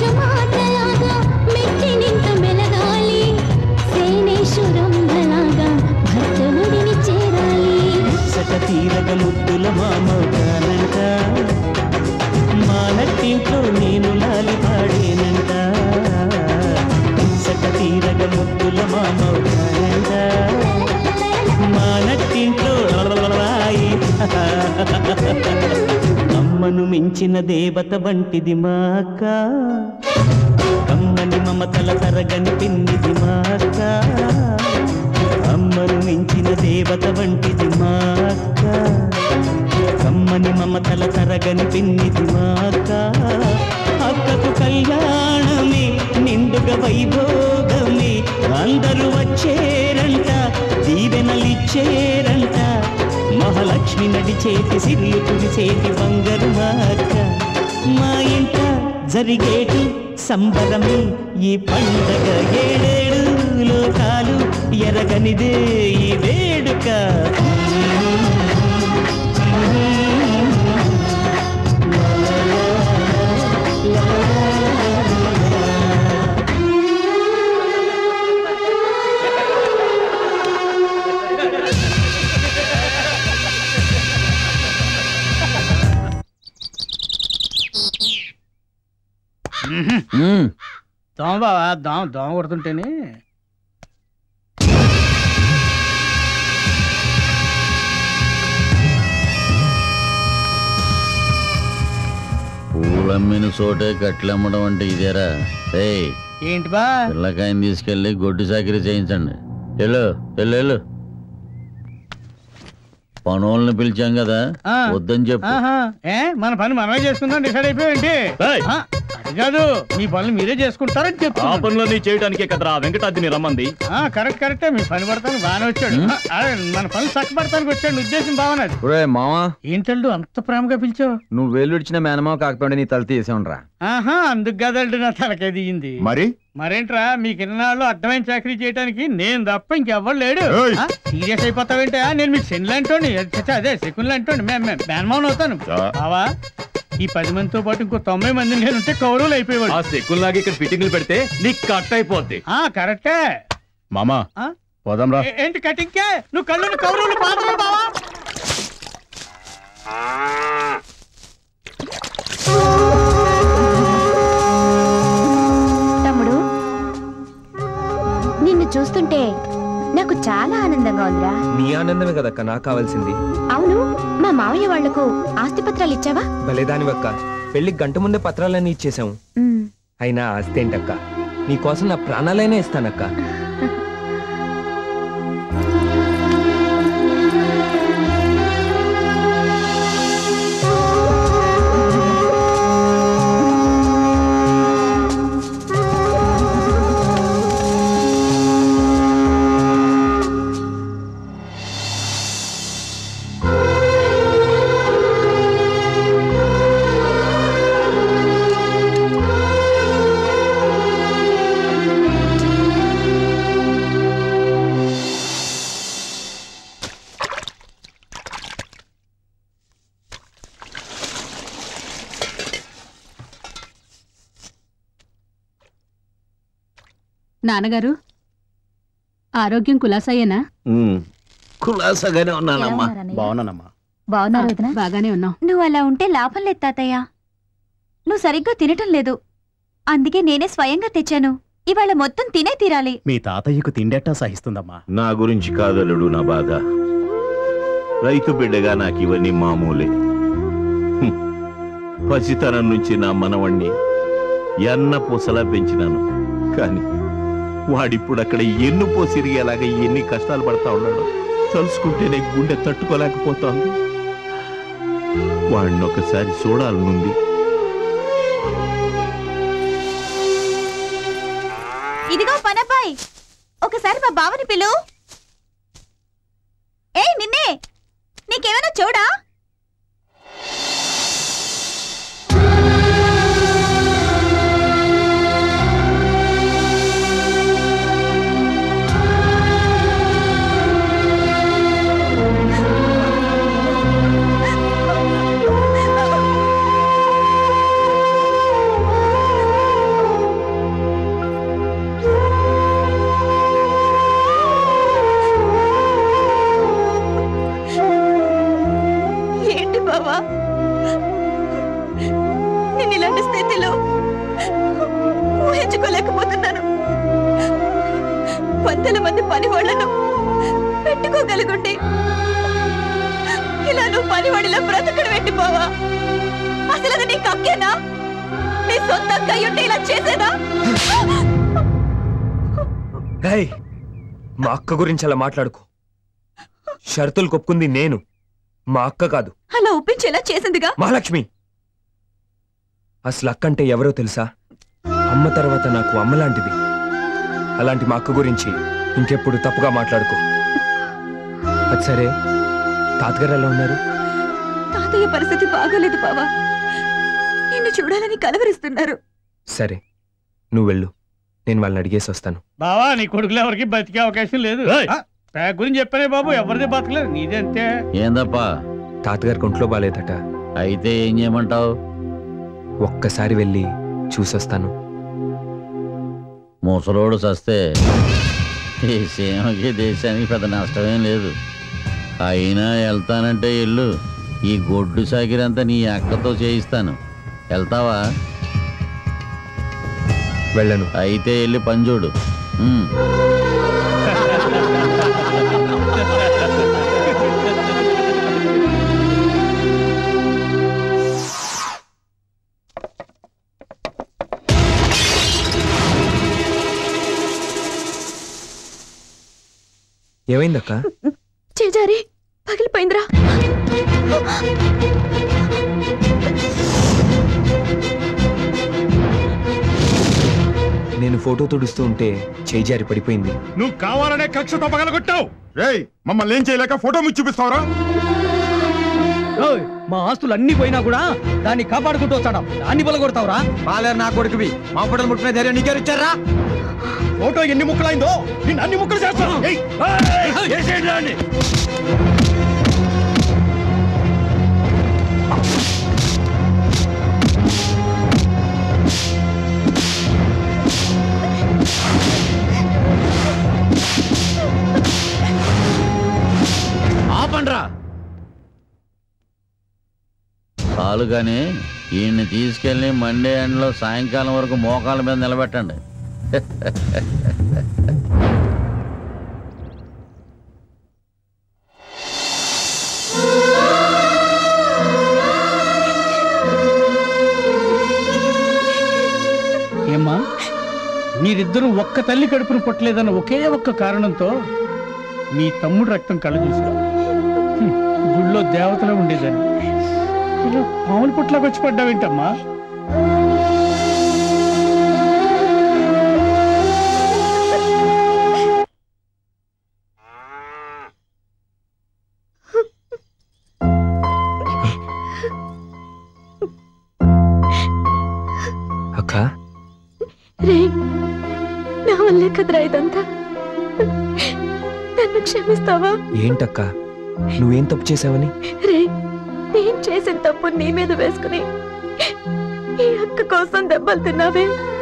మించిన దేవత వంటిది మా అక్క కమ్మని మమతల తరగని పిన్నిది మా అక్క అమ్మను మించిన దేవత వంటిది మా అక్క కమ్మని మమతల తరగని పిన్నిది మా అక్క అక్కకు కళ్యాణమే నిండుగా వైభోగమే అందరూ వచ్చేరంట దీవెనలిచ్చేరంట మహాలక్ష్మి నడిచేతి సిరులు కురిసేటి బంగారు మా అక్క మా ఇంట జరిగేటి సంబరమే ఈ పండగ ఏడేడు లోకాలు ఎరగనిదే ఈ వేడుక దోమ బావా దోమ కొడుతుంటేనే పూలమ్మిన చోటే కట్లమ్మడం అంటే ఇదేరా ఏయ్ ఏంటి బా పిల్లకాయని తీసుకెళ్ళి గొడ్డు చాకరీ చేయించండి వెళ్ళు వెళ్ళు వెళ్ళు పనుల్ని పిలిచాం కదా వద్దని చెప్పు మన పని మనమే చేసుకుందాం డిసైడ్ అయిపోయింది అది కాదు మీ పనులు మీరే చేసుకుంటారని చెప్పు ఆ పనులన్నీ చేయడానికే కదరా వెంకటాద్రిని రమ్మంది కరెక్టే మీ పని పడతాను బాగానే వచ్చాడు మన పనులు చక్కబడతానికి వచ్చాడు ఉద్దేశం బాగున్నది మావా ఏంటల్డు అంత ప్రేమగా పిలిచావు నువ్వు వేలు విడిచిన మేనమావ కాకపోతే నీ తల తీసేవునరా అందుకు కదల్డు నా తలకే దిగింది మరేంట్రా మీకు ఇన్నాళ్ళు అర్థమైన చాకరీ చేయడానికి నేను తప్ప ఇంకెవ్వరు లేడు సీరియస్ అయిపోతావేంటా నేను మీకు సెన్ లాంటోని అదే సెకండ్ లాంటోని మేనమావన్ అవుతాను బావా ఈ 10 మందితో పాటు ఇంకో 90 మంది నేను ఉంటే కౌరవులు అయిపోయేవాడు ఆ సెకండ్ లాగా ఇక్కడ ఫిట్టింగ్లు పెడితే నీకు కట్ అయిపోద్ది కరెక్టే మామా పోదాంరా ఏంటి కటింగ్కే నువ్వు కళ్ళు కౌరవులు పాత్రమే బావా తమ్ముడు నిన్ను చూస్తుంటే నాకు చాలా ఆనందంగా ఉందిరా నీ ఆనందమే కదక్క నాకు కావాల్సింది అవును మా మావయ్య వాళ్లకు ఆస్తిపత్రాలు ఇచ్చావా భలేదానివక్క పెళ్లికి గంట ముందే పత్రాలన్నీ ఇచ్చేసాము అయినా ఆస్తి ఏంటక్క నీకోసం నా ప్రాణాలైనా ఇస్తానక్క నాన్నగారు ఆరోగ్యం కులాసాయేనా కులాసాగానే ఉన్నానమ్మా బాగున్నానమ్మా బాగున్నారు వదినా బాగానే ఉన్నాం నువ్వు అలా ఉంటే లాభం లేదు తాతయ్య నువ్వు సరిగ్గా తినటం లేదు అందుకే నేనే స్వయంగా తెచ్చాను ఇవాళ మొత్తం తినే తీరాలి మీ తాతయ్యకు తిండెట్టా సహిస్తుందమ్మా నా గురించి కాదలుడు నా బాధ రైతు బిడ్డగా నాకు ఇవన్నీ మామూలే పసితనం నుంచి నా మనవణ్ణి ఎన్న పూసలా పెంచినాను కానీ వాడిప్పుడు అక్కడ ఎన్ను పోసిరిగేలాగా ఎన్ని కష్టాలు పడతా ఉన్నాడు తలుసుకుంటేనే గుండె తట్టుకోలేకపోతోంది వాడిని ఒకసారి చూడాలనుంది ఇదిగో పనపాయ్ ఒకసారి మా బావని పిలు నిన్నే నీకేమైనా చూడా నేను ఇలాంటి స్థితిలో ఊహించుకోలేకపోతున్నాను 100 మంది పని వాళ్ళను పెట్టుకోగలుగుంటే ఇలా నువ్వు పనివాడిలో బ్రతకడు పెట్టి బావా. అసలు అది నీ కక్కేనా? నీ సొంత అయ్యుంటే ఇలా చేసేదా? మా అక్క గురించి అలా మాట్లాడుకో. షరతులు కొప్పుకుంది నేను, మా అక్క కాదు. అలా ఒప్పించేలా చేసిందిగా మహాలక్ష్మి. అసలు అక్కంటే ఎవరో తెలుసా? అమ్మ తర్వాత నాకు అమ్మలాంటిది. అలాంటి మా అక్క గురించి ఇంకెప్పుడు తప్పుగా మాట్లాడుకో. అది సరే, తాతగారు ఎలా ఉన్నారు? తాతయ్య పరిస్థితి బాగోలేదు బావా. నిన్ను చూడాలని కలవరిస్తున్నారు. సరే, నువ్వు వెళ్ళు, నేను వాళ్ళని అడిగేసి వస్తాను. బావా, నీ కొడుకులు ఎవరికి బతికే అవకాశం లేదు. ప్యాక్ గురించి చెప్పనే బాబు, ఎవరిది బతకలేదు, నీదే అంతే. ఏందప్పా? తాతగారికి ఒంట్లో బాలేదట. అయితే ఏం చేయమంటావు? ఒక్కసారి వెళ్ళి చూసొస్తాను. ముసలోడు సస్తే ఈ సీమకి దేశానికి పెద్ద నష్టమేం లేదు. అయినా వెళ్తానంటే ఇల్లు, ఈ గొడ్డు సాకిరంతా నీ అక్కతో చేయిస్తాను. వెళ్తావా? వెళ్ళను. అయితే వెళ్ళి పని చూడు. ఏమైందక్క? చేజారి పగిలిపోయిందిరా. నేను ఫోటో తుడుస్తూ ఉంటే చేజారి పడిపోయింది. నువ్వు కావాలనే కక్షతో పగలగొట్టావు. రేయ్, మమ్మల్ని ఏం చేయలేక ఫోటో మీకు చూపిస్తావరా? మా ఆస్తులు అన్ని పోయినా కూడా దాన్ని కాపాడుకుంటూ వచ్చాడా? దాన్ని బలగొడతావురా? బాలేరు నా కొడుకువి. మా ఫోటోలు ముట్టుకునే ధైర్యం నీకే ఇచ్చారా? ఫోటో ఎన్ని ముక్కలైందో నిన్ను అన్ని ముక్కలు చేస్తాను. ఆపండ్రా. చాలు కానీ ఈయన్ని తీసుకెళ్ళి మండే ఎండలో సాయంకాలం వరకు మోకాల మీద నిలబెట్టండి. ఏమ్మా, మీరిద్దరూ ఒక్క తల్లి కడుపును పుట్టలేదన్న ఒకే ఒక్క కారణంతో మీ తమ్ముడు రక్తం కళ్ళ చూశారు. గుళ్ళో దేవతలో ఉండేదని ఇలా పాముల పుట్లోకి వచ్చి పడ్డావేంటమ్మా? అక్క, రే, నా వల్లే కదరా ఇదంతా. నన్ను క్షమిస్తావా? ఏంటక్క, నువ్వేం తప్పు చేసావని? రే, నేను చేసిన తప్పు నీ మీద వేసుకుని ఈ అక్క కోసం దెబ్బలు తిన్నావే.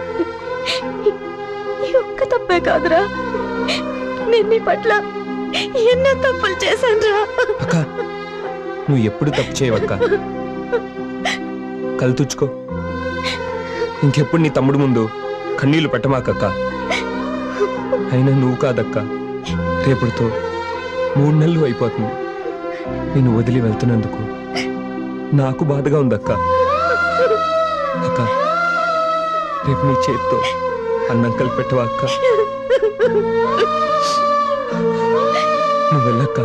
ఈ ఒక్క తప్పే కాదురా, నేను నీ పట్ల ఎన్నో తప్పులు చేశానురా. అక్క, నువ్వు ఎప్పుడు తప్పు చేయవక్క. కళ్ళు తుచ్చుకో. ఇంకెప్పుడు నీ తమ్ముడు ముందు కన్నీళ్లు పెట్టమాకక్క. అయినా నువ్వు కాదక్క, రేపటితో 3 నెలలు అయిపోతుంది. నేను వదిలి వెళ్తున్నందుకు నాకు బాధగా ఉందక్క. అక్క, రేపు నీ చేత్తో అన్నం కలిపి పెట్టవా అక్క? నువ్వు వెళ్ళక్క.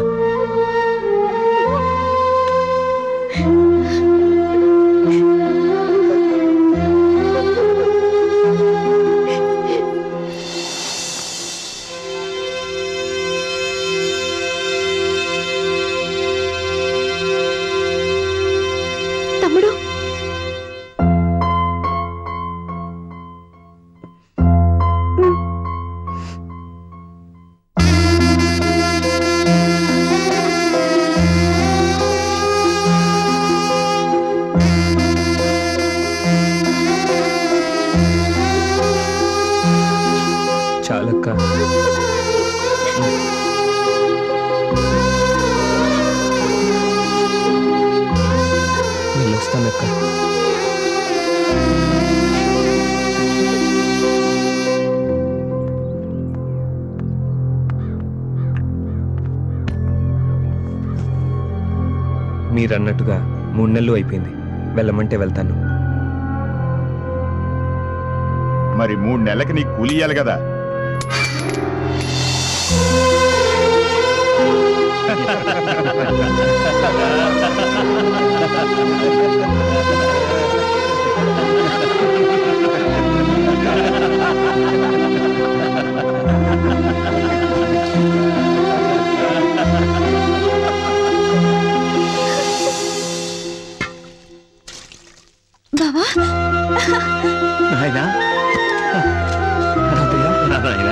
తమ్ముడు, మీరన్నట్టుగా 3 నెలలు అయిపోయింది. వెళ్ళమంటే వెళ్తాను. మరి 3 నెలలకి నీకు కూలి ఇయ్యాలి కదా. బావా నాయనా నాయనా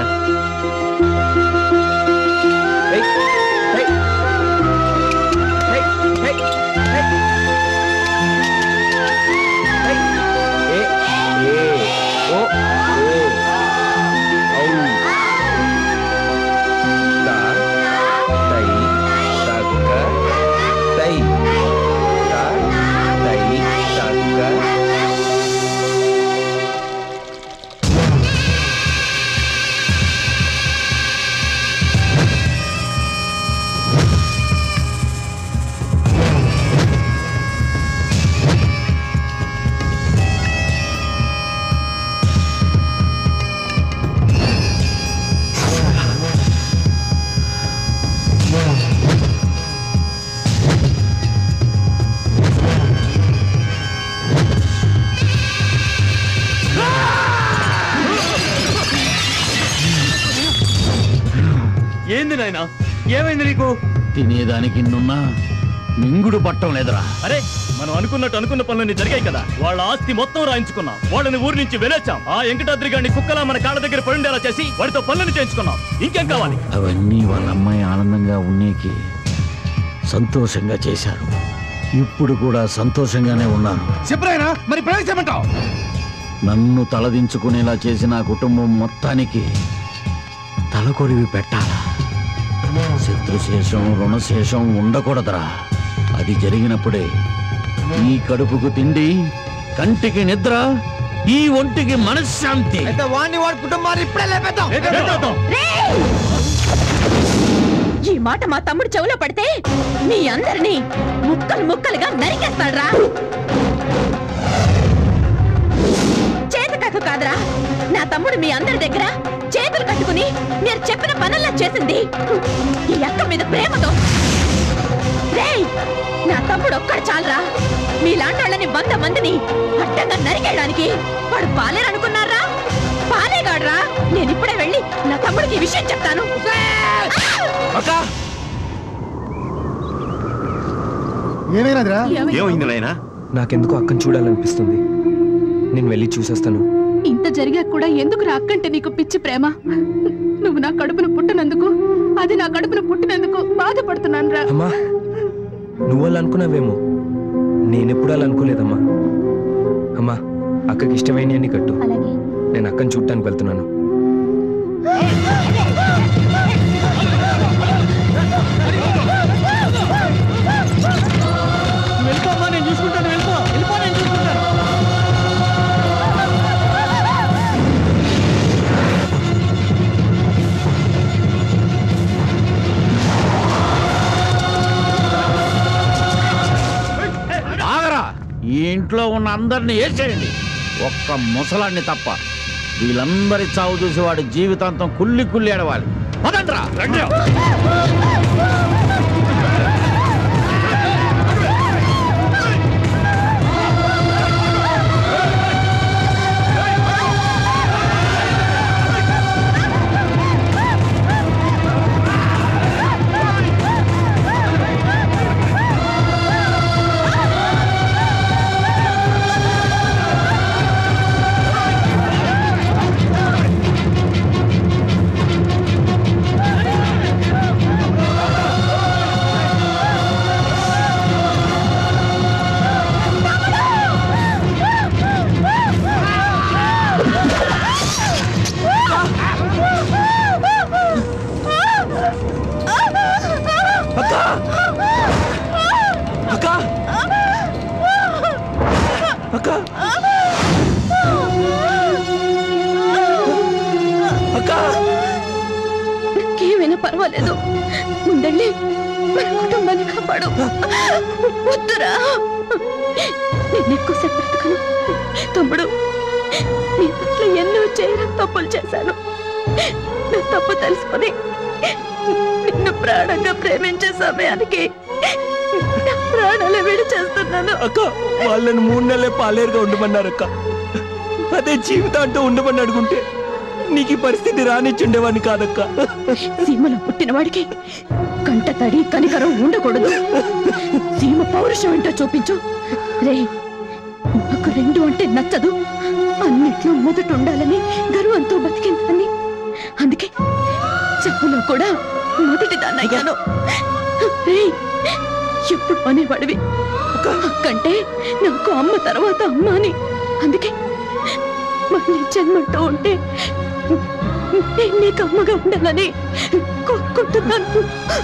ఏంది నాయనా, ఏమైంది నీకు? తినేదానికి ఇన్నున్నా మింగుడు పట్టం లేదురా. అరే మనం అనుకున్న పనులన్నీ జరిగాయి కదా. వాళ్ళ ఆస్తి మొత్తం రాయించుకున్నాం, వాళ్ళని ఊరి నుంచి వెలేచాం. ఆ వెంకటాద్రి గారిని కుక్కలా మన కాళ్ళ దగ్గర పడుండేలా చేసి వాడితో పనులను చేయించుకున్నాం. ఇంకేం కావాలి? అవన్నీ వాళ్ళ అమ్మాయి ఆనందంగా ఉన్నీకి సంతోషంగా చేశారు. ఇప్పుడు కూడా సంతోషంగానే ఉన్నారు. చెప్పరాయనా, మరి ప్రవేశమంటావు? నన్ను తలదించుకునేలా చేసిన ఆ కుటుంబం మొత్తానికి తలకొరివి పెట్టాలా? శత్రుశేషం రుణశేషం ఉండకూడదురా. అది జరిగినప్పుడే ఈ కడుపుకు తిండి, కంటికి నిద్ర, ఈ ఒంటికి మనశ్శాంతి. వాడిని వాడి కుటుంబాన్ని ఇప్పుడే లేపేద్దాం. ఈ మాట మా తమ్ముడు చెవులో పడితే మీ అందరినీ ముక్కలు ముక్కలుగా నరికేస్తాడ్రా. చేతకాకు కాదురా, నా తమ్ముడు మీ అందరి దగ్గర చేతులు కట్టుకుని మీరు చెప్పిన పనుల్లా చేసింది ఈ అక్క మీద ప్రేమతో. రేయ్, నా తమ్ముడు ఒక్కడు చాలరా మీలాంటి వాళ్ళని 100 మందిని అడ్డంగా నరికేయడానికి. వాడు పాలేరనుకున్నారా? పాలేగాడ్రా. నేను ఇప్పుడే వెళ్ళి నా తమ్ముడికి ఈ విషయం చెప్తాను. ఏమైంది నాయనా? నాకెందుకు అక్కను చూడాలనిపిస్తుంది. నేను వెళ్ళి చూసేస్తాను. ఇంత జరిగా కూడా ఎందుకు రా అక్కంటే నీకు పిచ్చి ప్రేమ? నువ్వు నా కడుపును పుట్టినందుకు, అది నా కడుపును పుట్టినందుకు బాధపడుతున్నాను రా. అమ్మా, నువ్వు అలా అనుకున్నావేమో, నేనెప్పుడు అలా అనుకోలేదమ్మా. అమ్మా, అక్కకి ఇష్టమైన అన్ని కట్టు. నేను అక్కని చూడటానికి వెళ్తున్నాను. వెళ్ళిపోమ్మా, నేను చూసుకుంటాను. వెళ్ళిపో, నేను చూసుకుంటాను. ఆగరా, ఈ ఇంట్లో ఉన్న అందరినీ వేసేయండి, ఒక్క ముసలాన్ని తప్ప. వీళ్ళందరి చావు చూసి వాడి జీవితాంతం కుల్లి కుల్లి ఏడవాలి. పదండ్రా. నాకేమైనా పర్వాలేదు, ఉండండి. మన కుటుంబాన్ని కాపాడు. వద్దురా, నేను ఎక్కువసేపు బ్రతకను. తమ్ముడు, నీ పట్ల ఎన్నో చేయడం తప్పులు చేశాను. నా తప్పు తెలుసుకొని నిన్ను ప్రాణంగా ప్రేమించే సమయానికి నా ప్రాణాలు విడిచేస్తున్నాను. అక్క, వాళ్ళని 3 నెలలే పాలేరుగా ఉండమన్నారు అక్క. అదే జీవితం అంటూ ఉండమని అడుగుంటే నీకు ఈ పరిస్థితి రానిచ్చుండేవాడిని కాదక్క. సీమలో పుట్టిన వాడికి కంట తడి కనికరం ఉండకూడదు. సీమ పౌరుషం ఏంటో చూపించు. రే, నాకు 2 అంటే నచ్చదు. అన్నిట్లో మొదట ఉండాలని గర్వంతో బతికిందని. అందుకే చెప్పులో కూడా మొదటి దాన్ని అయ్యాను. ఎప్పుడు అనేవాడివి అక్కంటే నాకు అమ్మ తర్వాత అమ్మ అని. అందుకే మళ్ళీ జన్మంటూ ఉంటే నేను నీకు అమ్మగా ఉండాలని కోరుకుంటున్నాను.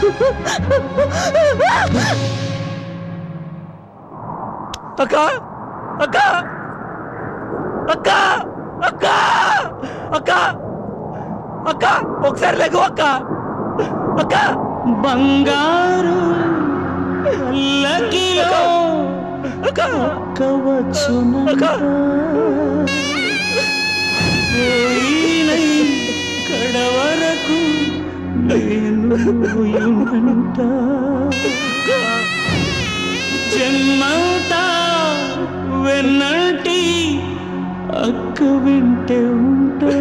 అక్క అక్క అక్క అక్క అక్క అక్క ఒకసారి లేకు అక్క. అక్క బంగారు అల్లకిలో అక్కవచ్చునంట, కడవరకు నేను ఉంట, జన్మంతా వెన్నటి అక్క వింటే ఉంటా,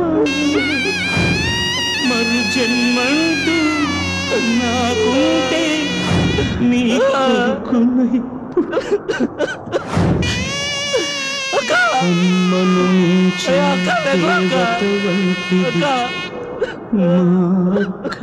మరు జన్మంటూ నాకుంటే నీ కొడుకునై అమ్మను మించిన దేవత వంటిది మా అక్క.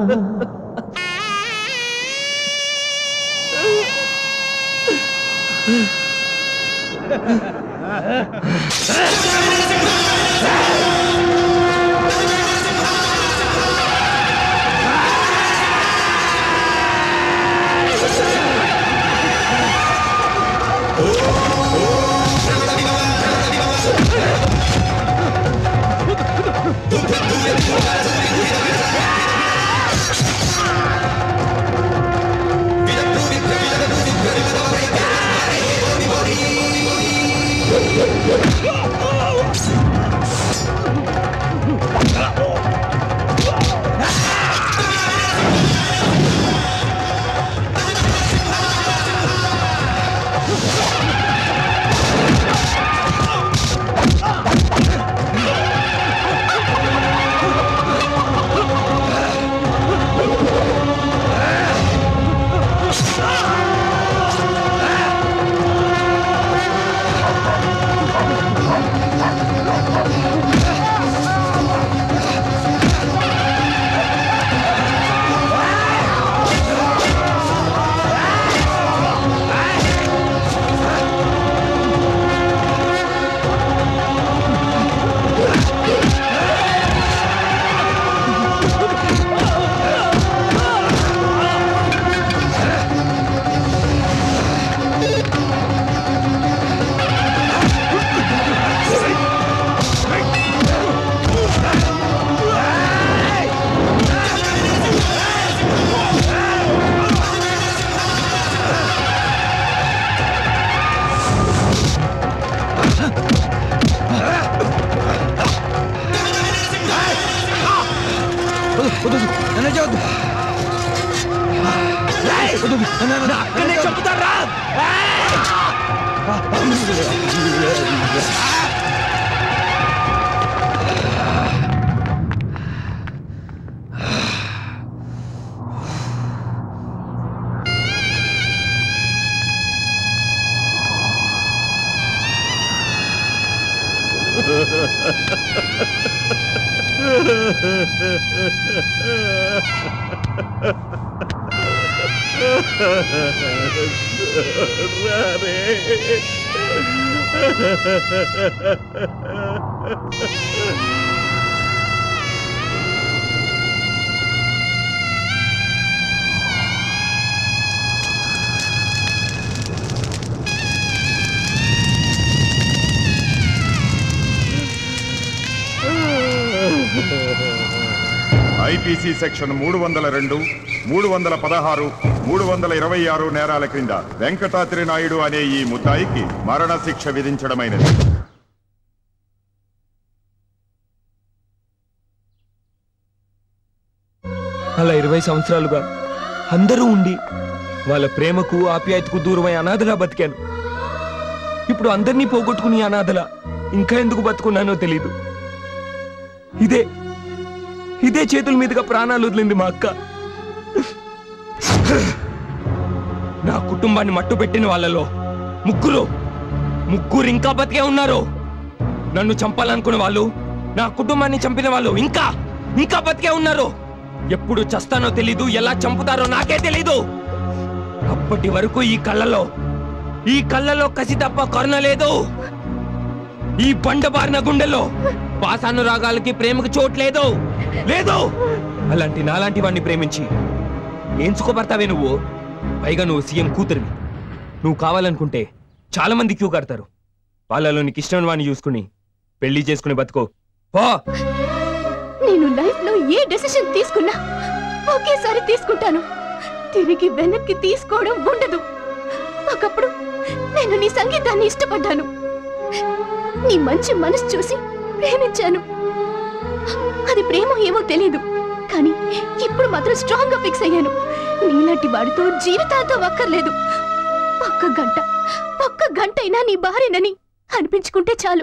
అక్కనే చెప్తారా? ఐపీసీ సెక్షన్ 302 316, 326 నేరాల క్రింద వెంకటాద్రి నాయుడు అనే ఈ ముద్దాయికి మరణ శిక్ష విధించడమైనది. అలా 20 సంవత్సరాలుగా అందరూ ఉండి వాళ్ళ ప్రేమకు ఆప్యాయతకు దూరమై అనాథలా బతికాను. ఇప్పుడు అందరినీ పోగొట్టుకుని అనాథలా ఇంకా ఎందుకు బతుకున్నానో తెలీదు. ఇదే చేతుల మీదుగా ప్రాణాలు వదిలింది మా అక్క. నా కుటుంబాన్ని మట్టు పెట్టిన వాళ్ళలో ముగ్గురు ఇంకా బతికే ఉన్నారు. నన్ను చంపాలనుకున్న వాళ్ళు, నా కుటుంబాన్ని చంపిన వాళ్ళు ఇంకా బతికే ఉన్నారు. ఎప్పుడు చస్తానో తెలీదు, ఎలా చంపుతారో నాకే తెలీదు. అప్పటి వరకు ఈ కళ్ళలో కసి తప్ప కరుణ లేదు. ఈ బండబారిన గుండెలో పాసానురాగాలకి ప్రేమకు చోట్లేదు. అలాంటి నాలాంటి వాడిని ప్రేమించి ఏంచుకోబడతావే నువ్వు? పైగా నువ్వు సీఎం కూతురివి. నువ్వు కావాలనుకుంటే చాలా మంది క్యూ కడతారు. వాళ్ళలో నీకు ఇష్టమైన వాడిని చూసుకుని పెళ్లి చేసుకుని బతుకో. నేను లైఫ్ లో ఏ డెసిషన్ తీసుకున్నా ఒకేసారి తీసుకుంటాను. తిరిగి వెనక్కి తీసుకోవడం ఉండదు. ఒకప్పుడు నేను నీ సంగీతాన్ని ఇష్టపడ్డాను. నీ మంచి మనసు చూసి ప్రేమించాను. అది ప్రేమ ఏమో తెలీదు, కానీ ఇప్పుడు మాత్రం స్ట్రాంగ్ గా ఫిక్స్ అయ్యాను. నీలాంటి వాడితో జీవితాంతం అక్కర్లేదు. ఒక్క గంట అయినా నీ భార్యనని అనిపించుకుంటే చాలు.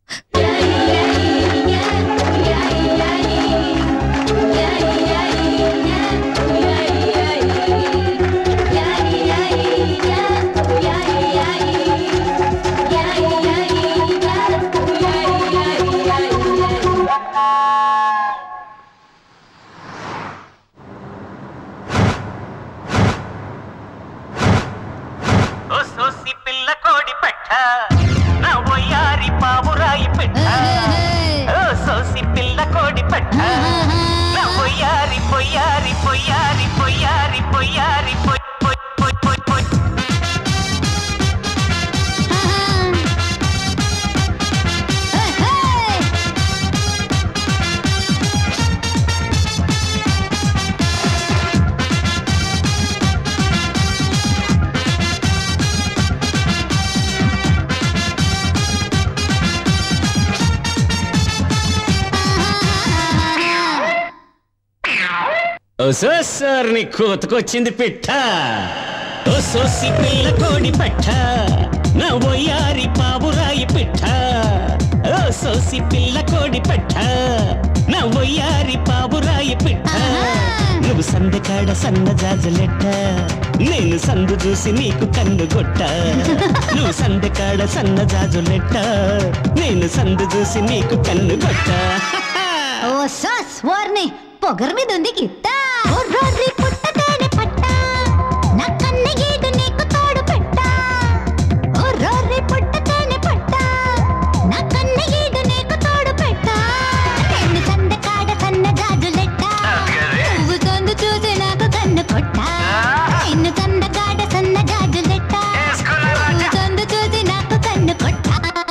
సార్ నీ కోతకొచ్చింది పిట్ట. ఓ సోసి పిల్ల కోడి పట్ట, నా ఒయ్యారి పావురాయి పిట్ట. ఓ సోసి పిల్ల కోడి పట్ట, నా ఒయ్యారి పావురాయి పిట్ట. నువ్వు సందకాడ సన్న జాజులెట్ట, నేను సందు చూసి నీకు కన్ను కొట్ట. నువ్వు సందకాడ సన్న జాజులెట్ట, నేను సందు చూసి నీకు కన్ను కొట్ట. ఓ సాస్ వార్ని పొగర్ మీద ఉంది గిట్ట. ఓ రోరి పుట్టతేనే పట్ట, నా కన్న గీడు నీకు తోడు పెట్ట. ఓ రోరి పుట్టతేనే పట్ట, నా కన్న గీడు నీకు తోడు పెట్ట. నేను సందకాడ సన్న జాజులెట్ట, నువ్వు సందు చూసి నాకు కన్ను కొట్ట. నేను సందకాడ సన్న జాజులెట్ట, నువ్వు సందు చూసి నాకు కన్ను కొట్ట.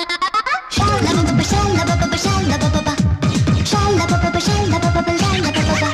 షాల బబ షాల బబ షాల బబ షాల బబ షాల బబ షాల బబ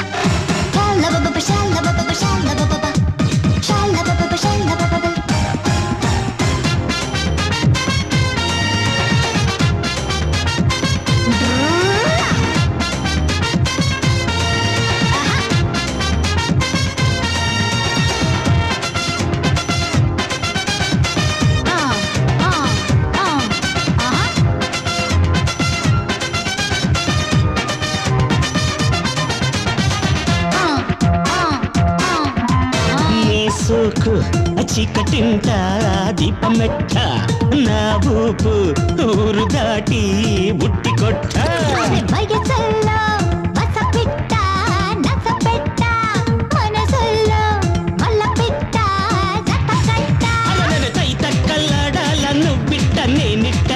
సోకు చీకటింట దీపమెట్ట, నా ఊపు ఊరు దాటి బుట్టి కొట్ట. వయసల్లో వసపిట్ట నసపెట్ట, మనసుల్లో మల్లపిట్ట జతకట్ట. తైతక్కల్లాడాల నువ్విట్ట నేనిట్ట.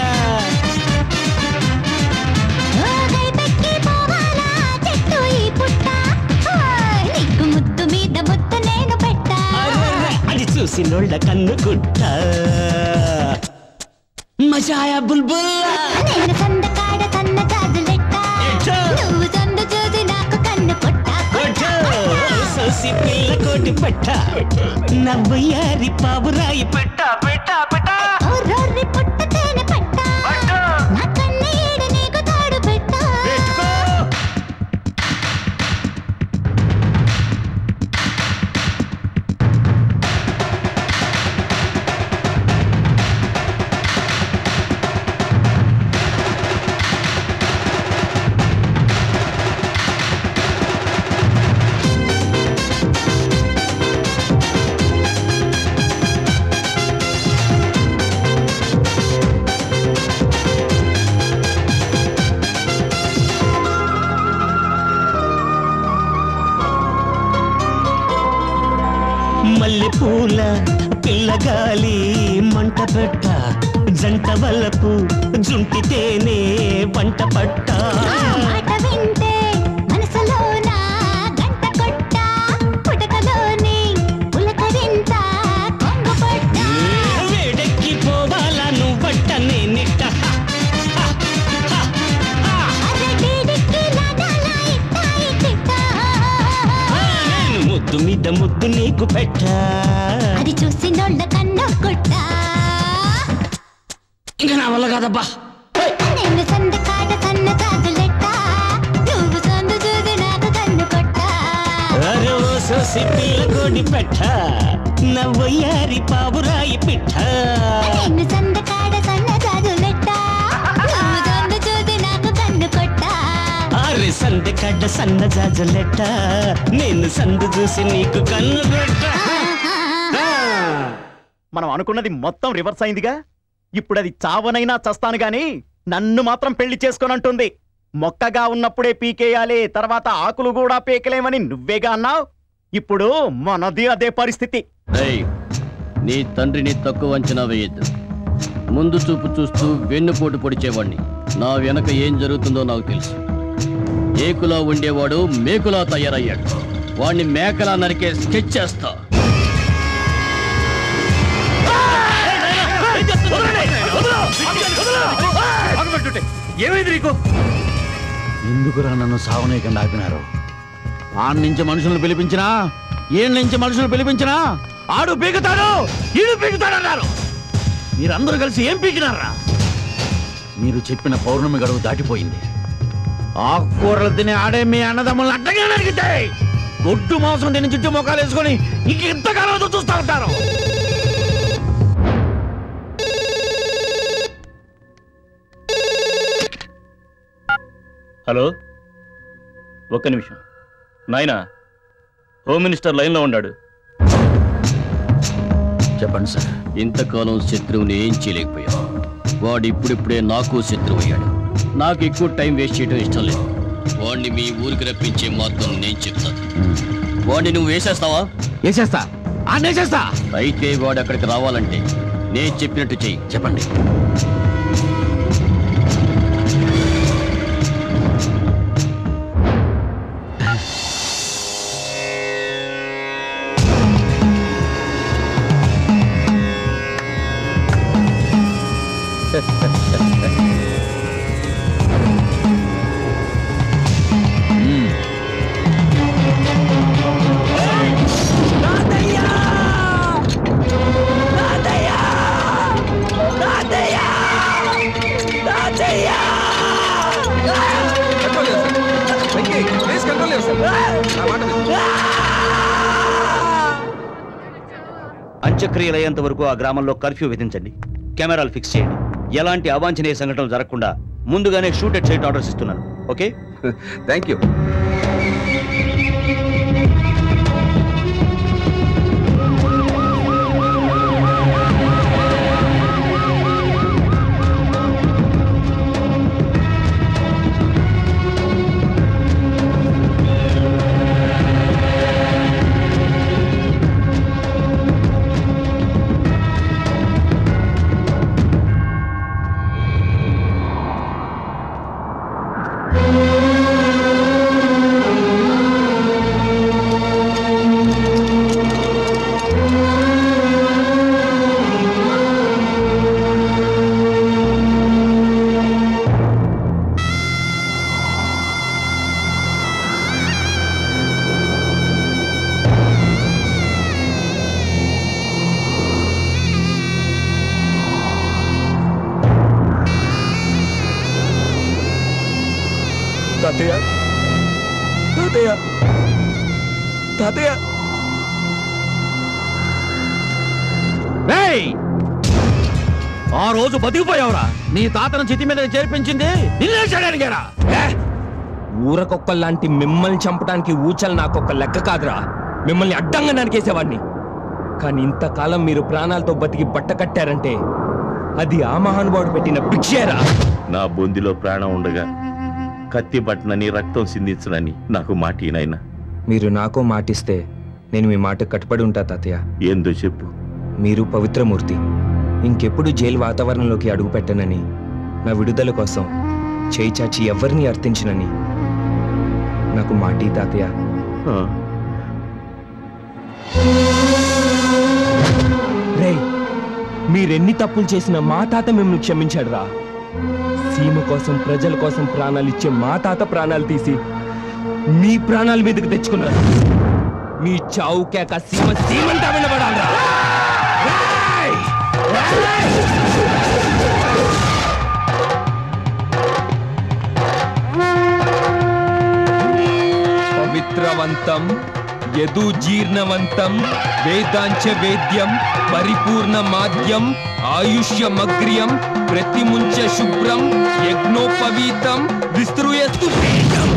పెక్కి పోవాలా చెట్టు ఈ పుట్ట, నీకు ముద్దు మీద ముద్దు నేను పెట్ట. అది చూసినోళ్ళ కన్ను గుట్ట. మజాయా బుల్బుల్. నేను సందకాడ సన్న జాజులెట్ట, నువ్వు సందు చూసి నాకు కన్ను కొట్ట. సోసి పిల్ల కోడి పెట్ట నవ్వయ్యారి పావురాయి పెట్ట పెట్ట పెట్ట రొర్రి పుట్టతేనే పట్ట నా కన్న ఈడ నీకు తాడు పెట్ట మల్లె పూల పిల్లగాలి మంట పెట్ట జంట వల్లపు జుంటితేనే వంట పట్ట మాట వింటే మనసులోన గంట కొట్ట పుటకలోని పులకరింత కొంగు పట్ట వేడెక్కి పోవాలా నువ్వట్ట నేనిట్ట అరటిడికి లాగాల ఇట్ట ఇట్ట నేను ముద్దు మీద ముద్దు నీకు పెట్ట అది చూసి నోళ్ళ కన్ను కొట్ట ఇంకా నా వల్ల కాదబ్బా నేను సంద కాడ సన్న కాదులెట్ట నువ్వు సందు చూసి నాకు కన్ను కొట్ట అరే ఓ సోసి పిల్ల కోడి పెట్ట నవ్వయ్యారి పావురాయి పిట్ట నేను సంద కాడ సన్న కాదులెట్ట నువ్వు సందు చూసి నాకు కన్ను కొట్ట అరే సందె కడ్డ సన్న జాజలెట్ట నేను సందు చూసి నీకు కన్ను పెట్ట మనం అనుకున్నది మొత్తం రివర్స్ అయిందిగా. ఇప్పుడు అది చావనైనా చస్తాను గాని నన్ను మాత్రం పెళ్లి చేసుకోనంటుంది. మొక్కగా ఉన్నప్పుడే పీకేయాలి, తర్వాత ఆకులు కూడా పీకలేమని నువ్వేగా అన్నావు. ఇప్పుడు మనది అదే పరిస్థితి. నీ తండ్రిని తక్కువ అంచనా వేయద్దు. ముందు చూపు చూస్తూ వెన్నుపోటు పొడిచేవాణ్ణి. నా వెనక ఏం జరుగుతుందో నాకు తెలుసు. ఏకులా ఉండేవాడు మేకులా తయారయ్యాడు. వాణ్ణి మేకలా నరికే స్కెచ్ చేస్తా. ఏమైంది నీకు? ఎందుకురా నన్ను సావనేయకుండా ఆపినారు? ఆడి నుంచి మనుషులను పిలిపించినా, ఏళ్ళ నుంచి మనుషులు పిలిపించినా ఆడు పీకుతాడు, ఈడు పీకుతాడన్నారు. మీరందరూ కలిసి ఏం పీకినారా? మీరు చెప్పిన పౌర్ణమి గడువు దాటిపోయింది. ఆకుకూరలు తినే ఆడే మీ అన్నదమ్ములను అడ్డంగా నరికితే గొడ్డు మాంసం తిని చుట్టూ మొక్కలు వేసుకొని ఇంకెంతకాలం చూస్తూ ఉంటారు. హలో, ఒక్క నిమిషం నాయనా. హోమ్ మినిస్టర్ లైన్లో ఉన్నాడు. చెప్పండి సార్. ఇంతకాలం శత్రువుని ఏం చేయలేకపోయా. వాడు ఇప్పుడిప్పుడే నాకు శత్రువు అయ్యాడు. నాకు ఎక్కువ టైం వేస్ట్ చేయడం ఇష్టం లేదు. వాడిని మీ ఊరికి రప్పించే మార్గం నేను చెప్తాను. వాడిని నువ్వు వేసేస్తావా? వేసేస్తా, వేసేస్తా. అయితే వాడు అక్కడికి రావాలంటే నేను చెప్పినట్టు చెయ్యి. చెప్పండి. అంత్యక్రియలయ్యేంత వరకు ఆ గ్రామంలో కర్ఫ్యూ విధించండి. కెమెరాలు ఫిక్స్ చేయండి. ఎలాంటి అవాంఛనీయ సంఘటనలు జరగకుండా ముందుగానే షూట్ ఎట్ సైట్ ఆర్డర్స్ ఇస్తున్నాను. Okay, thank you. తాతయ్య తాతయ్య తాతయ్య ఆ రోజు బతికిపోయావురా. నీ తాతను చితి మీద చేర్పించింది నిన్నే చేయడానికేరా. ఊరకొక్కలాంటి మిమ్మల్ని చంపడానికి ఊచలు నాకొక్క లెక్క కాదురా. మిమ్మల్ని అడ్డంగా నరికేసేవాడిని. కానీ ఇంతకాలం మీరు ప్రాణాలతో బతికి బట్ట కట్టారంటే అది ఆ మహానుభావుడు పెట్టిన భిక్షేరా. నా బొందిలో ప్రాణం ఉండగా కత్తి బట్టనని రక్తం సిందించనని నాకు మాటినైనా. మీరు నాకో మాటిస్తే నేను మీ మాట కట్టుబడి ఉంటా తాతయ్య. ఏందో చెప్పు. మీరు పవిత్రమూర్తి. ఇంకెప్పుడు జైలు వాతావరణంలోకి అడుగు పెట్టనని, నా విడుదల కోసం చేయి చాచి ఎవరిని అర్థించనని నాకు మాటి తాతయ్య. రే, మీరెన్ని తప్పులు చేసినా మా తాత మిమ్మల్ని క్షమించాడు రా. సీమ కోసం ప్రజల కోసం ప్రాణాలు ఇచ్చే మా తాత ప్రాణాలు తీసి మీ ప్రాణాల మీదకి తెచ్చుకున్నారు. మీ చావు కేక సీమ సీమంతా వినబడాలరా. పవిత్రవంతం యదు జీర్ణవంతం వేదాంచ వేద్యం పరిపూర్ణ మాద్యం ఆయుష్యమగ్ర్యం ప్రతిముంచ శుభ్రం యజ్ఞోపవీతం విస్తృయస్తు వేదం.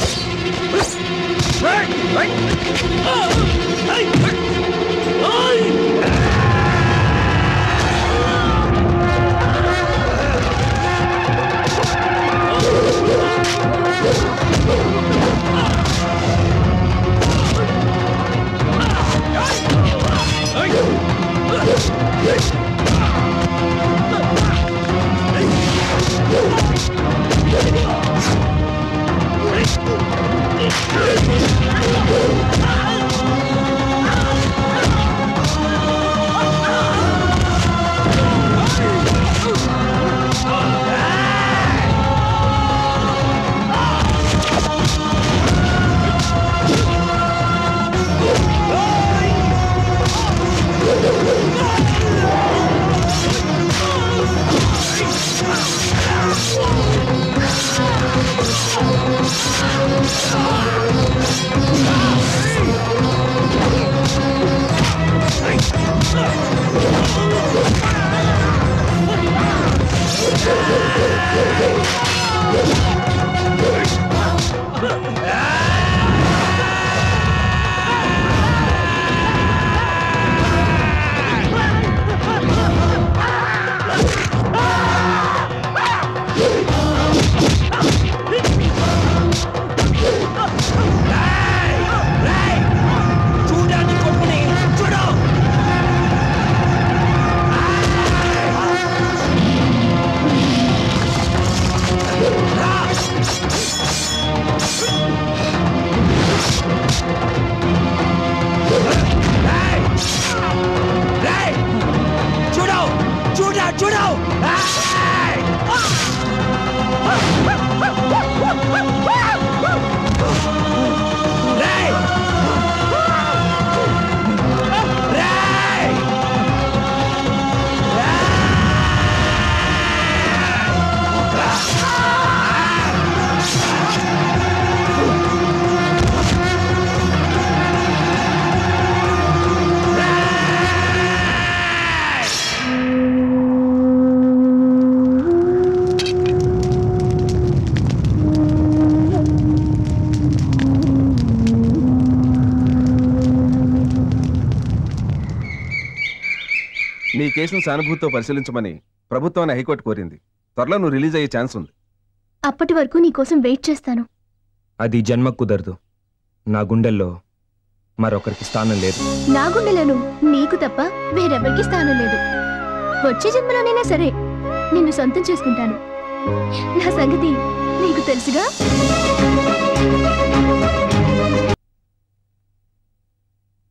నీ కేసును సానుభూతితో పరిశీలించమని ప్రభుత్వాన్ని హైకోర్టు కోరింది. త్వరలో నువ్వు రిలీజ్ అయ్యే ఛాన్స్ ఉంది. అప్పటి వరకు నీకోసం వెయిట్ చేస్తాను. అది జన్మ కుదరదు. నా గుండెల్లో మరొకరికి స్థానం లేదు. నా గుండెలను నీకు తప్ప వేరెవరికి స్థానం లేదు. వచ్చే జన్మలోనైనా సరే నిన్ను సొంతం చేసుకుంటాను. నా సంగతి నీకు తెలుసుగా.